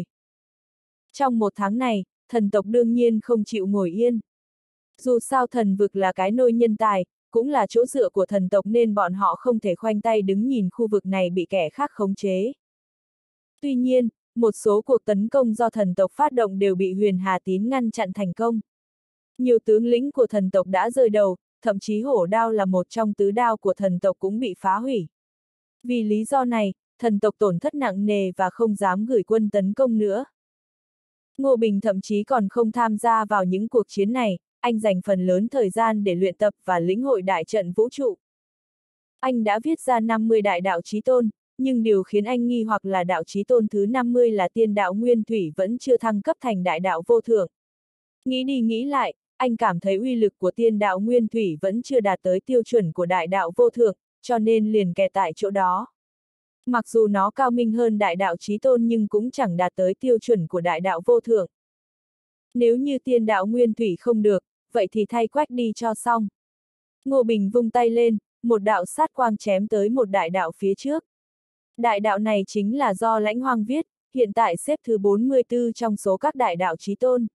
Trong một tháng này, thần tộc đương nhiên không chịu ngồi yên. Dù sao thần vực là cái nôi nhân tài, cũng là chỗ dựa của thần tộc nên bọn họ không thể khoanh tay đứng nhìn khu vực này bị kẻ khác khống chế. Tuy nhiên, một số cuộc tấn công do thần tộc phát động đều bị Huyền Hà Tín ngăn chặn thành công. Nhiều tướng lĩnh của thần tộc đã rơi đầu, thậm chí hổ đao là một trong tứ đao của thần tộc cũng bị phá hủy. Vì lý do này, thần tộc tổn thất nặng nề và không dám gửi quân tấn công nữa. Ngô Bình thậm chí còn không tham gia vào những cuộc chiến này, anh dành phần lớn thời gian để luyện tập và lĩnh hội đại trận vũ trụ. Anh đã viết ra năm mươi đại đạo chí tôn, nhưng điều khiến anh nghi hoặc là đạo chí tôn thứ năm mươi là tiên đạo nguyên thủy vẫn chưa thăng cấp thành đại đạo vô thượng. Nghĩ đi nghĩ lại, anh cảm thấy uy lực của tiên đạo nguyên thủy vẫn chưa đạt tới tiêu chuẩn của đại đạo vô thượng, cho nên liền kẹt tại chỗ đó. Mặc dù nó cao minh hơn đại đạo chí tôn nhưng cũng chẳng đạt tới tiêu chuẩn của đại đạo vô thượng. Nếu như tiên đạo nguyên thủy không được, vậy thì thay quách đi cho xong. Ngô Bình vung tay lên, một đạo sát quang chém tới một đại đạo phía trước. Đại đạo này chính là do Lãnh Hoang viết, hiện tại xếp thứ bốn mươi tư trong số các đại đạo chí tôn.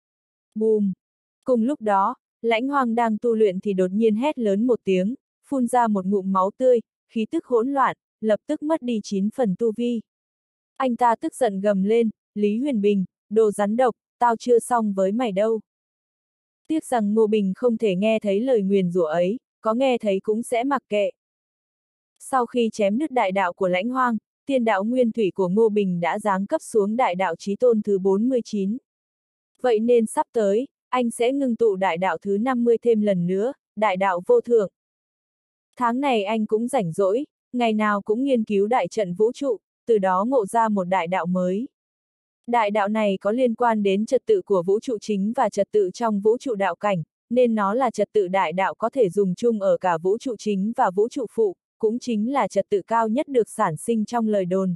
Bùm! Cùng lúc đó, Lãnh Hoang đang tu luyện thì đột nhiên hét lớn một tiếng, phun ra một ngụm máu tươi, khí tức hỗn loạn, lập tức mất đi chín phần tu vi. Anh ta tức giận gầm lên, Lý Huyền Bình, đồ rắn độc, tao chưa xong với mày đâu. Tiếc rằng Ngô Bình không thể nghe thấy lời nguyền rủa ấy, có nghe thấy cũng sẽ mặc kệ. Sau khi chém đứt đại đạo của Lãnh Hoang, tiên đạo nguyên thủy của Ngô Bình đã giáng cấp xuống đại đạo chí tôn thứ bốn mươi chín. Vậy nên sắp tới, anh sẽ ngưng tụ đại đạo thứ năm mươi thêm lần nữa, đại đạo vô thượng. Tháng này anh cũng rảnh rỗi, ngày nào cũng nghiên cứu đại trận vũ trụ, từ đó ngộ ra một đại đạo mới. Đại đạo này có liên quan đến trật tự của vũ trụ chính và trật tự trong vũ trụ đạo cảnh, nên nó là trật tự đại đạo có thể dùng chung ở cả vũ trụ chính và vũ trụ phụ, cũng chính là trật tự cao nhất được sản sinh trong lời đồn.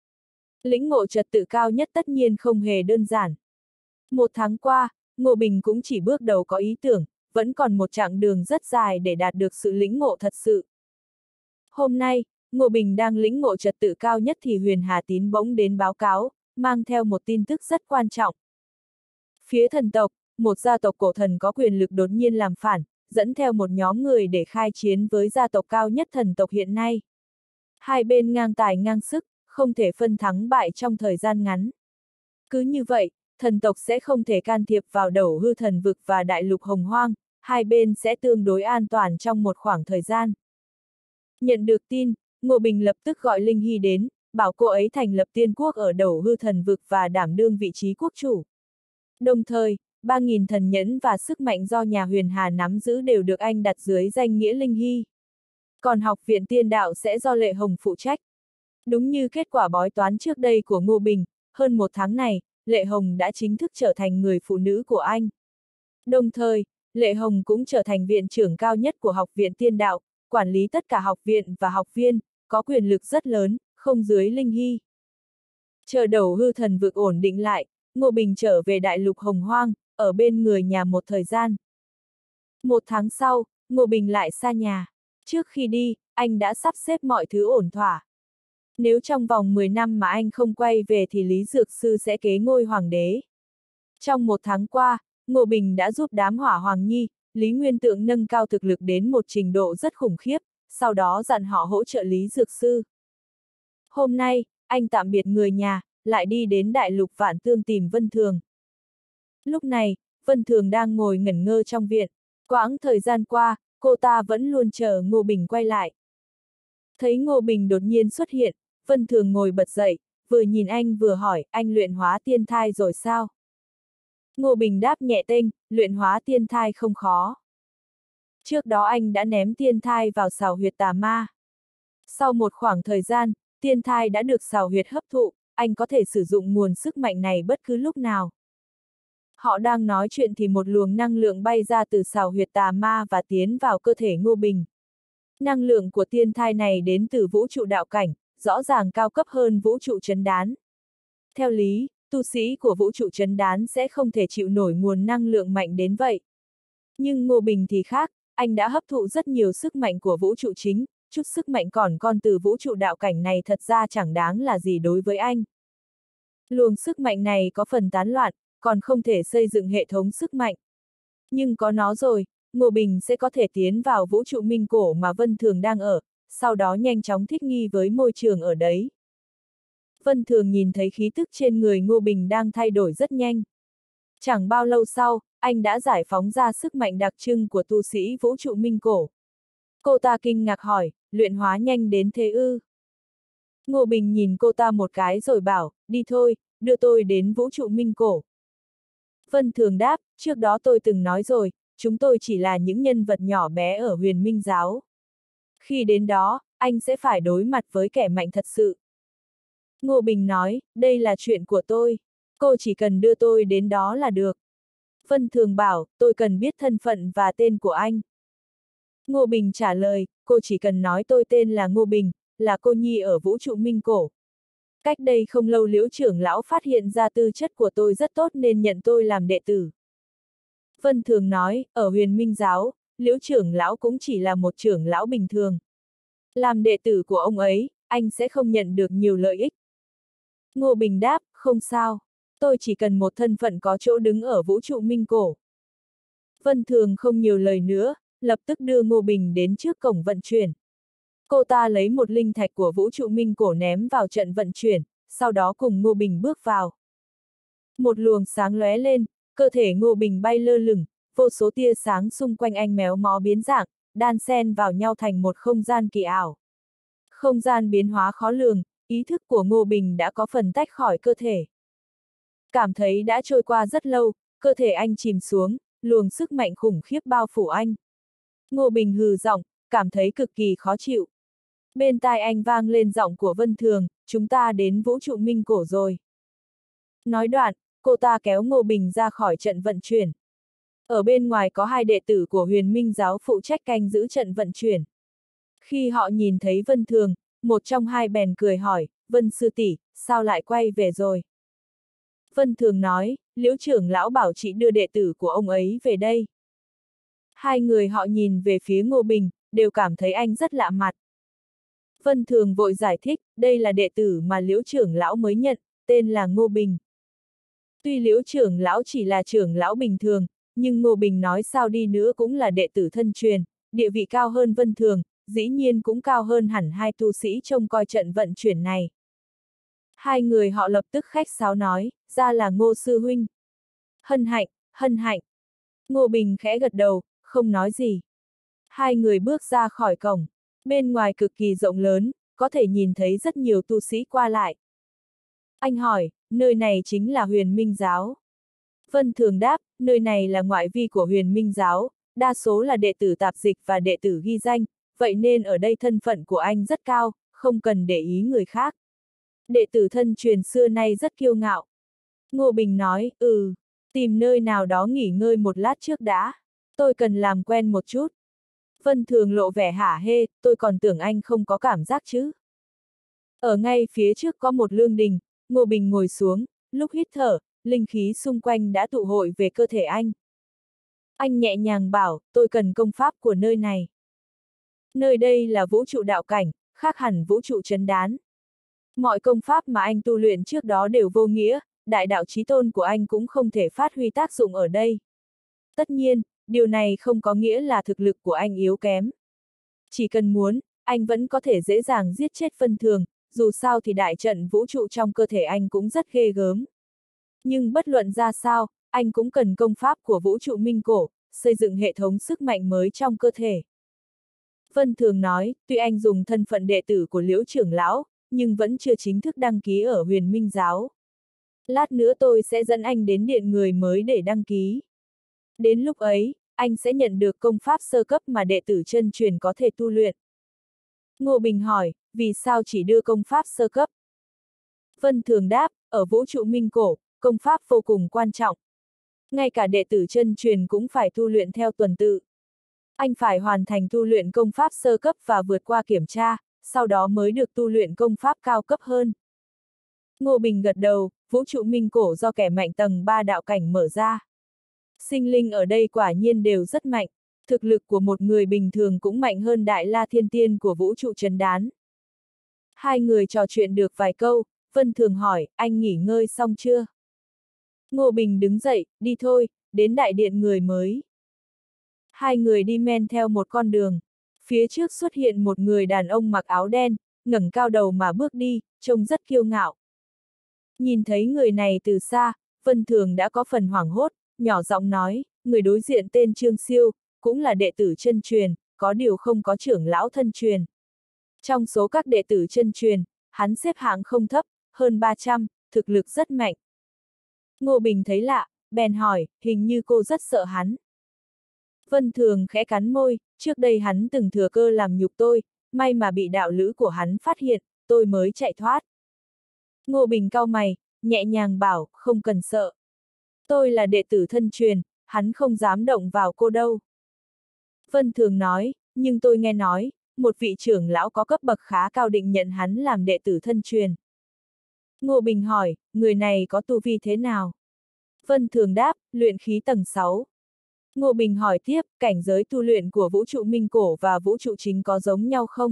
Lĩnh ngộ trật tự cao nhất tất nhiên không hề đơn giản. Một tháng qua, Ngô Bình cũng chỉ bước đầu có ý tưởng, vẫn còn một chặng đường rất dài để đạt được sự lĩnh ngộ thật sự. Hôm nay, Ngô Bình đang lĩnh ngộ trật tự cao nhất thì Huyền Hà Tín bỗng đến báo cáo, mang theo một tin tức rất quan trọng. Phía thần tộc, một gia tộc cổ thần có quyền lực đột nhiên làm phản, dẫn theo một nhóm người để khai chiến với gia tộc cao nhất thần tộc hiện nay. Hai bên ngang tài ngang sức, không thể phân thắng bại trong thời gian ngắn. Cứ như vậy, thần tộc sẽ không thể can thiệp vào Đẩu Hư Thần Vực và Đại Lục Hồng Hoang, hai bên sẽ tương đối an toàn trong một khoảng thời gian. Nhận được tin, Ngô Bình lập tức gọi Linh Hy đến, bảo cô ấy thành lập tiên quốc ở Đẩu Hư Thần Vực và đảm đương vị trí quốc chủ. Đồng thời, ba nghìn thần nhẫn và sức mạnh do nhà Huyền Hà nắm giữ đều được anh đặt dưới danh nghĩa Linh Hy. Còn học viện tiên đạo sẽ do Lệ Hồng phụ trách. Đúng như kết quả bói toán trước đây của Ngô Bình, hơn một tháng này, Lệ Hồng đã chính thức trở thành người phụ nữ của anh. Đồng thời, Lệ Hồng cũng trở thành viện trưởng cao nhất của học viện tiên đạo, quản lý tất cả học viện và học viên, có quyền lực rất lớn, không dưới Linh Hy. Chờ Đẩu Hư Thần Vực ổn định lại, Ngô Bình trở về Đại Lục Hồng Hoang, ở bên người nhà một thời gian. Một tháng sau, Ngô Bình lại xa nhà. Trước khi đi, anh đã sắp xếp mọi thứ ổn thỏa. Nếu trong vòng mười năm mà anh không quay về thì Lý Dược Sư sẽ kế ngôi hoàng đế. Trong một tháng qua, Ngô Bình đã giúp đám Hỏa Hoàng Nhi, Lý Nguyên Tượng nâng cao thực lực đến một trình độ rất khủng khiếp, sau đó dặn họ hỗ trợ Lý Dược Sư. Hôm nay, anh tạm biệt người nhà, lại đi đến Đại Lục Vạn Tương tìm Vân Thường. Lúc này, Vân Thường đang ngồi ngẩn ngơ trong viện. Quãng thời gian qua, cô ta vẫn luôn chờ Ngô Bình quay lại. Thấy Ngô Bình đột nhiên xuất hiện, Vân Thường ngồi bật dậy, vừa nhìn anh vừa hỏi, anh luyện hóa tiên thai rồi sao? Ngô Bình đáp nhẹ tênh, luyện hóa tiên thai không khó. Trước đó anh đã ném tiên thai vào sào huyệt tà ma. Sau một khoảng thời gian, tiên thai đã được sào huyệt hấp thụ, anh có thể sử dụng nguồn sức mạnh này bất cứ lúc nào. Họ đang nói chuyện thì một luồng năng lượng bay ra từ sào huyệt tà ma và tiến vào cơ thể Ngô Bình. Năng lượng của tiên thai này đến từ vũ trụ đạo cảnh, rõ ràng cao cấp hơn vũ trụ trấn đán. Theo lý, tu sĩ của vũ trụ trấn đán sẽ không thể chịu nổi nguồn năng lượng mạnh đến vậy. Nhưng Ngô Bình thì khác, anh đã hấp thụ rất nhiều sức mạnh của vũ trụ chính, chút sức mạnh còn con từ vũ trụ đạo cảnh này thật ra chẳng đáng là gì đối với anh. Luồng sức mạnh này có phần tán loạn, còn không thể xây dựng hệ thống sức mạnh. Nhưng có nó rồi, Ngô Bình sẽ có thể tiến vào vũ trụ minh cổ mà Vân Thường đang ở, sau đó nhanh chóng thích nghi với môi trường ở đấy. Vân Thường nhìn thấy khí tức trên người Ngô Bình đang thay đổi rất nhanh. Chẳng bao lâu sau, anh đã giải phóng ra sức mạnh đặc trưng của tu sĩ vũ trụ minh cổ. Cô ta kinh ngạc hỏi, luyện hóa nhanh đến thế ư? Ngô Bình nhìn cô ta một cái rồi bảo, đi thôi, đưa tôi đến vũ trụ minh cổ. Vân Thường đáp, trước đó tôi từng nói rồi, chúng tôi chỉ là những nhân vật nhỏ bé ở Huyền Minh Giáo. Khi đến đó, anh sẽ phải đối mặt với kẻ mạnh thật sự. Ngô Bình nói, đây là chuyện của tôi. Cô chỉ cần đưa tôi đến đó là được. Vân Thường bảo, tôi cần biết thân phận và tên của anh. Ngô Bình trả lời, cô chỉ cần nói tôi tên là Ngô Bình, là cô nhi ở vũ trụ minh cổ. Cách đây không lâu Liễu trưởng lão phát hiện ra tư chất của tôi rất tốt nên nhận tôi làm đệ tử. Vân Thường nói, ở Huyền Minh Giáo, Liễu trưởng lão cũng chỉ là một trưởng lão bình thường. Làm đệ tử của ông ấy, anh sẽ không nhận được nhiều lợi ích. Ngô Bình đáp, không sao, tôi chỉ cần một thân phận có chỗ đứng ở vũ trụ minh cổ. Vân Thường không nhiều lời nữa, lập tức đưa Ngô Bình đến trước cổng vận chuyển. Cô ta lấy một linh thạch của vũ trụ minh cổ ném vào trận vận chuyển, sau đó cùng Ngô Bình bước vào. Một luồng sáng lóe lên, cơ thể Ngô Bình bay lơ lửng, vô số tia sáng xung quanh anh méo mó biến dạng, đan xen vào nhau thành một không gian kỳ ảo. Không gian biến hóa khó lường, ý thức của Ngô Bình đã có phần tách khỏi cơ thể. Cảm thấy đã trôi qua rất lâu, cơ thể anh chìm xuống, luồng sức mạnh khủng khiếp bao phủ anh. Ngô Bình hừ giọng, cảm thấy cực kỳ khó chịu. Bên tai anh vang lên giọng của Vân Thường, chúng ta đến vũ trụ minh cổ rồi. Nói đoạn, cô ta kéo Ngô Bình ra khỏi trận vận chuyển. Ở bên ngoài có hai đệ tử của Huyền Minh giáo phụ trách canh giữ trận vận chuyển. Khi họ nhìn thấy Vân Thường, một trong hai bèn cười hỏi, Vân sư tỷ, sao lại quay về rồi? Vân Thường nói, Liễu trưởng lão bảo chị đưa đệ tử của ông ấy về đây. Hai người họ nhìn về phía Ngô Bình, đều cảm thấy anh rất lạ mặt. Vân Thường vội giải thích, đây là đệ tử mà Liễu trưởng lão mới nhận, tên là Ngô Bình. Tuy Liễu trưởng lão chỉ là trưởng lão bình thường, nhưng Ngô Bình nói sao đi nữa cũng là đệ tử thân truyền, địa vị cao hơn Vân Thường, dĩ nhiên cũng cao hơn hẳn hai tu sĩ trông coi trận vận chuyển này. Hai người họ lập tức khách sáo nói, ra là Ngô sư huynh. Hân hạnh, hân hạnh. Ngô Bình khẽ gật đầu, không nói gì. Hai người bước ra khỏi cổng. Bên ngoài cực kỳ rộng lớn, có thể nhìn thấy rất nhiều tu sĩ qua lại. Anh hỏi, nơi này chính là Huyền Minh giáo. Vân Thường đáp, nơi này là ngoại vi của Huyền Minh giáo, đa số là đệ tử tạp dịch và đệ tử ghi danh, vậy nên ở đây thân phận của anh rất cao, không cần để ý người khác. Đệ tử thân truyền xưa nay rất kiêu ngạo. Ngô Bình nói, ừ, tìm nơi nào đó nghỉ ngơi một lát trước đã, tôi cần làm quen một chút. Vân Thường lộ vẻ hả hê, tôi còn tưởng anh không có cảm giác chứ. Ở ngay phía trước có một lương đình, Ngô Bình ngồi xuống, lúc hít thở, linh khí xung quanh đã tụ hội về cơ thể anh. Anh nhẹ nhàng bảo, tôi cần công pháp của nơi này. Nơi đây là vũ trụ đạo cảnh, khác hẳn vũ trụ trấn đán. Mọi công pháp mà anh tu luyện trước đó đều vô nghĩa, đại đạo chí tôn của anh cũng không thể phát huy tác dụng ở đây. Tất nhiên, điều này không có nghĩa là thực lực của anh yếu kém. Chỉ cần muốn, anh vẫn có thể dễ dàng giết chết Vân Thường, dù sao thì đại trận vũ trụ trong cơ thể anh cũng rất ghê gớm. Nhưng bất luận ra sao, anh cũng cần công pháp của vũ trụ minh cổ, xây dựng hệ thống sức mạnh mới trong cơ thể. Vân Thường nói, tuy anh dùng thân phận đệ tử của Liễu trưởng lão, nhưng vẫn chưa chính thức đăng ký ở Huyền Minh giáo. Lát nữa tôi sẽ dẫn anh đến điện người mới để đăng ký. Đến lúc ấy, anh sẽ nhận được công pháp sơ cấp mà đệ tử chân truyền có thể tu luyện. Ngô Bình hỏi, vì sao chỉ đưa công pháp sơ cấp? Vân Thường đáp, ở vũ trụ minh cổ, công pháp vô cùng quan trọng. Ngay cả đệ tử chân truyền cũng phải tu luyện theo tuần tự. Anh phải hoàn thành tu luyện công pháp sơ cấp và vượt qua kiểm tra, sau đó mới được tu luyện công pháp cao cấp hơn. Ngô Bình gật đầu, vũ trụ minh cổ do kẻ mạnh tầng ba đạo cảnh mở ra. Sinh linh ở đây quả nhiên đều rất mạnh, thực lực của một người bình thường cũng mạnh hơn Đại La Thiên Tiên của vũ trụ trấn đán. Hai người trò chuyện được vài câu, Vân Thường hỏi, anh nghỉ ngơi xong chưa? Ngô Bình đứng dậy, đi thôi, đến đại điện người mới. Hai người đi men theo một con đường. Phía trước xuất hiện một người đàn ông mặc áo đen, ngẩng cao đầu mà bước đi, trông rất kiêu ngạo. Nhìn thấy người này từ xa, Vân Thường đã có phần hoảng hốt, nhỏ giọng nói, người đối diện tên Trương Siêu, cũng là đệ tử chân truyền, có điều không có trưởng lão thân truyền. Trong số các đệ tử chân truyền, hắn xếp hạng không thấp, hơn ba trăm, thực lực rất mạnh. Ngô Bình thấy lạ, bèn hỏi, hình như cô rất sợ hắn. Vân Thường khẽ cắn môi, trước đây hắn từng thừa cơ làm nhục tôi, may mà bị đạo lữ của hắn phát hiện, tôi mới chạy thoát. Ngô Bình cau mày, nhẹ nhàng bảo, không cần sợ. Tôi là đệ tử thân truyền, hắn không dám động vào cô đâu. Vân Thường nói, nhưng tôi nghe nói, một vị trưởng lão có cấp bậc khá cao định nhận hắn làm đệ tử thân truyền. Ngô Bình hỏi, người này có tu vi thế nào? Vân Thường đáp, luyện khí tầng sáu. Ngô Bình hỏi tiếp, cảnh giới tu luyện của vũ trụ minh cổ và vũ trụ chính có giống nhau không?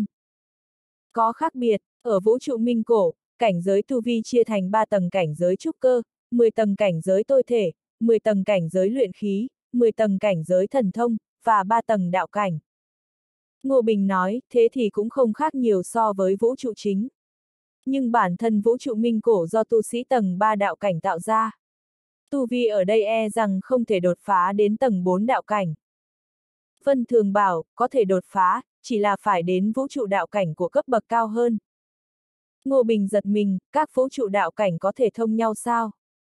Có khác biệt, ở vũ trụ minh cổ, cảnh giới tu vi chia thành ba tầng cảnh giới trúc cơ, mười tầng cảnh giới tôi thể, mười tầng cảnh giới luyện khí, mười tầng cảnh giới thần thông, và ba tầng đạo cảnh. Ngô Bình nói, thế thì cũng không khác nhiều so với vũ trụ chính. Nhưng bản thân vũ trụ minh cổ do tu sĩ tầng ba đạo cảnh tạo ra. Tu vi ở đây e rằng không thể đột phá đến tầng bốn đạo cảnh. Vân Thường bảo, có thể đột phá, chỉ là phải đến vũ trụ đạo cảnh của cấp bậc cao hơn. Ngô Bình giật mình, các vũ trụ đạo cảnh có thể thông nhau sao?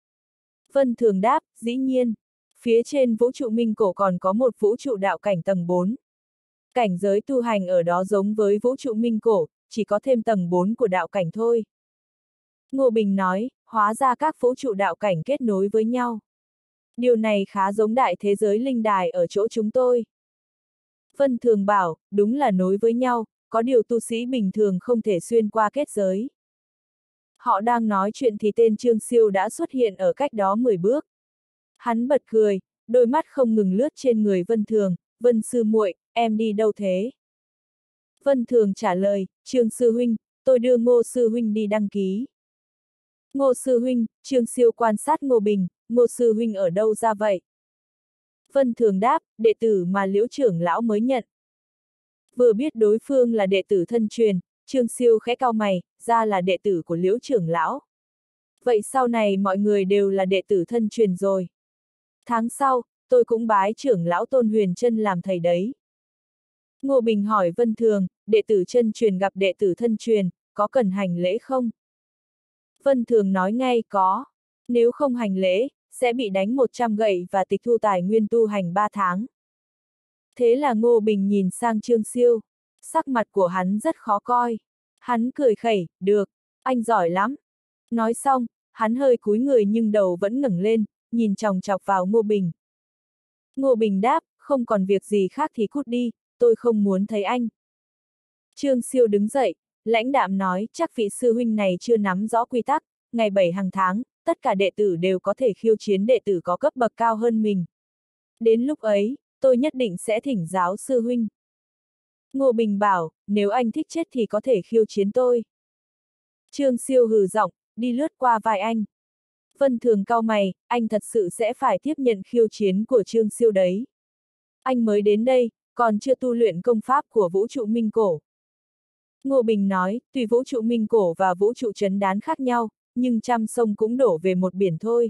Vân Thường đáp, dĩ nhiên. Phía trên vũ trụ minh cổ còn có một vũ trụ đạo cảnh tầng bốn. Cảnh giới tu hành ở đó giống với vũ trụ minh cổ, chỉ có thêm tầng bốn của đạo cảnh thôi. Ngô Bình nói, hóa ra các vũ trụ đạo cảnh kết nối với nhau. Điều này khá giống đại thế giới linh đài ở chỗ chúng tôi. Vân Thường bảo, đúng là nối với nhau, có điều tu sĩ bình thường không thể xuyên qua kết giới. Họ đang nói chuyện thì tên Trương Siêu đã xuất hiện ở cách đó mười bước. Hắn bật cười, đôi mắt không ngừng lướt trên người Vân Thường, Vân sư muội, em đi đâu thế? Vân Thường trả lời, Trương sư huynh, tôi đưa Ngô sư huynh đi đăng ký. Ngô sư huynh, Trương Siêu quan sát Ngô Bình, Ngô sư huynh ở đâu ra vậy? Vân Thường đáp, đệ tử mà Liễu trưởng lão mới nhận. Vừa biết đối phương là đệ tử thân truyền, Trương Siêu khẽ cau mày, ra là đệ tử của Liễu trưởng lão. Vậy sau này mọi người đều là đệ tử thân truyền rồi. Tháng sau, tôi cũng bái trưởng lão Tôn Huyền Trân làm thầy đấy. Ngô Bình hỏi Vân Thường, đệ tử chân truyền gặp đệ tử thân truyền, có cần hành lễ không? Vân Thường nói ngay có. Nếu không hành lễ, sẽ bị đánh một trăm gậy và tịch thu tài nguyên tu hành ba tháng. Thế là Ngô Bình nhìn sang Trương Siêu. Sắc mặt của hắn rất khó coi. Hắn cười khẩy, được, anh giỏi lắm. Nói xong, hắn hơi cúi người nhưng đầu vẫn ngẩng lên, nhìn chòng chọc vào Ngô Bình. Ngô Bình đáp, không còn việc gì khác thì cút đi, tôi không muốn thấy anh. Trương Siêu đứng dậy, lãnh đạm nói, chắc vị sư huynh này chưa nắm rõ quy tắc, ngày bảy hàng tháng, tất cả đệ tử đều có thể khiêu chiến đệ tử có cấp bậc cao hơn mình. Đến lúc ấy, tôi nhất định sẽ thỉnh giáo sư huynh. Ngô Bình bảo, nếu anh thích chết thì có thể khiêu chiến tôi. Trương Siêu hừ giọng, đi lướt qua vai anh. Vân Thường cau mày, anh thật sự sẽ phải tiếp nhận khiêu chiến của Trương Siêu đấy. Anh mới đến đây, còn chưa tu luyện công pháp của vũ trụ minh cổ. Ngô Bình nói, tuy vũ trụ minh cổ và vũ trụ trấn đán khác nhau, nhưng trăm sông cũng đổ về một biển thôi.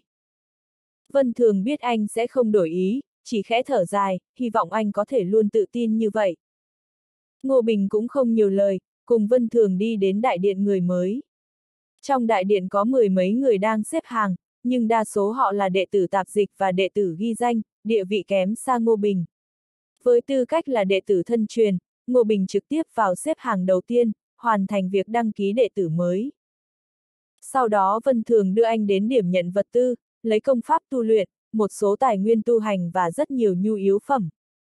Vân Thường biết anh sẽ không đổi ý, chỉ khẽ thở dài, hy vọng anh có thể luôn tự tin như vậy. Ngô Bình cũng không nhiều lời, cùng Vân Thường đi đến đại điện người mới. Trong đại điện có mười mấy người đang xếp hàng, nhưng đa số họ là đệ tử tạp dịch và đệ tử ghi danh, địa vị kém xa Ngô Bình. Với tư cách là đệ tử thân truyền, Ngô Bình trực tiếp vào xếp hàng đầu tiên, hoàn thành việc đăng ký đệ tử mới. Sau đó Vân Thường đưa anh đến điểm nhận vật tư, lấy công pháp tu luyện, một số tài nguyên tu hành và rất nhiều nhu yếu phẩm.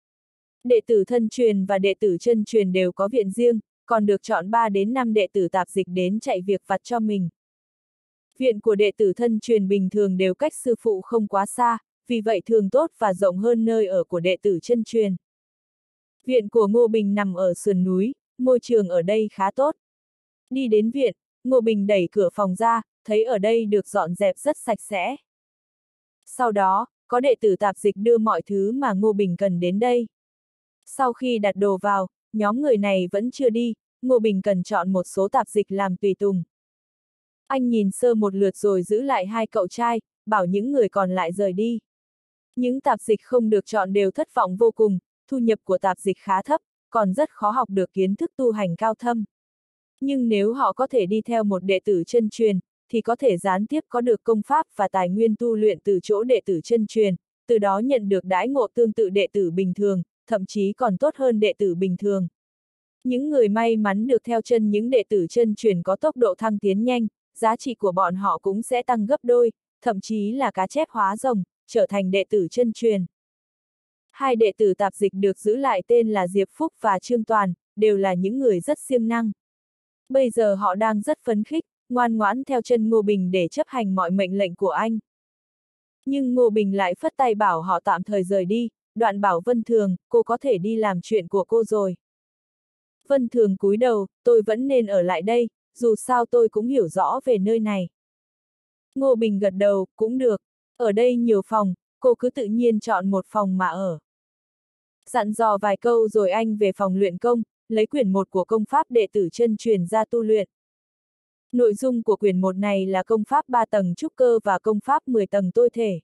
Đệ tử thân truyền và đệ tử chân truyền đều có viện riêng, còn được chọn ba đến năm đệ tử tạp dịch đến chạy việc vặt cho mình. Viện của đệ tử thân truyền bình thường đều cách sư phụ không quá xa, vì vậy thường tốt và rộng hơn nơi ở của đệ tử chân truyền. Viện của Ngô Bình nằm ở sườn núi, môi trường ở đây khá tốt. Đi đến viện, Ngô Bình đẩy cửa phòng ra, thấy ở đây được dọn dẹp rất sạch sẽ. Sau đó, có đệ tử tạp dịch đưa mọi thứ mà Ngô Bình cần đến đây. Sau khi đặt đồ vào, nhóm người này vẫn chưa đi, Ngô Bình cần chọn một số tạp dịch làm tùy tùng. Anh nhìn sơ một lượt rồi giữ lại hai cậu trai, bảo những người còn lại rời đi. Những tạp dịch không được chọn đều thất vọng vô cùng, thu nhập của tạp dịch khá thấp, còn rất khó học được kiến thức tu hành cao thâm. Nhưng nếu họ có thể đi theo một đệ tử chân truyền, thì có thể gián tiếp có được công pháp và tài nguyên tu luyện từ chỗ đệ tử chân truyền, từ đó nhận được đãi ngộ tương tự đệ tử bình thường, thậm chí còn tốt hơn đệ tử bình thường. Những người may mắn được theo chân những đệ tử chân truyền có tốc độ thăng tiến nhanh, giá trị của bọn họ cũng sẽ tăng gấp đôi, thậm chí là cá chép hóa rồng, trở thành đệ tử chân truyền. Hai đệ tử tạp dịch được giữ lại tên là Diệp Phúc và Trương Toàn, đều là những người rất siêng năng. Bây giờ họ đang rất phấn khích, ngoan ngoãn theo chân Ngô Bình để chấp hành mọi mệnh lệnh của anh. Nhưng Ngô Bình lại phất tay bảo họ tạm thời rời đi, đoạn bảo Vân Thường, cô có thể đi làm chuyện của cô rồi. Vân Thường cúi đầu, tôi vẫn nên ở lại đây, dù sao tôi cũng hiểu rõ về nơi này. Ngô Bình gật đầu, cũng được, ở đây nhiều phòng, cô cứ tự nhiên chọn một phòng mà ở. Dặn dò vài câu rồi anh về phòng luyện công, lấy quyển một của công pháp đệ tử chân truyền ra tu luyện. Nội dung của quyển một này là công pháp ba tầng trúc cơ và công pháp mười tầng tôi thể.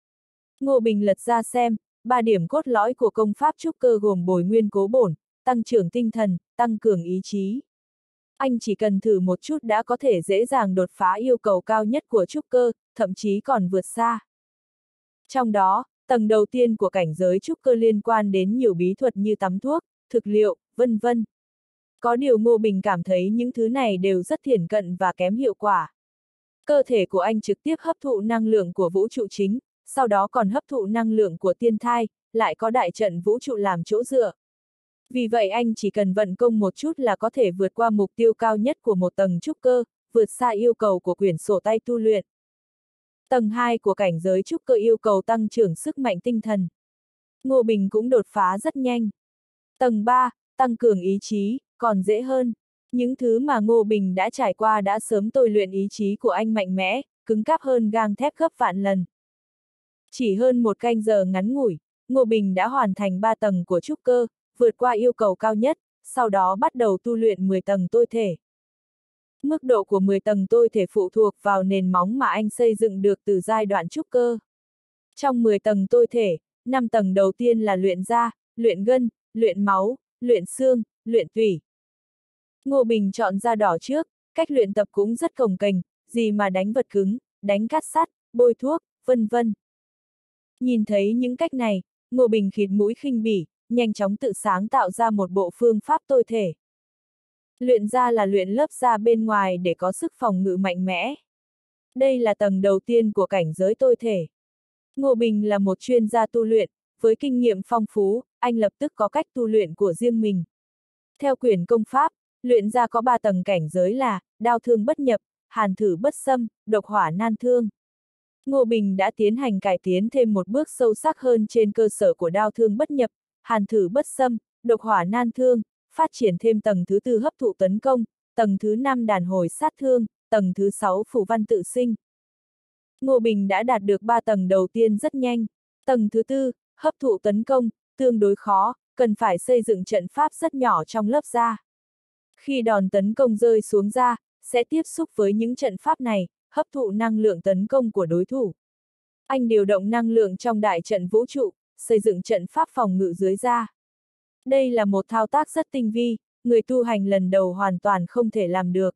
Ngô Bình lật ra xem, ba điểm cốt lõi của công pháp trúc cơ gồm bồi nguyên cố bổn, tăng trưởng tinh thần, tăng cường ý chí. Anh chỉ cần thử một chút đã có thể dễ dàng đột phá yêu cầu cao nhất của trúc cơ, thậm chí còn vượt xa. Trong đó, tầng đầu tiên của cảnh giới trúc cơ liên quan đến nhiều bí thuật như tắm thuốc, thực liệu, vân vân. Có điều Ngô Bình cảm thấy những thứ này đều rất thiển cận và kém hiệu quả. Cơ thể của anh trực tiếp hấp thụ năng lượng của vũ trụ chính, sau đó còn hấp thụ năng lượng của tiên thai, lại có đại trận vũ trụ làm chỗ dựa. Vì vậy anh chỉ cần vận công một chút là có thể vượt qua mục tiêu cao nhất của một tầng trúc cơ, vượt xa yêu cầu của quyển sổ tay tu luyện. Tầng hai của cảnh giới trúc cơ yêu cầu tăng trưởng sức mạnh tinh thần. Ngô Bình cũng đột phá rất nhanh. Tầng ba, tăng cường ý chí, còn dễ hơn. Những thứ mà Ngô Bình đã trải qua đã sớm tôi luyện ý chí của anh mạnh mẽ, cứng cáp hơn gang thép gấp vạn lần. Chỉ hơn một canh giờ ngắn ngủi, Ngô Bình đã hoàn thành ba tầng của trúc cơ, vượt qua yêu cầu cao nhất, sau đó bắt đầu tu luyện mười tầng tôi thể. Mức độ của mười tầng tôi thể phụ thuộc vào nền móng mà anh xây dựng được từ giai đoạn trúc cơ. Trong mười tầng tôi thể, năm tầng đầu tiên là luyện da, luyện gân, luyện máu, luyện xương, luyện tủy. Ngô Bình chọn da đỏ trước, cách luyện tập cũng rất cồng kềnh, gì mà đánh vật cứng, đánh cát sắt, bôi thuốc, vân vân. Nhìn thấy những cách này, Ngô Bình khịt mũi khinh bỉ, nhanh chóng tự sáng tạo ra một bộ phương pháp tôi thể. Luyện da là luyện lớp da bên ngoài để có sức phòng ngự mạnh mẽ. Đây là tầng đầu tiên của cảnh giới tôi thể. Ngô Bình là một chuyên gia tu luyện, với kinh nghiệm phong phú, anh lập tức có cách tu luyện của riêng mình. Theo quyển công pháp, luyện da có ba tầng cảnh giới là đao thương bất nhập, hàn thử bất xâm, độc hỏa nan thương. Ngô Bình đã tiến hành cải tiến thêm một bước sâu sắc hơn trên cơ sở của đao thương bất nhập, hàn thử bất xâm, độc hỏa nan thương, phát triển thêm tầng thứ tư hấp thụ tấn công, tầng thứ năm đàn hồi sát thương, tầng thứ sáu phù văn tự sinh. Ngô Bình đã đạt được ba tầng đầu tiên rất nhanh. Tầng thứ tư, hấp thụ tấn công, tương đối khó, cần phải xây dựng trận pháp rất nhỏ trong lớp da. Khi đòn tấn công rơi xuống da, sẽ tiếp xúc với những trận pháp này, hấp thụ năng lượng tấn công của đối thủ. Anh điều động năng lượng trong đại trận vũ trụ, xây dựng trận pháp phòng ngự dưới da. Đây là một thao tác rất tinh vi, người tu hành lần đầu hoàn toàn không thể làm được.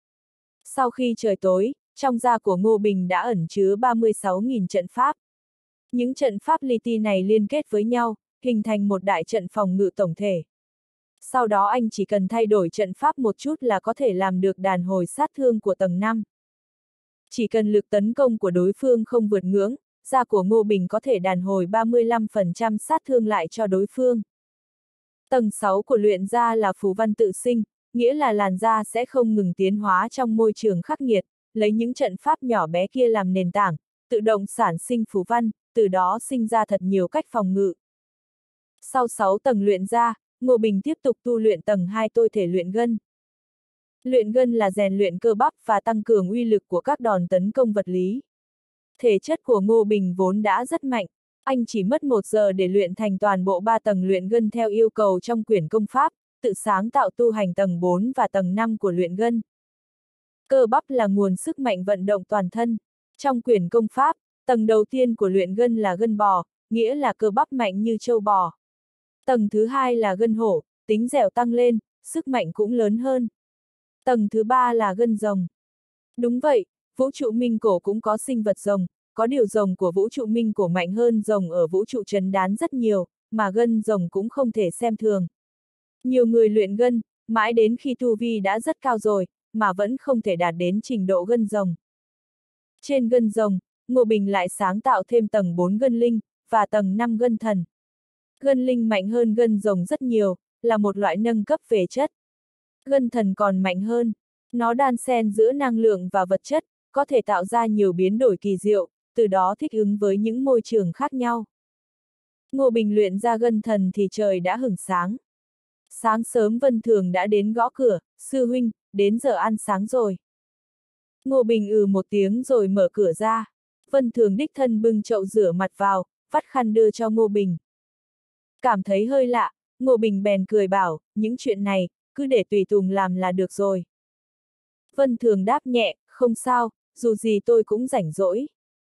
Sau khi trời tối, trong da của Ngô Bình đã ẩn chứa ba mươi sáu nghìn trận pháp. Những trận pháp li ti này liên kết với nhau, hình thành một đại trận phòng ngự tổng thể. Sau đó anh chỉ cần thay đổi trận pháp một chút là có thể làm được đàn hồi sát thương của tầng năm. Chỉ cần lực tấn công của đối phương không vượt ngưỡng, da của Ngô Bình có thể đàn hồi ba mươi lăm phần trăm sát thương lại cho đối phương. Tầng sáu của luyện da là phù văn tự sinh, nghĩa là làn da sẽ không ngừng tiến hóa trong môi trường khắc nghiệt, lấy những trận pháp nhỏ bé kia làm nền tảng, tự động sản sinh phù văn, từ đó sinh ra thật nhiều cách phòng ngự. Sau sáu tầng luyện da, Ngô Bình tiếp tục tu luyện tầng hai tôi thể luyện gân. Luyện gân là rèn luyện cơ bắp và tăng cường uy lực của các đòn tấn công vật lý. Thể chất của Ngô Bình vốn đã rất mạnh, anh chỉ mất một giờ để luyện thành toàn bộ ba tầng luyện gân theo yêu cầu trong quyển công pháp, tự sáng tạo tu hành tầng bốn và tầng năm của luyện gân. Cơ bắp là nguồn sức mạnh vận động toàn thân. Trong quyển công pháp, tầng đầu tiên của luyện gân là gân bò, nghĩa là cơ bắp mạnh như trâu bò. Tầng thứ hai là gân hổ, tính dẻo tăng lên, sức mạnh cũng lớn hơn. Tầng thứ ba là gân rồng. Đúng vậy, vũ trụ minh cổ cũng có sinh vật rồng, có điều rồng của vũ trụ minh cổ mạnh hơn rồng ở vũ trụ trấn đán rất nhiều, mà gân rồng cũng không thể xem thường. Nhiều người luyện gân, mãi đến khi tu vi đã rất cao rồi, mà vẫn không thể đạt đến trình độ gân rồng. Trên gân rồng, Ngô Bình lại sáng tạo thêm tầng bốn gân linh, và tầng năm gân thần. Gân linh mạnh hơn gân rồng rất nhiều, là một loại nâng cấp về chất. Gân thần còn mạnh hơn, nó đan xen giữa năng lượng và vật chất, có thể tạo ra nhiều biến đổi kỳ diệu, từ đó thích ứng với những môi trường khác nhau. Ngô Bình luyện ra gân thần thì trời đã hửng sáng. Sáng sớm Vân Thường đã đến gõ cửa, sư huynh, đến giờ ăn sáng rồi. Ngô Bình ừ một tiếng rồi mở cửa ra. Vân Thường đích thân bưng chậu rửa mặt vào, vắt khăn đưa cho Ngô Bình. Cảm thấy hơi lạ, Ngô Bình bèn cười bảo, những chuyện này, cứ để tùy tùng làm là được rồi. Vân Thường đáp nhẹ, không sao, dù gì tôi cũng rảnh rỗi.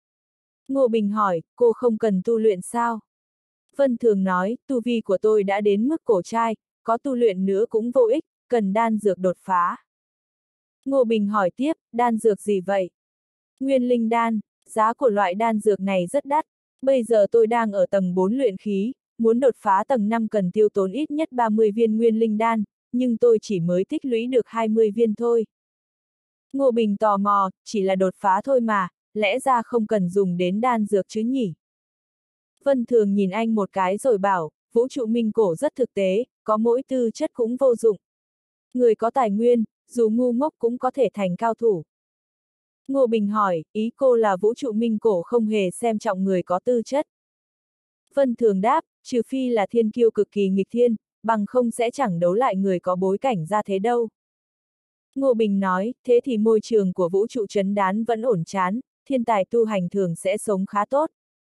Ngô Bình hỏi, cô không cần tu luyện sao? Vân Thường nói, tu vi của tôi đã đến mức cổ trai, có tu luyện nữa cũng vô ích, cần đan dược đột phá. Ngô Bình hỏi tiếp, đan dược gì vậy? Nguyên linh đan, giá của loại đan dược này rất đắt. Bây giờ tôi đang ở tầng bốn luyện khí, muốn đột phá tầng năm cần tiêu tốn ít nhất ba mươi viên nguyên linh đan, nhưng tôi chỉ mới tích lũy được hai mươi viên thôi. Ngô Bình tò mò, chỉ là đột phá thôi mà, lẽ ra không cần dùng đến đan dược chứ nhỉ? Vân Thường nhìn anh một cái rồi bảo, vũ trụ minh cổ rất thực tế, có mỗi tư chất cũng vô dụng. Người có tài nguyên, dù ngu ngốc cũng có thể thành cao thủ. Ngô Bình hỏi, ý cô là vũ trụ minh cổ không hề xem trọng người có tư chất. Vân Thường đáp, trừ phi là thiên kiêu cực kỳ nghịch thiên, bằng không sẽ chẳng đấu lại người có bối cảnh ra thế đâu. Ngô Bình nói, thế thì môi trường của vũ trụ trấn đán vẫn ổn chán, thiên tài tu hành thường sẽ sống khá tốt.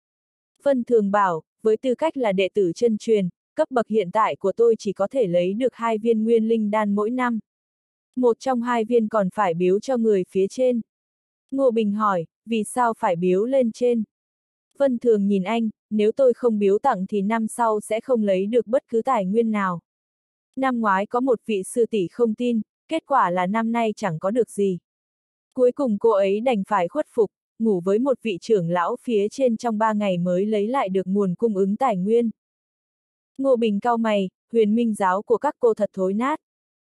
Vân Thường bảo, với tư cách là đệ tử chân truyền, cấp bậc hiện tại của tôi chỉ có thể lấy được hai viên nguyên linh đan mỗi năm. Một trong hai viên còn phải biếu cho người phía trên. Ngô Bình hỏi, vì sao phải biếu lên trên? Vân Thường nhìn anh, nếu tôi không biếu tặng thì năm sau sẽ không lấy được bất cứ tài nguyên nào. Năm ngoái có một vị sư tỷ không tin, kết quả là năm nay chẳng có được gì. Cuối cùng cô ấy đành phải khuất phục, ngủ với một vị trưởng lão phía trên trong ba ngày mới lấy lại được nguồn cung ứng tài nguyên. Ngô Bình cau mày, huyền minh giáo của các cô thật thối nát.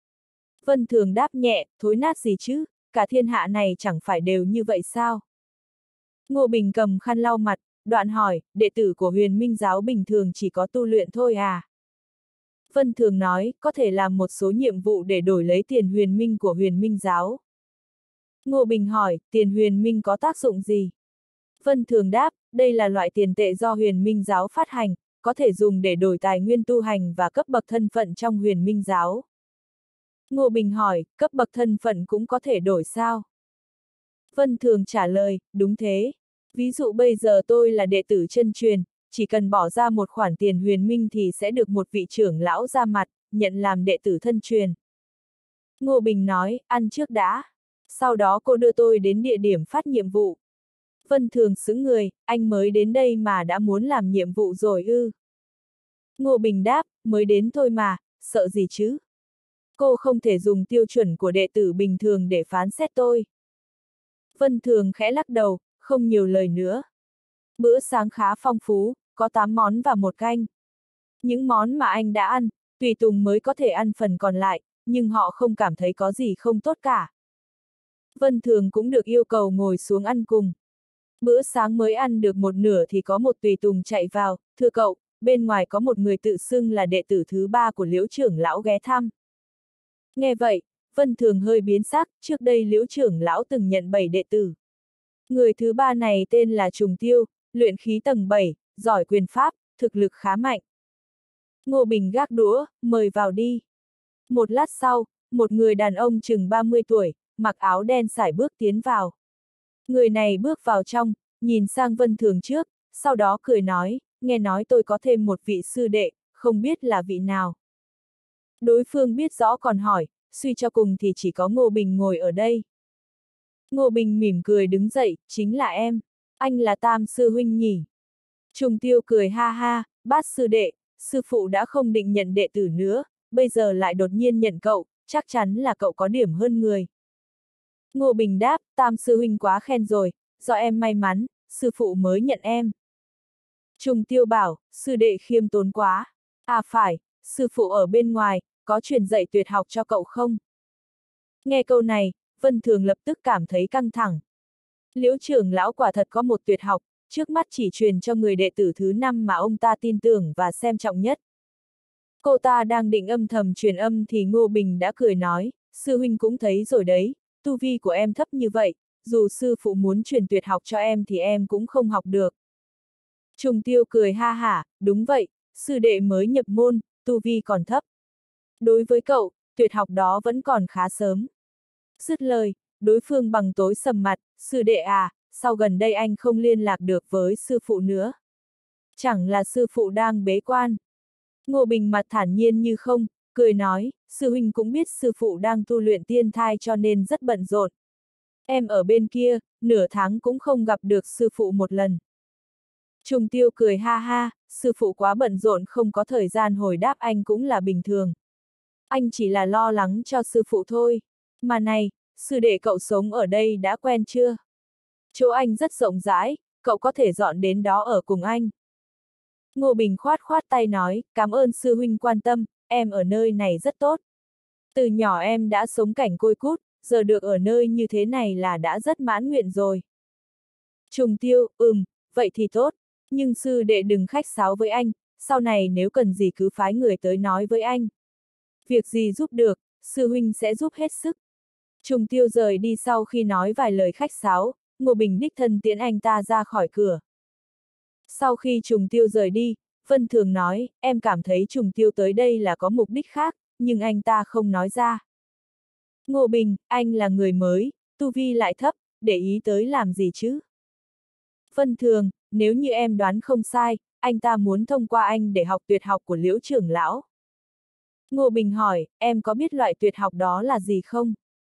Vân Thường đáp nhẹ, thối nát gì chứ, cả thiên hạ này chẳng phải đều như vậy sao? Ngô Bình cầm khăn lau mặt, đoạn hỏi, đệ tử của huyền minh giáo bình thường chỉ có tu luyện thôi à? Vân Thường nói, có thể làm một số nhiệm vụ để đổi lấy tiền huyền minh của huyền minh giáo. Ngô Bình hỏi, tiền huyền minh có tác dụng gì? Vân Thường đáp, đây là loại tiền tệ do huyền minh giáo phát hành, có thể dùng để đổi tài nguyên tu hành và cấp bậc thân phận trong huyền minh giáo. Ngô Bình hỏi, cấp bậc thân phận cũng có thể đổi sao? Vân Thường trả lời, đúng thế. Ví dụ bây giờ tôi là đệ tử chân truyền, chỉ cần bỏ ra một khoản tiền huyền minh thì sẽ được một vị trưởng lão ra mặt, nhận làm đệ tử thân truyền. Ngô Bình nói, ăn trước đã. Sau đó cô đưa tôi đến địa điểm phát nhiệm vụ. Vân Thường sững người, anh mới đến đây mà đã muốn làm nhiệm vụ rồi ư? Ngô Bình đáp, mới đến thôi mà, sợ gì chứ? Cô không thể dùng tiêu chuẩn của đệ tử bình thường để phán xét tôi. Vân Thường khẽ lắc đầu, không nhiều lời nữa. Bữa sáng khá phong phú, có tám món và một canh. Những món mà anh đã ăn, tùy tùng mới có thể ăn phần còn lại, nhưng họ không cảm thấy có gì không tốt cả. Vân Thường cũng được yêu cầu ngồi xuống ăn cùng. Bữa sáng mới ăn được một nửa thì có một tùy tùng chạy vào, thưa cậu, bên ngoài có một người tự xưng là đệ tử thứ ba của Liễu trưởng lão ghé thăm. Nghe vậy, Vân Thường hơi biến sắc, trước đây Liễu trưởng lão từng nhận bảy đệ tử. Người thứ ba này tên là Trùng Tiêu, luyện khí tầng bảy, giỏi quyền pháp, thực lực khá mạnh. Ngô Bình gác đũa, mời vào đi. Một lát sau, một người đàn ông chừng ba mươi tuổi, mặc áo đen sải bước tiến vào. Người này bước vào trong, nhìn sang Vân Thường trước, sau đó cười nói, nghe nói tôi có thêm một vị sư đệ, không biết là vị nào. Đối phương biết rõ còn hỏi, suy cho cùng thì chỉ có Ngô Bình ngồi ở đây. Ngô Bình mỉm cười đứng dậy, chính là em, anh là Tam sư huynh nhỉ. Trùng Tiêu cười ha ha, Bát sư đệ, sư phụ đã không định nhận đệ tử nữa, bây giờ lại đột nhiên nhận cậu, chắc chắn là cậu có điểm hơn người. Ngô Bình đáp, Tam sư huynh quá khen rồi, do em may mắn, sư phụ mới nhận em. Trùng Tiêu bảo, sư đệ khiêm tốn quá. À phải, sư phụ ở bên ngoài, có truyền dạy tuyệt học cho cậu không? Nghe câu này, Vân Thường lập tức cảm thấy căng thẳng. Liễu trưởng lão quả thật có một tuyệt học, trước mắt chỉ truyền cho người đệ tử thứ năm mà ông ta tin tưởng và xem trọng nhất. Cô ta đang định âm thầm truyền âm thì Ngô Bình đã cười nói, sư huynh cũng thấy rồi đấy, tu vi của em thấp như vậy, dù sư phụ muốn truyền tuyệt học cho em thì em cũng không học được. Trùng Tiêu cười ha hả, đúng vậy, sư đệ mới nhập môn, tu vi còn thấp. Đối với cậu, tuyệt học đó vẫn còn khá sớm. Dứt lời, đối phương bằng tối sầm mặt, sư đệ à, sao gần đây anh không liên lạc được với sư phụ nữa? Chẳng là sư phụ đang bế quan. Ngô Bình mặt thản nhiên như không, cười nói, sư huynh cũng biết sư phụ đang tu luyện tiên thai cho nên rất bận rộn. Em ở bên kia, nửa tháng cũng không gặp được sư phụ một lần. Trùng Tiêu cười ha ha, sư phụ quá bận rộn không có thời gian hồi đáp anh cũng là bình thường. Anh chỉ là lo lắng cho sư phụ thôi. Mà này, sư đệ cậu sống ở đây đã quen chưa? Chỗ anh rất rộng rãi, cậu có thể dọn đến đó ở cùng anh. Ngô Bình khoát khoát tay nói, cảm ơn sư huynh quan tâm, em ở nơi này rất tốt. Từ nhỏ em đã sống cảnh côi cút, giờ được ở nơi như thế này là đã rất mãn nguyện rồi. Trùng Tiêu, ừm, vậy thì tốt, nhưng sư đệ đừng khách sáo với anh, sau này nếu cần gì cứ phái người tới nói với anh. Việc gì giúp được, sư huynh sẽ giúp hết sức. Trùng Tiêu rời đi sau khi nói vài lời khách sáo, Ngô Bình đích thân tiễn anh ta ra khỏi cửa. Sau khi Trùng Tiêu rời đi, Vân Thường nói, em cảm thấy Trùng Tiêu tới đây là có mục đích khác, nhưng anh ta không nói ra. Ngô Bình, anh là người mới, tu vi lại thấp, để ý tới làm gì chứ? Vân Thường, nếu như em đoán không sai, anh ta muốn thông qua anh để học tuyệt học của Liễu trưởng lão. Ngô Bình hỏi, em có biết loại tuyệt học đó là gì không?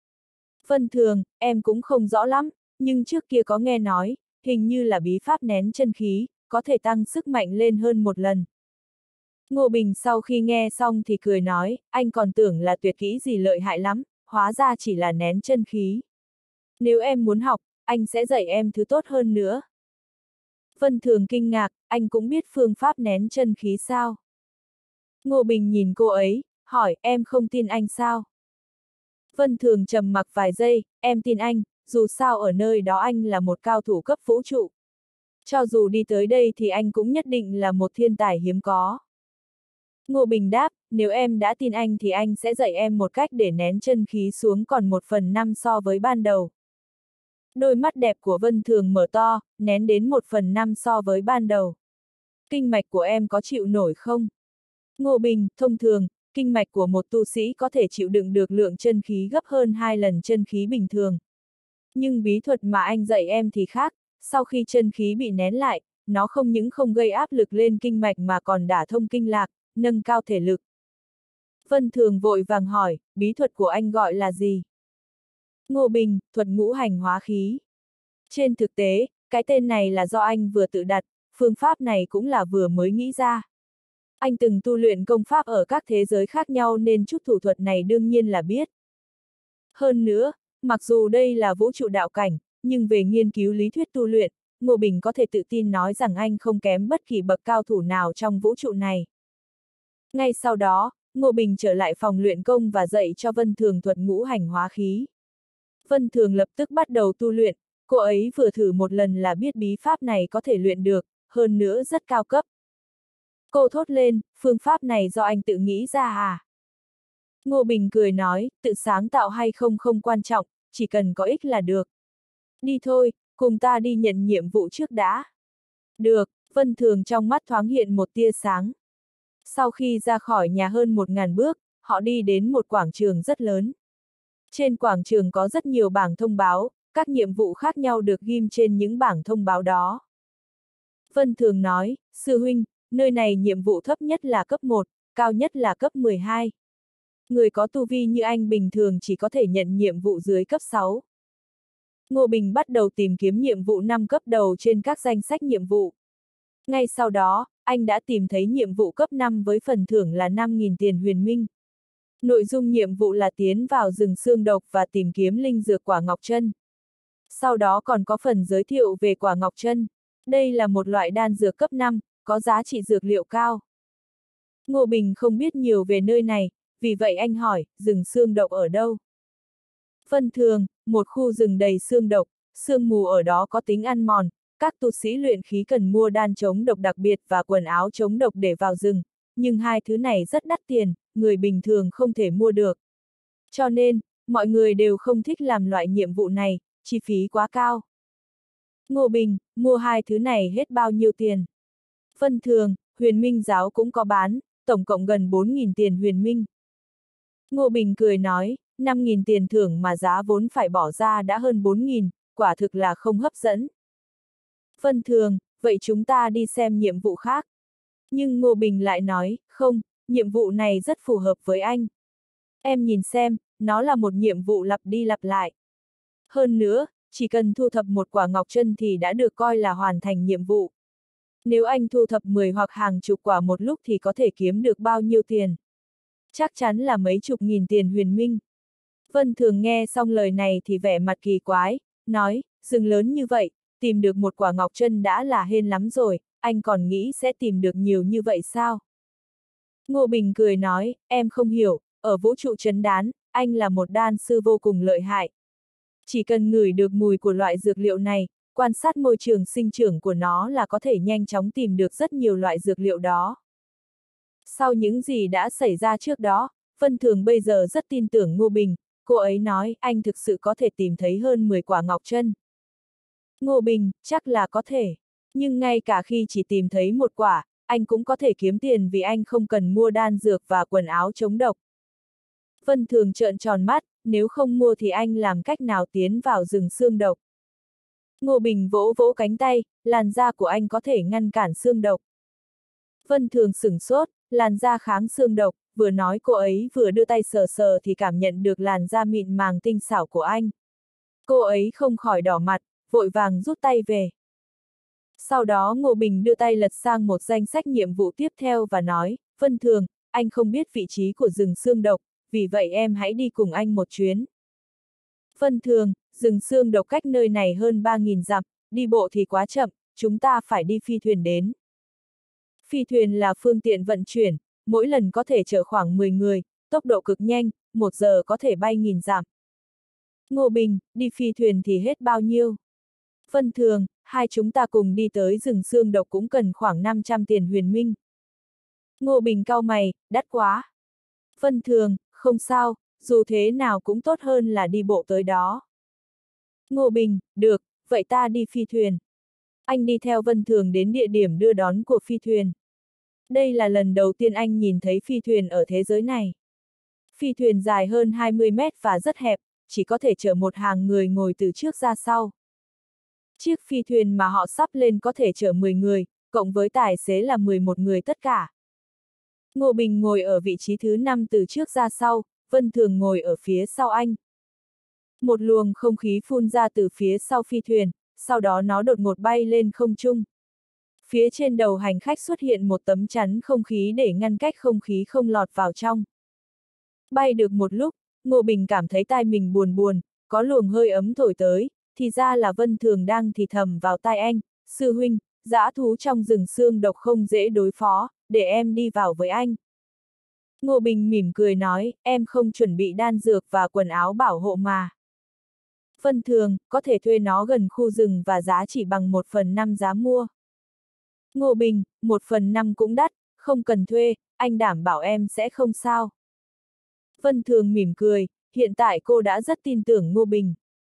Vân Thường, em cũng không rõ lắm, nhưng trước kia có nghe nói, hình như là bí pháp nén chân khí, có thể tăng sức mạnh lên hơn một lần. Ngô Bình sau khi nghe xong thì cười nói, anh còn tưởng là tuyệt kỹ gì lợi hại lắm, hóa ra chỉ là nén chân khí. Nếu em muốn học, anh sẽ dạy em thứ tốt hơn nữa. Vân Thường kinh ngạc, anh cũng biết phương pháp nén chân khí sao? Ngô Bình nhìn cô ấy, hỏi, em không tin anh sao? Vân Thường trầm mặc vài giây, em tin anh, dù sao ở nơi đó anh là một cao thủ cấp vũ trụ. Cho dù đi tới đây thì anh cũng nhất định là một thiên tài hiếm có. Ngô Bình đáp, nếu em đã tin anh thì anh sẽ dạy em một cách để nén chân khí xuống còn một phần năm so với ban đầu. Đôi mắt đẹp của Vân Thường mở to, nén đến một phần năm so với ban đầu. Kinh mạch của em có chịu nổi không? Ngô Bình, thông thường, kinh mạch của một tu sĩ có thể chịu đựng được lượng chân khí gấp hơn hai lần chân khí bình thường. Nhưng bí thuật mà anh dạy em thì khác, sau khi chân khí bị nén lại, nó không những không gây áp lực lên kinh mạch mà còn đả thông kinh lạc, nâng cao thể lực. Vân Thường vội vàng hỏi, bí thuật của anh gọi là gì? Ngô Bình, thuật ngũ hành hóa khí. Trên thực tế, cái tên này là do anh vừa tự đặt, phương pháp này cũng là vừa mới nghĩ ra. Anh từng tu luyện công pháp ở các thế giới khác nhau nên chút thủ thuật này đương nhiên là biết. Hơn nữa, mặc dù đây là vũ trụ đạo cảnh, nhưng về nghiên cứu lý thuyết tu luyện, Ngô Bình có thể tự tin nói rằng anh không kém bất kỳ bậc cao thủ nào trong vũ trụ này. Ngay sau đó, Ngô Bình trở lại phòng luyện công và dạy cho Vân Thường thuật ngũ hành hóa khí. Vân Thường lập tức bắt đầu tu luyện, cô ấy vừa thử một lần là biết bí pháp này có thể luyện được, hơn nữa rất cao cấp. Cô thốt lên, phương pháp này do anh tự nghĩ ra à? Ngô Bình cười nói, tự sáng tạo hay không không quan trọng, chỉ cần có ích là được. Đi thôi, cùng ta đi nhận nhiệm vụ trước đã. Được, Vân Thường trong mắt thoáng hiện một tia sáng. Sau khi ra khỏi nhà hơn một ngàn bước, họ đi đến một quảng trường rất lớn. Trên quảng trường có rất nhiều bảng thông báo, các nhiệm vụ khác nhau được ghim trên những bảng thông báo đó. Vân Thường nói, sư huynh, nơi này nhiệm vụ thấp nhất là cấp một, cao nhất là cấp mười hai. Người có tu vi như anh bình thường chỉ có thể nhận nhiệm vụ dưới cấp sáu. Ngô Bình bắt đầu tìm kiếm nhiệm vụ năm cấp đầu trên các danh sách nhiệm vụ. Ngay sau đó, anh đã tìm thấy nhiệm vụ cấp năm với phần thưởng là năm nghìn tiền huyền minh. Nội dung nhiệm vụ là tiến vào rừng xương độc và tìm kiếm linh dược quả ngọc chân. Sau đó còn có phần giới thiệu về quả ngọc chân. Đây là một loại đan dược cấp năm, có giá trị dược liệu cao. Ngô Bình không biết nhiều về nơi này, vì vậy anh hỏi, rừng xương độc ở đâu? Vân Thường, một khu rừng đầy xương độc, sương mù ở đó có tính ăn mòn, các tu sĩ luyện khí cần mua đan chống độc đặc biệt và quần áo chống độc để vào rừng, nhưng hai thứ này rất đắt tiền, người bình thường không thể mua được. Cho nên, mọi người đều không thích làm loại nhiệm vụ này, chi phí quá cao. Ngô Bình, mua hai thứ này hết bao nhiêu tiền? Vân Thường, Huyền Minh giáo cũng có bán, tổng cộng gần bốn nghìn tiền huyền minh. Ngô Bình cười nói, năm nghìn tiền thưởng mà giá vốn phải bỏ ra đã hơn bốn nghìn, quả thực là không hấp dẫn. Vân Thường, vậy chúng ta đi xem nhiệm vụ khác. Nhưng Ngô Bình lại nói, không, nhiệm vụ này rất phù hợp với anh. Em nhìn xem, nó là một nhiệm vụ lặp đi lặp lại. Hơn nữa, chỉ cần thu thập một quả ngọc chân thì đã được coi là hoàn thành nhiệm vụ. Nếu anh thu thập mười hoặc hàng chục quả một lúc thì có thể kiếm được bao nhiêu tiền? Chắc chắn là mấy chục nghìn tiền huyền minh. Vân Thường nghe xong lời này thì vẻ mặt kỳ quái, nói, rừng lớn như vậy, tìm được một quả ngọc chân đã là hên lắm rồi, anh còn nghĩ sẽ tìm được nhiều như vậy sao? Ngô Bình cười nói, em không hiểu, ở vũ trụ trấn đán, anh là một đan sư vô cùng lợi hại. Chỉ cần ngửi được mùi của loại dược liệu này, quan sát môi trường sinh trưởng của nó là có thể nhanh chóng tìm được rất nhiều loại dược liệu đó. Sau những gì đã xảy ra trước đó, Vân Thường bây giờ rất tin tưởng Ngô Bình, cô ấy nói anh thực sự có thể tìm thấy hơn mười quả ngọc chân. Ngô Bình, chắc là có thể. Nhưng ngay cả khi chỉ tìm thấy một quả, anh cũng có thể kiếm tiền vì anh không cần mua đan dược và quần áo chống độc. Vân Thường trợn tròn mắt, nếu không mua thì anh làm cách nào tiến vào rừng xương độc. Ngô Bình vỗ vỗ cánh tay, làn da của anh có thể ngăn cản xương độc. Vân Thường sửng sốt, làn da kháng xương độc, vừa nói cô ấy vừa đưa tay sờ sờ thì cảm nhận được làn da mịn màng tinh xảo của anh. Cô ấy không khỏi đỏ mặt, vội vàng rút tay về. Sau đó Ngô Bình đưa tay lật sang một danh sách nhiệm vụ tiếp theo và nói, Vân Thường, anh không biết vị trí của rừng xương độc, vì vậy em hãy đi cùng anh một chuyến. Vân Thường, rừng xương độc cách nơi này hơn ba nghìn dặm, đi bộ thì quá chậm, chúng ta phải đi phi thuyền đến. Phi thuyền là phương tiện vận chuyển, mỗi lần có thể chở khoảng mười người, tốc độ cực nhanh, một giờ có thể bay nghìn dặm. Ngô Bình, đi phi thuyền thì hết bao nhiêu? Vân Thường, hai chúng ta cùng đi tới rừng xương độc cũng cần khoảng năm trăm tiền huyền minh. Ngô Bình cau mày, đắt quá. Vân Thường, không sao, dù thế nào cũng tốt hơn là đi bộ tới đó. Ngô Bình, được, vậy ta đi phi thuyền. Anh đi theo Vân Thường đến địa điểm đưa đón của phi thuyền. Đây là lần đầu tiên anh nhìn thấy phi thuyền ở thế giới này. Phi thuyền dài hơn hai mươi mét và rất hẹp, chỉ có thể chở một hàng người ngồi từ trước ra sau. Chiếc phi thuyền mà họ sắp lên có thể chở mười người, cộng với tài xế là mười một người tất cả. Ngô Bình ngồi ở vị trí thứ năm từ trước ra sau, Vân Thường ngồi ở phía sau anh. Một luồng không khí phun ra từ phía sau phi thuyền, sau đó nó đột ngột bay lên không trung. Phía trên đầu hành khách xuất hiện một tấm chắn không khí để ngăn cách không khí không lọt vào trong. Bay được một lúc, Ngô Bình cảm thấy tai mình buồn buồn, có luồng hơi ấm thổi tới, thì ra là Vân Thường đang thì thầm vào tai anh, sư huynh, dã thú trong rừng xương độc không dễ đối phó, để em đi vào với anh. Ngô Bình mỉm cười nói, em không chuẩn bị đan dược và quần áo bảo hộ mà. Vân Thường, có thể thuê nó gần khu rừng và giá chỉ bằng một phần năm giá mua. Ngô Bình, một phần năm cũng đắt, không cần thuê, anh đảm bảo em sẽ không sao. Vân Thường mỉm cười, hiện tại cô đã rất tin tưởng Ngô Bình.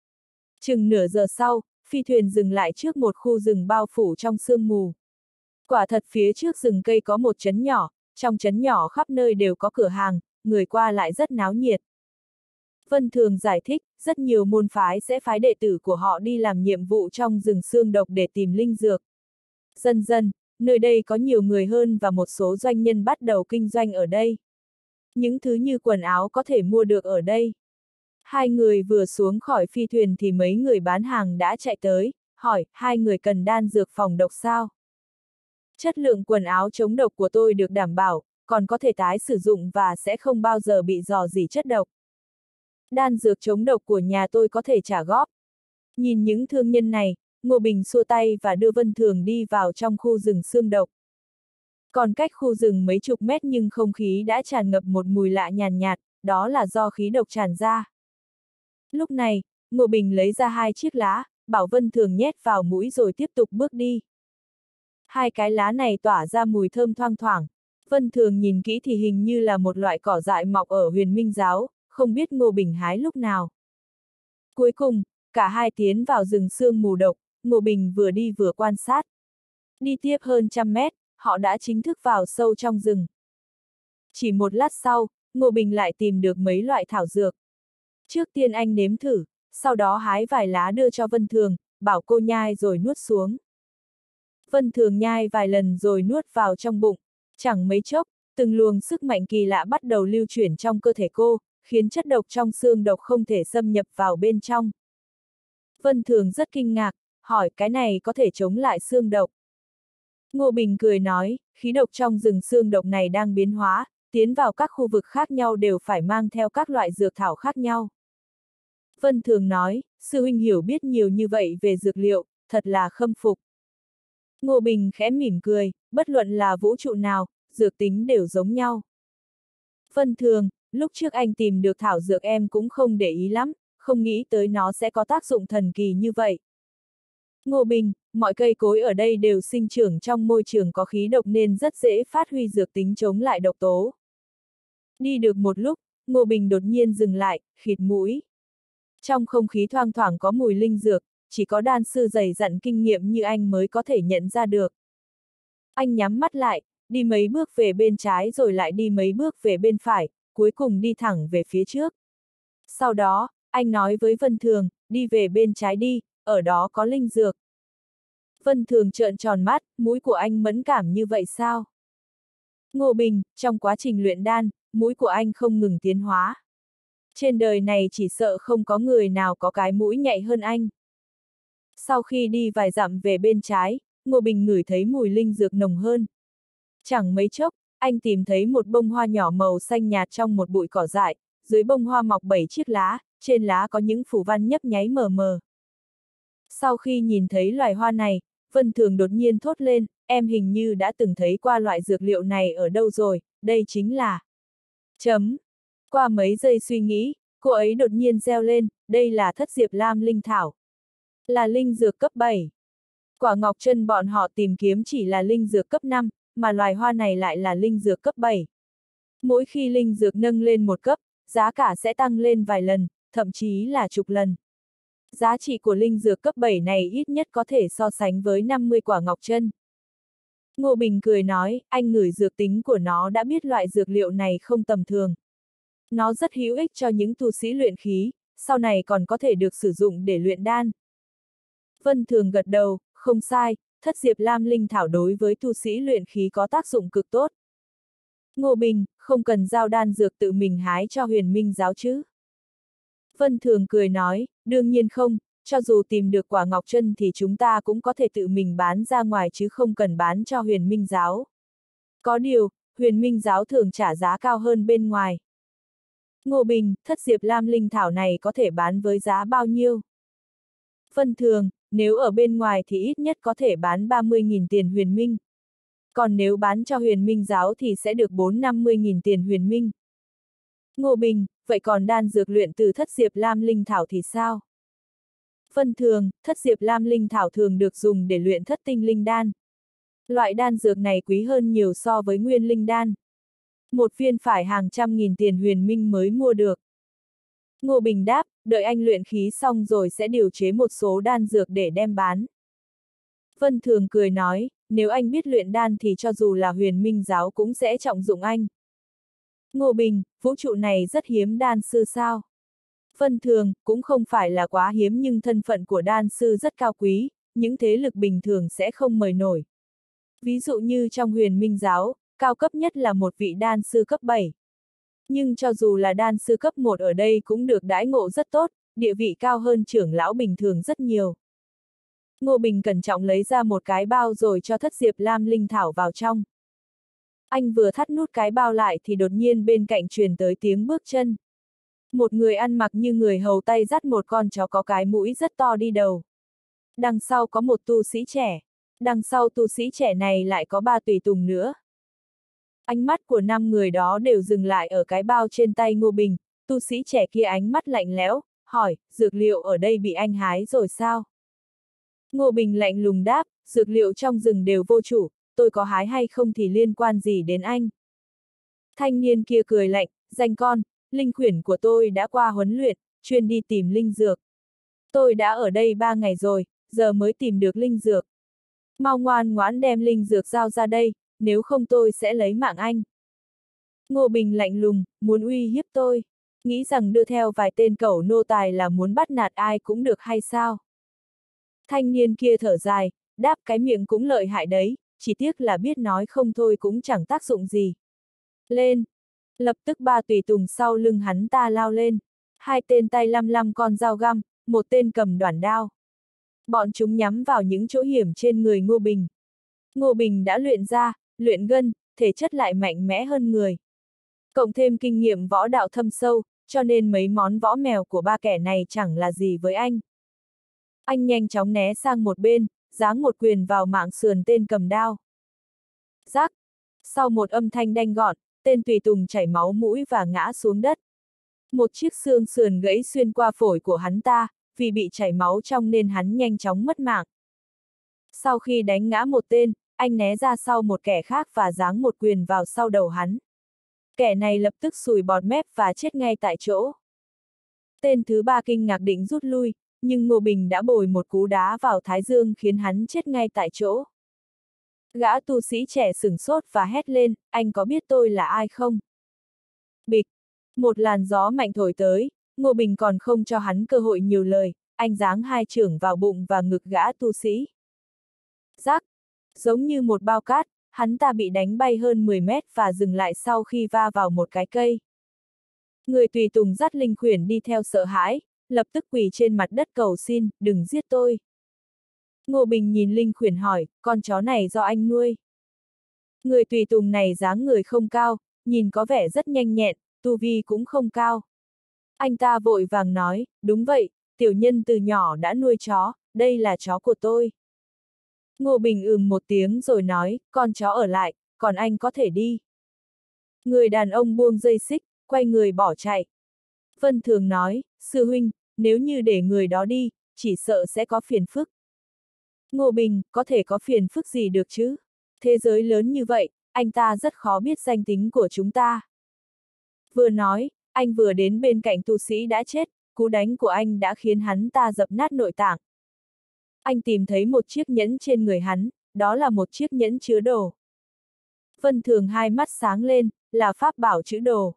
Chừng nửa giờ sau, phi thuyền dừng lại trước một khu rừng bao phủ trong sương mù. Quả thật phía trước rừng cây có một trấn nhỏ, trong trấn nhỏ khắp nơi đều có cửa hàng, người qua lại rất náo nhiệt. Vân Thường giải thích, rất nhiều môn phái sẽ phái đệ tử của họ đi làm nhiệm vụ trong rừng xương độc để tìm linh dược. Dần dần, nơi đây có nhiều người hơn và một số doanh nhân bắt đầu kinh doanh ở đây. Những thứ như quần áo có thể mua được ở đây. Hai người vừa xuống khỏi phi thuyền thì mấy người bán hàng đã chạy tới, hỏi, hai người cần đan dược phòng độc sao? Chất lượng quần áo chống độc của tôi được đảm bảo, còn có thể tái sử dụng và sẽ không bao giờ bị rò rỉ chất độc. Đan dược chống độc của nhà tôi có thể trả góp. Nhìn những thương nhân này, Ngô Bình xua tay và đưa Vân Thường đi vào trong khu rừng xương độc. Còn cách khu rừng mấy chục mét nhưng không khí đã tràn ngập một mùi lạ nhàn nhạt, đó là do khí độc tràn ra. Lúc này, Ngô Bình lấy ra hai chiếc lá, bảo Vân Thường nhét vào mũi rồi tiếp tục bước đi. Hai cái lá này tỏa ra mùi thơm thoang thoảng. Vân Thường nhìn kỹ thì hình như là một loại cỏ dại mọc ở Huyền Minh Giáo, không biết Ngô Bình hái lúc nào. Cuối cùng, cả hai tiến vào rừng sương mù độc, Ngô Bình vừa đi vừa quan sát. Đi tiếp hơn trăm mét, họ đã chính thức vào sâu trong rừng. Chỉ một lát sau, Ngô Bình lại tìm được mấy loại thảo dược. Trước tiên anh nếm thử, sau đó hái vài lá đưa cho Vân Thường, bảo cô nhai rồi nuốt xuống. Vân Thường nhai vài lần rồi nuốt vào trong bụng, chẳng mấy chốc, từng luồng sức mạnh kỳ lạ bắt đầu lưu chuyển trong cơ thể cô, khiến chất độc trong xương độc không thể xâm nhập vào bên trong. Vân Thường rất kinh ngạc, hỏi cái này có thể chống lại xương độc. Ngô Bình cười nói, khí độc trong rừng xương độc này đang biến hóa, tiến vào các khu vực khác nhau đều phải mang theo các loại dược thảo khác nhau. Vân Thường nói, sư huynh hiểu biết nhiều như vậy về dược liệu, thật là khâm phục. Ngô Bình khẽ mỉm cười, bất luận là vũ trụ nào, dược tính đều giống nhau. Vân Thường, lúc trước anh tìm được thảo dược em cũng không để ý lắm, không nghĩ tới nó sẽ có tác dụng thần kỳ như vậy. Ngô Bình, mọi cây cối ở đây đều sinh trưởng trong môi trường có khí độc nên rất dễ phát huy dược tính chống lại độc tố. Đi được một lúc, Ngô Bình đột nhiên dừng lại, khịt mũi. Trong không khí thoang thoảng có mùi linh dược, chỉ có đan sư dày dặn kinh nghiệm như anh mới có thể nhận ra được. Anh nhắm mắt lại, đi mấy bước về bên trái rồi lại đi mấy bước về bên phải, cuối cùng đi thẳng về phía trước. Sau đó, anh nói với Vân Thường, đi về bên trái đi, ở đó có linh dược. Vân Thường trợn tròn mắt, mũi của anh mẫn cảm như vậy sao? Ngô Bình, trong quá trình luyện đan, mũi của anh không ngừng tiến hóa. Trên đời này chỉ sợ không có người nào có cái mũi nhạy hơn anh. Sau khi đi vài dặm về bên trái, Ngô Bình ngửi thấy mùi linh dược nồng hơn. Chẳng mấy chốc, anh tìm thấy một bông hoa nhỏ màu xanh nhạt trong một bụi cỏ dại, dưới bông hoa mọc bảy chiếc lá, trên lá có những phù văn nhấp nháy mờ mờ. Sau khi nhìn thấy loài hoa này, Vân Thường đột nhiên thốt lên, em hình như đã từng thấy qua loại dược liệu này ở đâu rồi, đây chính là... Chấm. Qua mấy giây suy nghĩ, cô ấy đột nhiên reo lên, đây là thất diệp lam linh thảo. Là linh dược cấp bảy. Quả ngọc chân bọn họ tìm kiếm chỉ là linh dược cấp năm, mà loài hoa này lại là linh dược cấp bảy. Mỗi khi linh dược nâng lên một cấp, giá cả sẽ tăng lên vài lần, thậm chí là chục lần. Giá trị của linh dược cấp bảy này ít nhất có thể so sánh với năm mươi quả ngọc chân. Ngô Bình cười nói, anh ngửi dược tính của nó đã biết loại dược liệu này không tầm thường. Nó rất hữu ích cho những tu sĩ luyện khí, sau này còn có thể được sử dụng để luyện đan. Vân Thường gật đầu, không sai, thất diệp lam linh thảo đối với tu sĩ luyện khí có tác dụng cực tốt. Ngô Bình, không cần giao đan dược tự mình hái cho Huyền Minh giáo chứ? Vân Thường cười nói, đương nhiên không, cho dù tìm được quả ngọc chân thì chúng ta cũng có thể tự mình bán ra ngoài chứ không cần bán cho Huyền Minh giáo. Có điều, Huyền Minh giáo thường trả giá cao hơn bên ngoài. Ngô Bình, thất diệp lam linh thảo này có thể bán với giá bao nhiêu? Vân Thường, nếu ở bên ngoài thì ít nhất có thể bán ba mươi nghìn tiền Huyền Minh. Còn nếu bán cho Huyền Minh giáo thì sẽ được bốn năm mươi nghìn tiền Huyền Minh. Ngô Bình, vậy còn đan dược luyện từ thất diệp lam linh thảo thì sao? Vân Thường, thất diệp lam linh thảo thường được dùng để luyện thất tinh linh đan. Loại đan dược này quý hơn nhiều so với nguyên linh đan. Một viên phải hàng trăm nghìn tiền Huyền Minh mới mua được. Ngô Bình đáp, đợi anh luyện khí xong rồi sẽ điều chế một số đan dược để đem bán. Vân Thường cười nói, nếu anh biết luyện đan thì cho dù là Huyền Minh giáo cũng sẽ trọng dụng anh. Ngô Bình, vũ trụ này rất hiếm đan sư sao? Vân Thường, cũng không phải là quá hiếm nhưng thân phận của đan sư rất cao quý, những thế lực bình thường sẽ không mời nổi. Ví dụ như trong Huyền Minh giáo, cao cấp nhất là một vị đan sư cấp bảy. Nhưng cho dù là đan sư cấp một ở đây cũng được đãi ngộ rất tốt, địa vị cao hơn trưởng lão bình thường rất nhiều. Ngô Bình cẩn trọng lấy ra một cái bao rồi cho thất diệp lam linh thảo vào trong. Anh vừa thắt nút cái bao lại thì đột nhiên bên cạnh truyền tới tiếng bước chân. Một người ăn mặc như người hầu tay dắt một con chó có cái mũi rất to đi đầu. Đằng sau có một tu sĩ trẻ. Đằng sau tu sĩ trẻ này lại có ba tùy tùng nữa. Ánh mắt của năm người đó đều dừng lại ở cái bao trên tay Ngô Bình, tu sĩ trẻ kia ánh mắt lạnh lẽo, hỏi, dược liệu ở đây bị anh hái rồi sao? Ngô Bình lạnh lùng đáp, dược liệu trong rừng đều vô chủ, tôi có hái hay không thì liên quan gì đến anh? Thanh niên kia cười lạnh, danh con, linh khuyển của tôi đã qua huấn luyện, chuyên đi tìm linh dược. Tôi đã ở đây ba ngày rồi, giờ mới tìm được linh dược. Mau ngoan ngoãn đem linh dược giao ra đây, nếu không tôi sẽ lấy mạng anh. Ngô Bình lạnh lùng, muốn uy hiếp tôi, nghĩ rằng đưa theo vài tên cẩu nô tài là muốn bắt nạt ai cũng được hay sao? Thanh niên kia thở dài, đáp cái miệng cũng lợi hại đấy, chỉ tiếc là biết nói không thôi cũng chẳng tác dụng gì. Lên! Lập tức ba tùy tùng sau lưng hắn ta lao lên. Hai tên tay lăm lăm con dao găm, một tên cầm đoản đao. Bọn chúng nhắm vào những chỗ hiểm trên người Ngô Bình. Ngô Bình đã luyện ra, luyện gân, thể chất lại mạnh mẽ hơn người. Cộng thêm kinh nghiệm võ đạo thâm sâu, cho nên mấy món võ mèo của ba kẻ này chẳng là gì với anh. Anh nhanh chóng né sang một bên, giáng một quyền vào mạng sườn tên cầm đao. Rắc! Sau một âm thanh đanh gọn, tên tùy tùng chảy máu mũi và ngã xuống đất. Một chiếc xương sườn gãy xuyên qua phổi của hắn ta, vì bị chảy máu trong nên hắn nhanh chóng mất mạng. Sau khi đánh ngã một tên, anh né ra sau một kẻ khác và giáng một quyền vào sau đầu hắn. Kẻ này lập tức sùi bọt mép và chết ngay tại chỗ. Tên thứ ba kinh ngạc định rút lui, nhưng Ngô Bình đã bồi một cú đá vào thái dương khiến hắn chết ngay tại chỗ. Gã tu sĩ trẻ sửng sốt và hét lên, anh có biết tôi là ai không? Bịch! Một làn gió mạnh thổi tới, Ngô Bình còn không cho hắn cơ hội nhiều lời, anh giáng hai chưởng vào bụng và ngực gã tu sĩ. Rắc! Giống như một bao cát, hắn ta bị đánh bay hơn mười mét và dừng lại sau khi va vào một cái cây. Người tùy tùng dắt linh khuyển đi theo sợ hãi, lập tức quỳ trên mặt đất cầu xin, đừng giết tôi. Ngô Bình nhìn linh khuyển hỏi, con chó này do anh nuôi. Người tùy tùng này dáng người không cao, nhìn có vẻ rất nhanh nhẹn, tu vi cũng không cao. Anh ta vội vàng nói, đúng vậy, tiểu nhân từ nhỏ đã nuôi chó, đây là chó của tôi. Ngô Bình ừm một tiếng rồi nói, con chó ở lại, còn anh có thể đi. Người đàn ông buông dây xích, quay người bỏ chạy. Vân Thường nói, sư huynh, nếu như để người đó đi, chỉ sợ sẽ có phiền phức. Ngô Bình, có thể có phiền phức gì được chứ? Thế giới lớn như vậy, anh ta rất khó biết danh tính của chúng ta. Vừa nói, anh vừa đến bên cạnh tu sĩ đã chết, cú đánh của anh đã khiến hắn ta dập nát nội tạng. Anh tìm thấy một chiếc nhẫn trên người hắn, đó là một chiếc nhẫn chứa đồ. Vân Thường hai mắt sáng lên, là pháp bảo chữ đồ.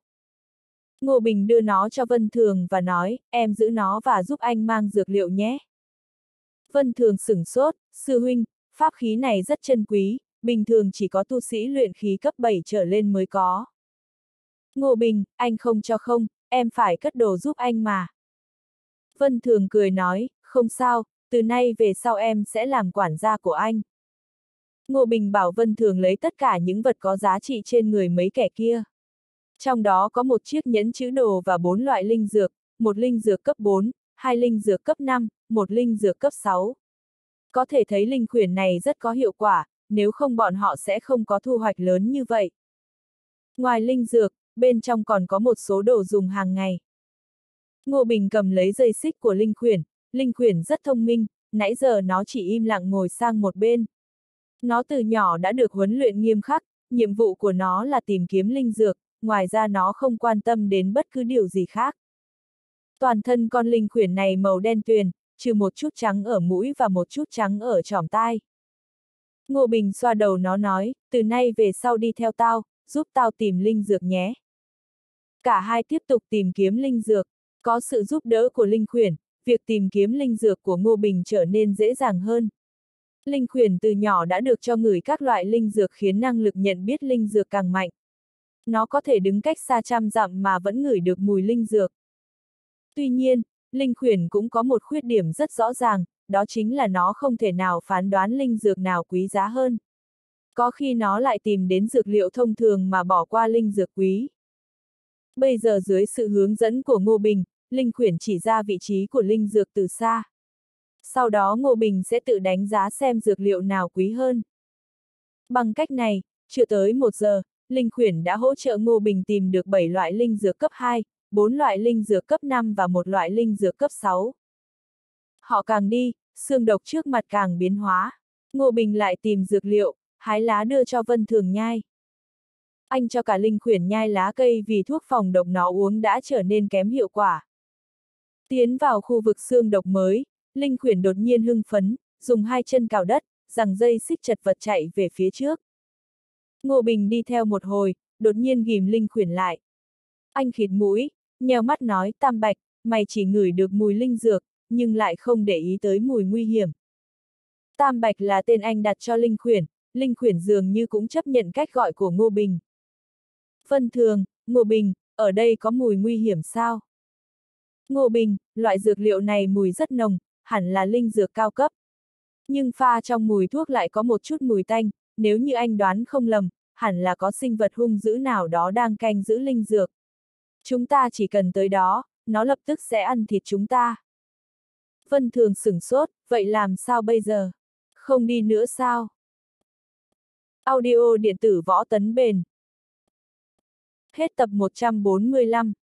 Ngô Bình đưa nó cho Vân Thường và nói, em giữ nó và giúp anh mang dược liệu nhé. Vân Thường sửng sốt, sư huynh, pháp khí này rất chân quý, bình thường chỉ có tu sĩ luyện khí cấp bảy trở lên mới có. Ngô Bình, anh không cho không, em phải cất đồ giúp anh mà. Vân Thường cười nói, không sao, từ nay về sau em sẽ làm quản gia của anh. Ngô Bình bảo Vân Thường lấy tất cả những vật có giá trị trên người mấy kẻ kia. Trong đó có một chiếc nhẫn chữ đồ và bốn loại linh dược, một linh dược cấp bốn, hai linh dược cấp năm, một linh dược cấp sáu. Có thể thấy linh khuyển này rất có hiệu quả, nếu không bọn họ sẽ không có thu hoạch lớn như vậy. Ngoài linh dược, bên trong còn có một số đồ dùng hàng ngày. Ngô Bình cầm lấy dây xích của linh khuyển, linh khuyển rất thông minh, nãy giờ nó chỉ im lặng ngồi sang một bên. Nó từ nhỏ đã được huấn luyện nghiêm khắc, nhiệm vụ của nó là tìm kiếm linh dược, ngoài ra nó không quan tâm đến bất cứ điều gì khác. Toàn thân con linh khuyển này màu đen tuyền, trừ một chút trắng ở mũi và một chút trắng ở trỏm tai. Ngô Bình xoa đầu nó nói, từ nay về sau đi theo tao, giúp tao tìm linh dược nhé. Cả hai tiếp tục tìm kiếm linh dược, có sự giúp đỡ của linh khuyển, việc tìm kiếm linh dược của Ngô Bình trở nên dễ dàng hơn. Linh khuyển từ nhỏ đã được cho ngửi các loại linh dược khiến năng lực nhận biết linh dược càng mạnh. Nó có thể đứng cách xa trăm dặm mà vẫn ngửi được mùi linh dược. Tuy nhiên, linh khuyển cũng có một khuyết điểm rất rõ ràng, đó chính là nó không thể nào phán đoán linh dược nào quý giá hơn. Có khi nó lại tìm đến dược liệu thông thường mà bỏ qua linh dược quý. Bây giờ dưới sự hướng dẫn của Ngô Bình, linh khuyển chỉ ra vị trí của linh dược từ xa. Sau đó Ngô Bình sẽ tự đánh giá xem dược liệu nào quý hơn. Bằng cách này, chưa tới một giờ, linh khuyển đã hỗ trợ Ngô Bình tìm được bảy loại linh dược cấp hai, bốn loại linh dược cấp năm và một loại linh dược cấp sáu. Họ càng đi, xương độc trước mặt càng biến hóa. Ngô Bình lại tìm dược liệu, hái lá đưa cho Vân Thường nhai. Anh cho cả linh khuyển nhai lá cây vì thuốc phòng độc nó uống đã trở nên kém hiệu quả. Tiến vào khu vực xương độc mới, linh khuyển đột nhiên hưng phấn, dùng hai chân cào đất, giằng dây xích chật vật chạy về phía trước. Ngô Bình đi theo một hồi, đột nhiên ghìm linh khuyển lại. Anh khịt mũi, nheo mắt nói, Tam Bạch, mày chỉ ngửi được mùi linh dược, nhưng lại không để ý tới mùi nguy hiểm. Tam Bạch là tên anh đặt cho linh khuyển, linh khuyển dường như cũng chấp nhận cách gọi của Ngô Bình. Vân Thường, Ngô Bình, ở đây có mùi nguy hiểm sao? Ngô Bình, loại dược liệu này mùi rất nồng, hẳn là linh dược cao cấp. Nhưng pha trong mùi thuốc lại có một chút mùi tanh, nếu như anh đoán không lầm, hẳn là có sinh vật hung dữ nào đó đang canh giữ linh dược. Chúng ta chỉ cần tới đó, nó lập tức sẽ ăn thịt chúng ta. Vân Thường sửng sốt, vậy làm sao bây giờ? Không đi nữa sao? Audio điện tử võ tấn bền. Hết tập một trăm bốn mươi lăm.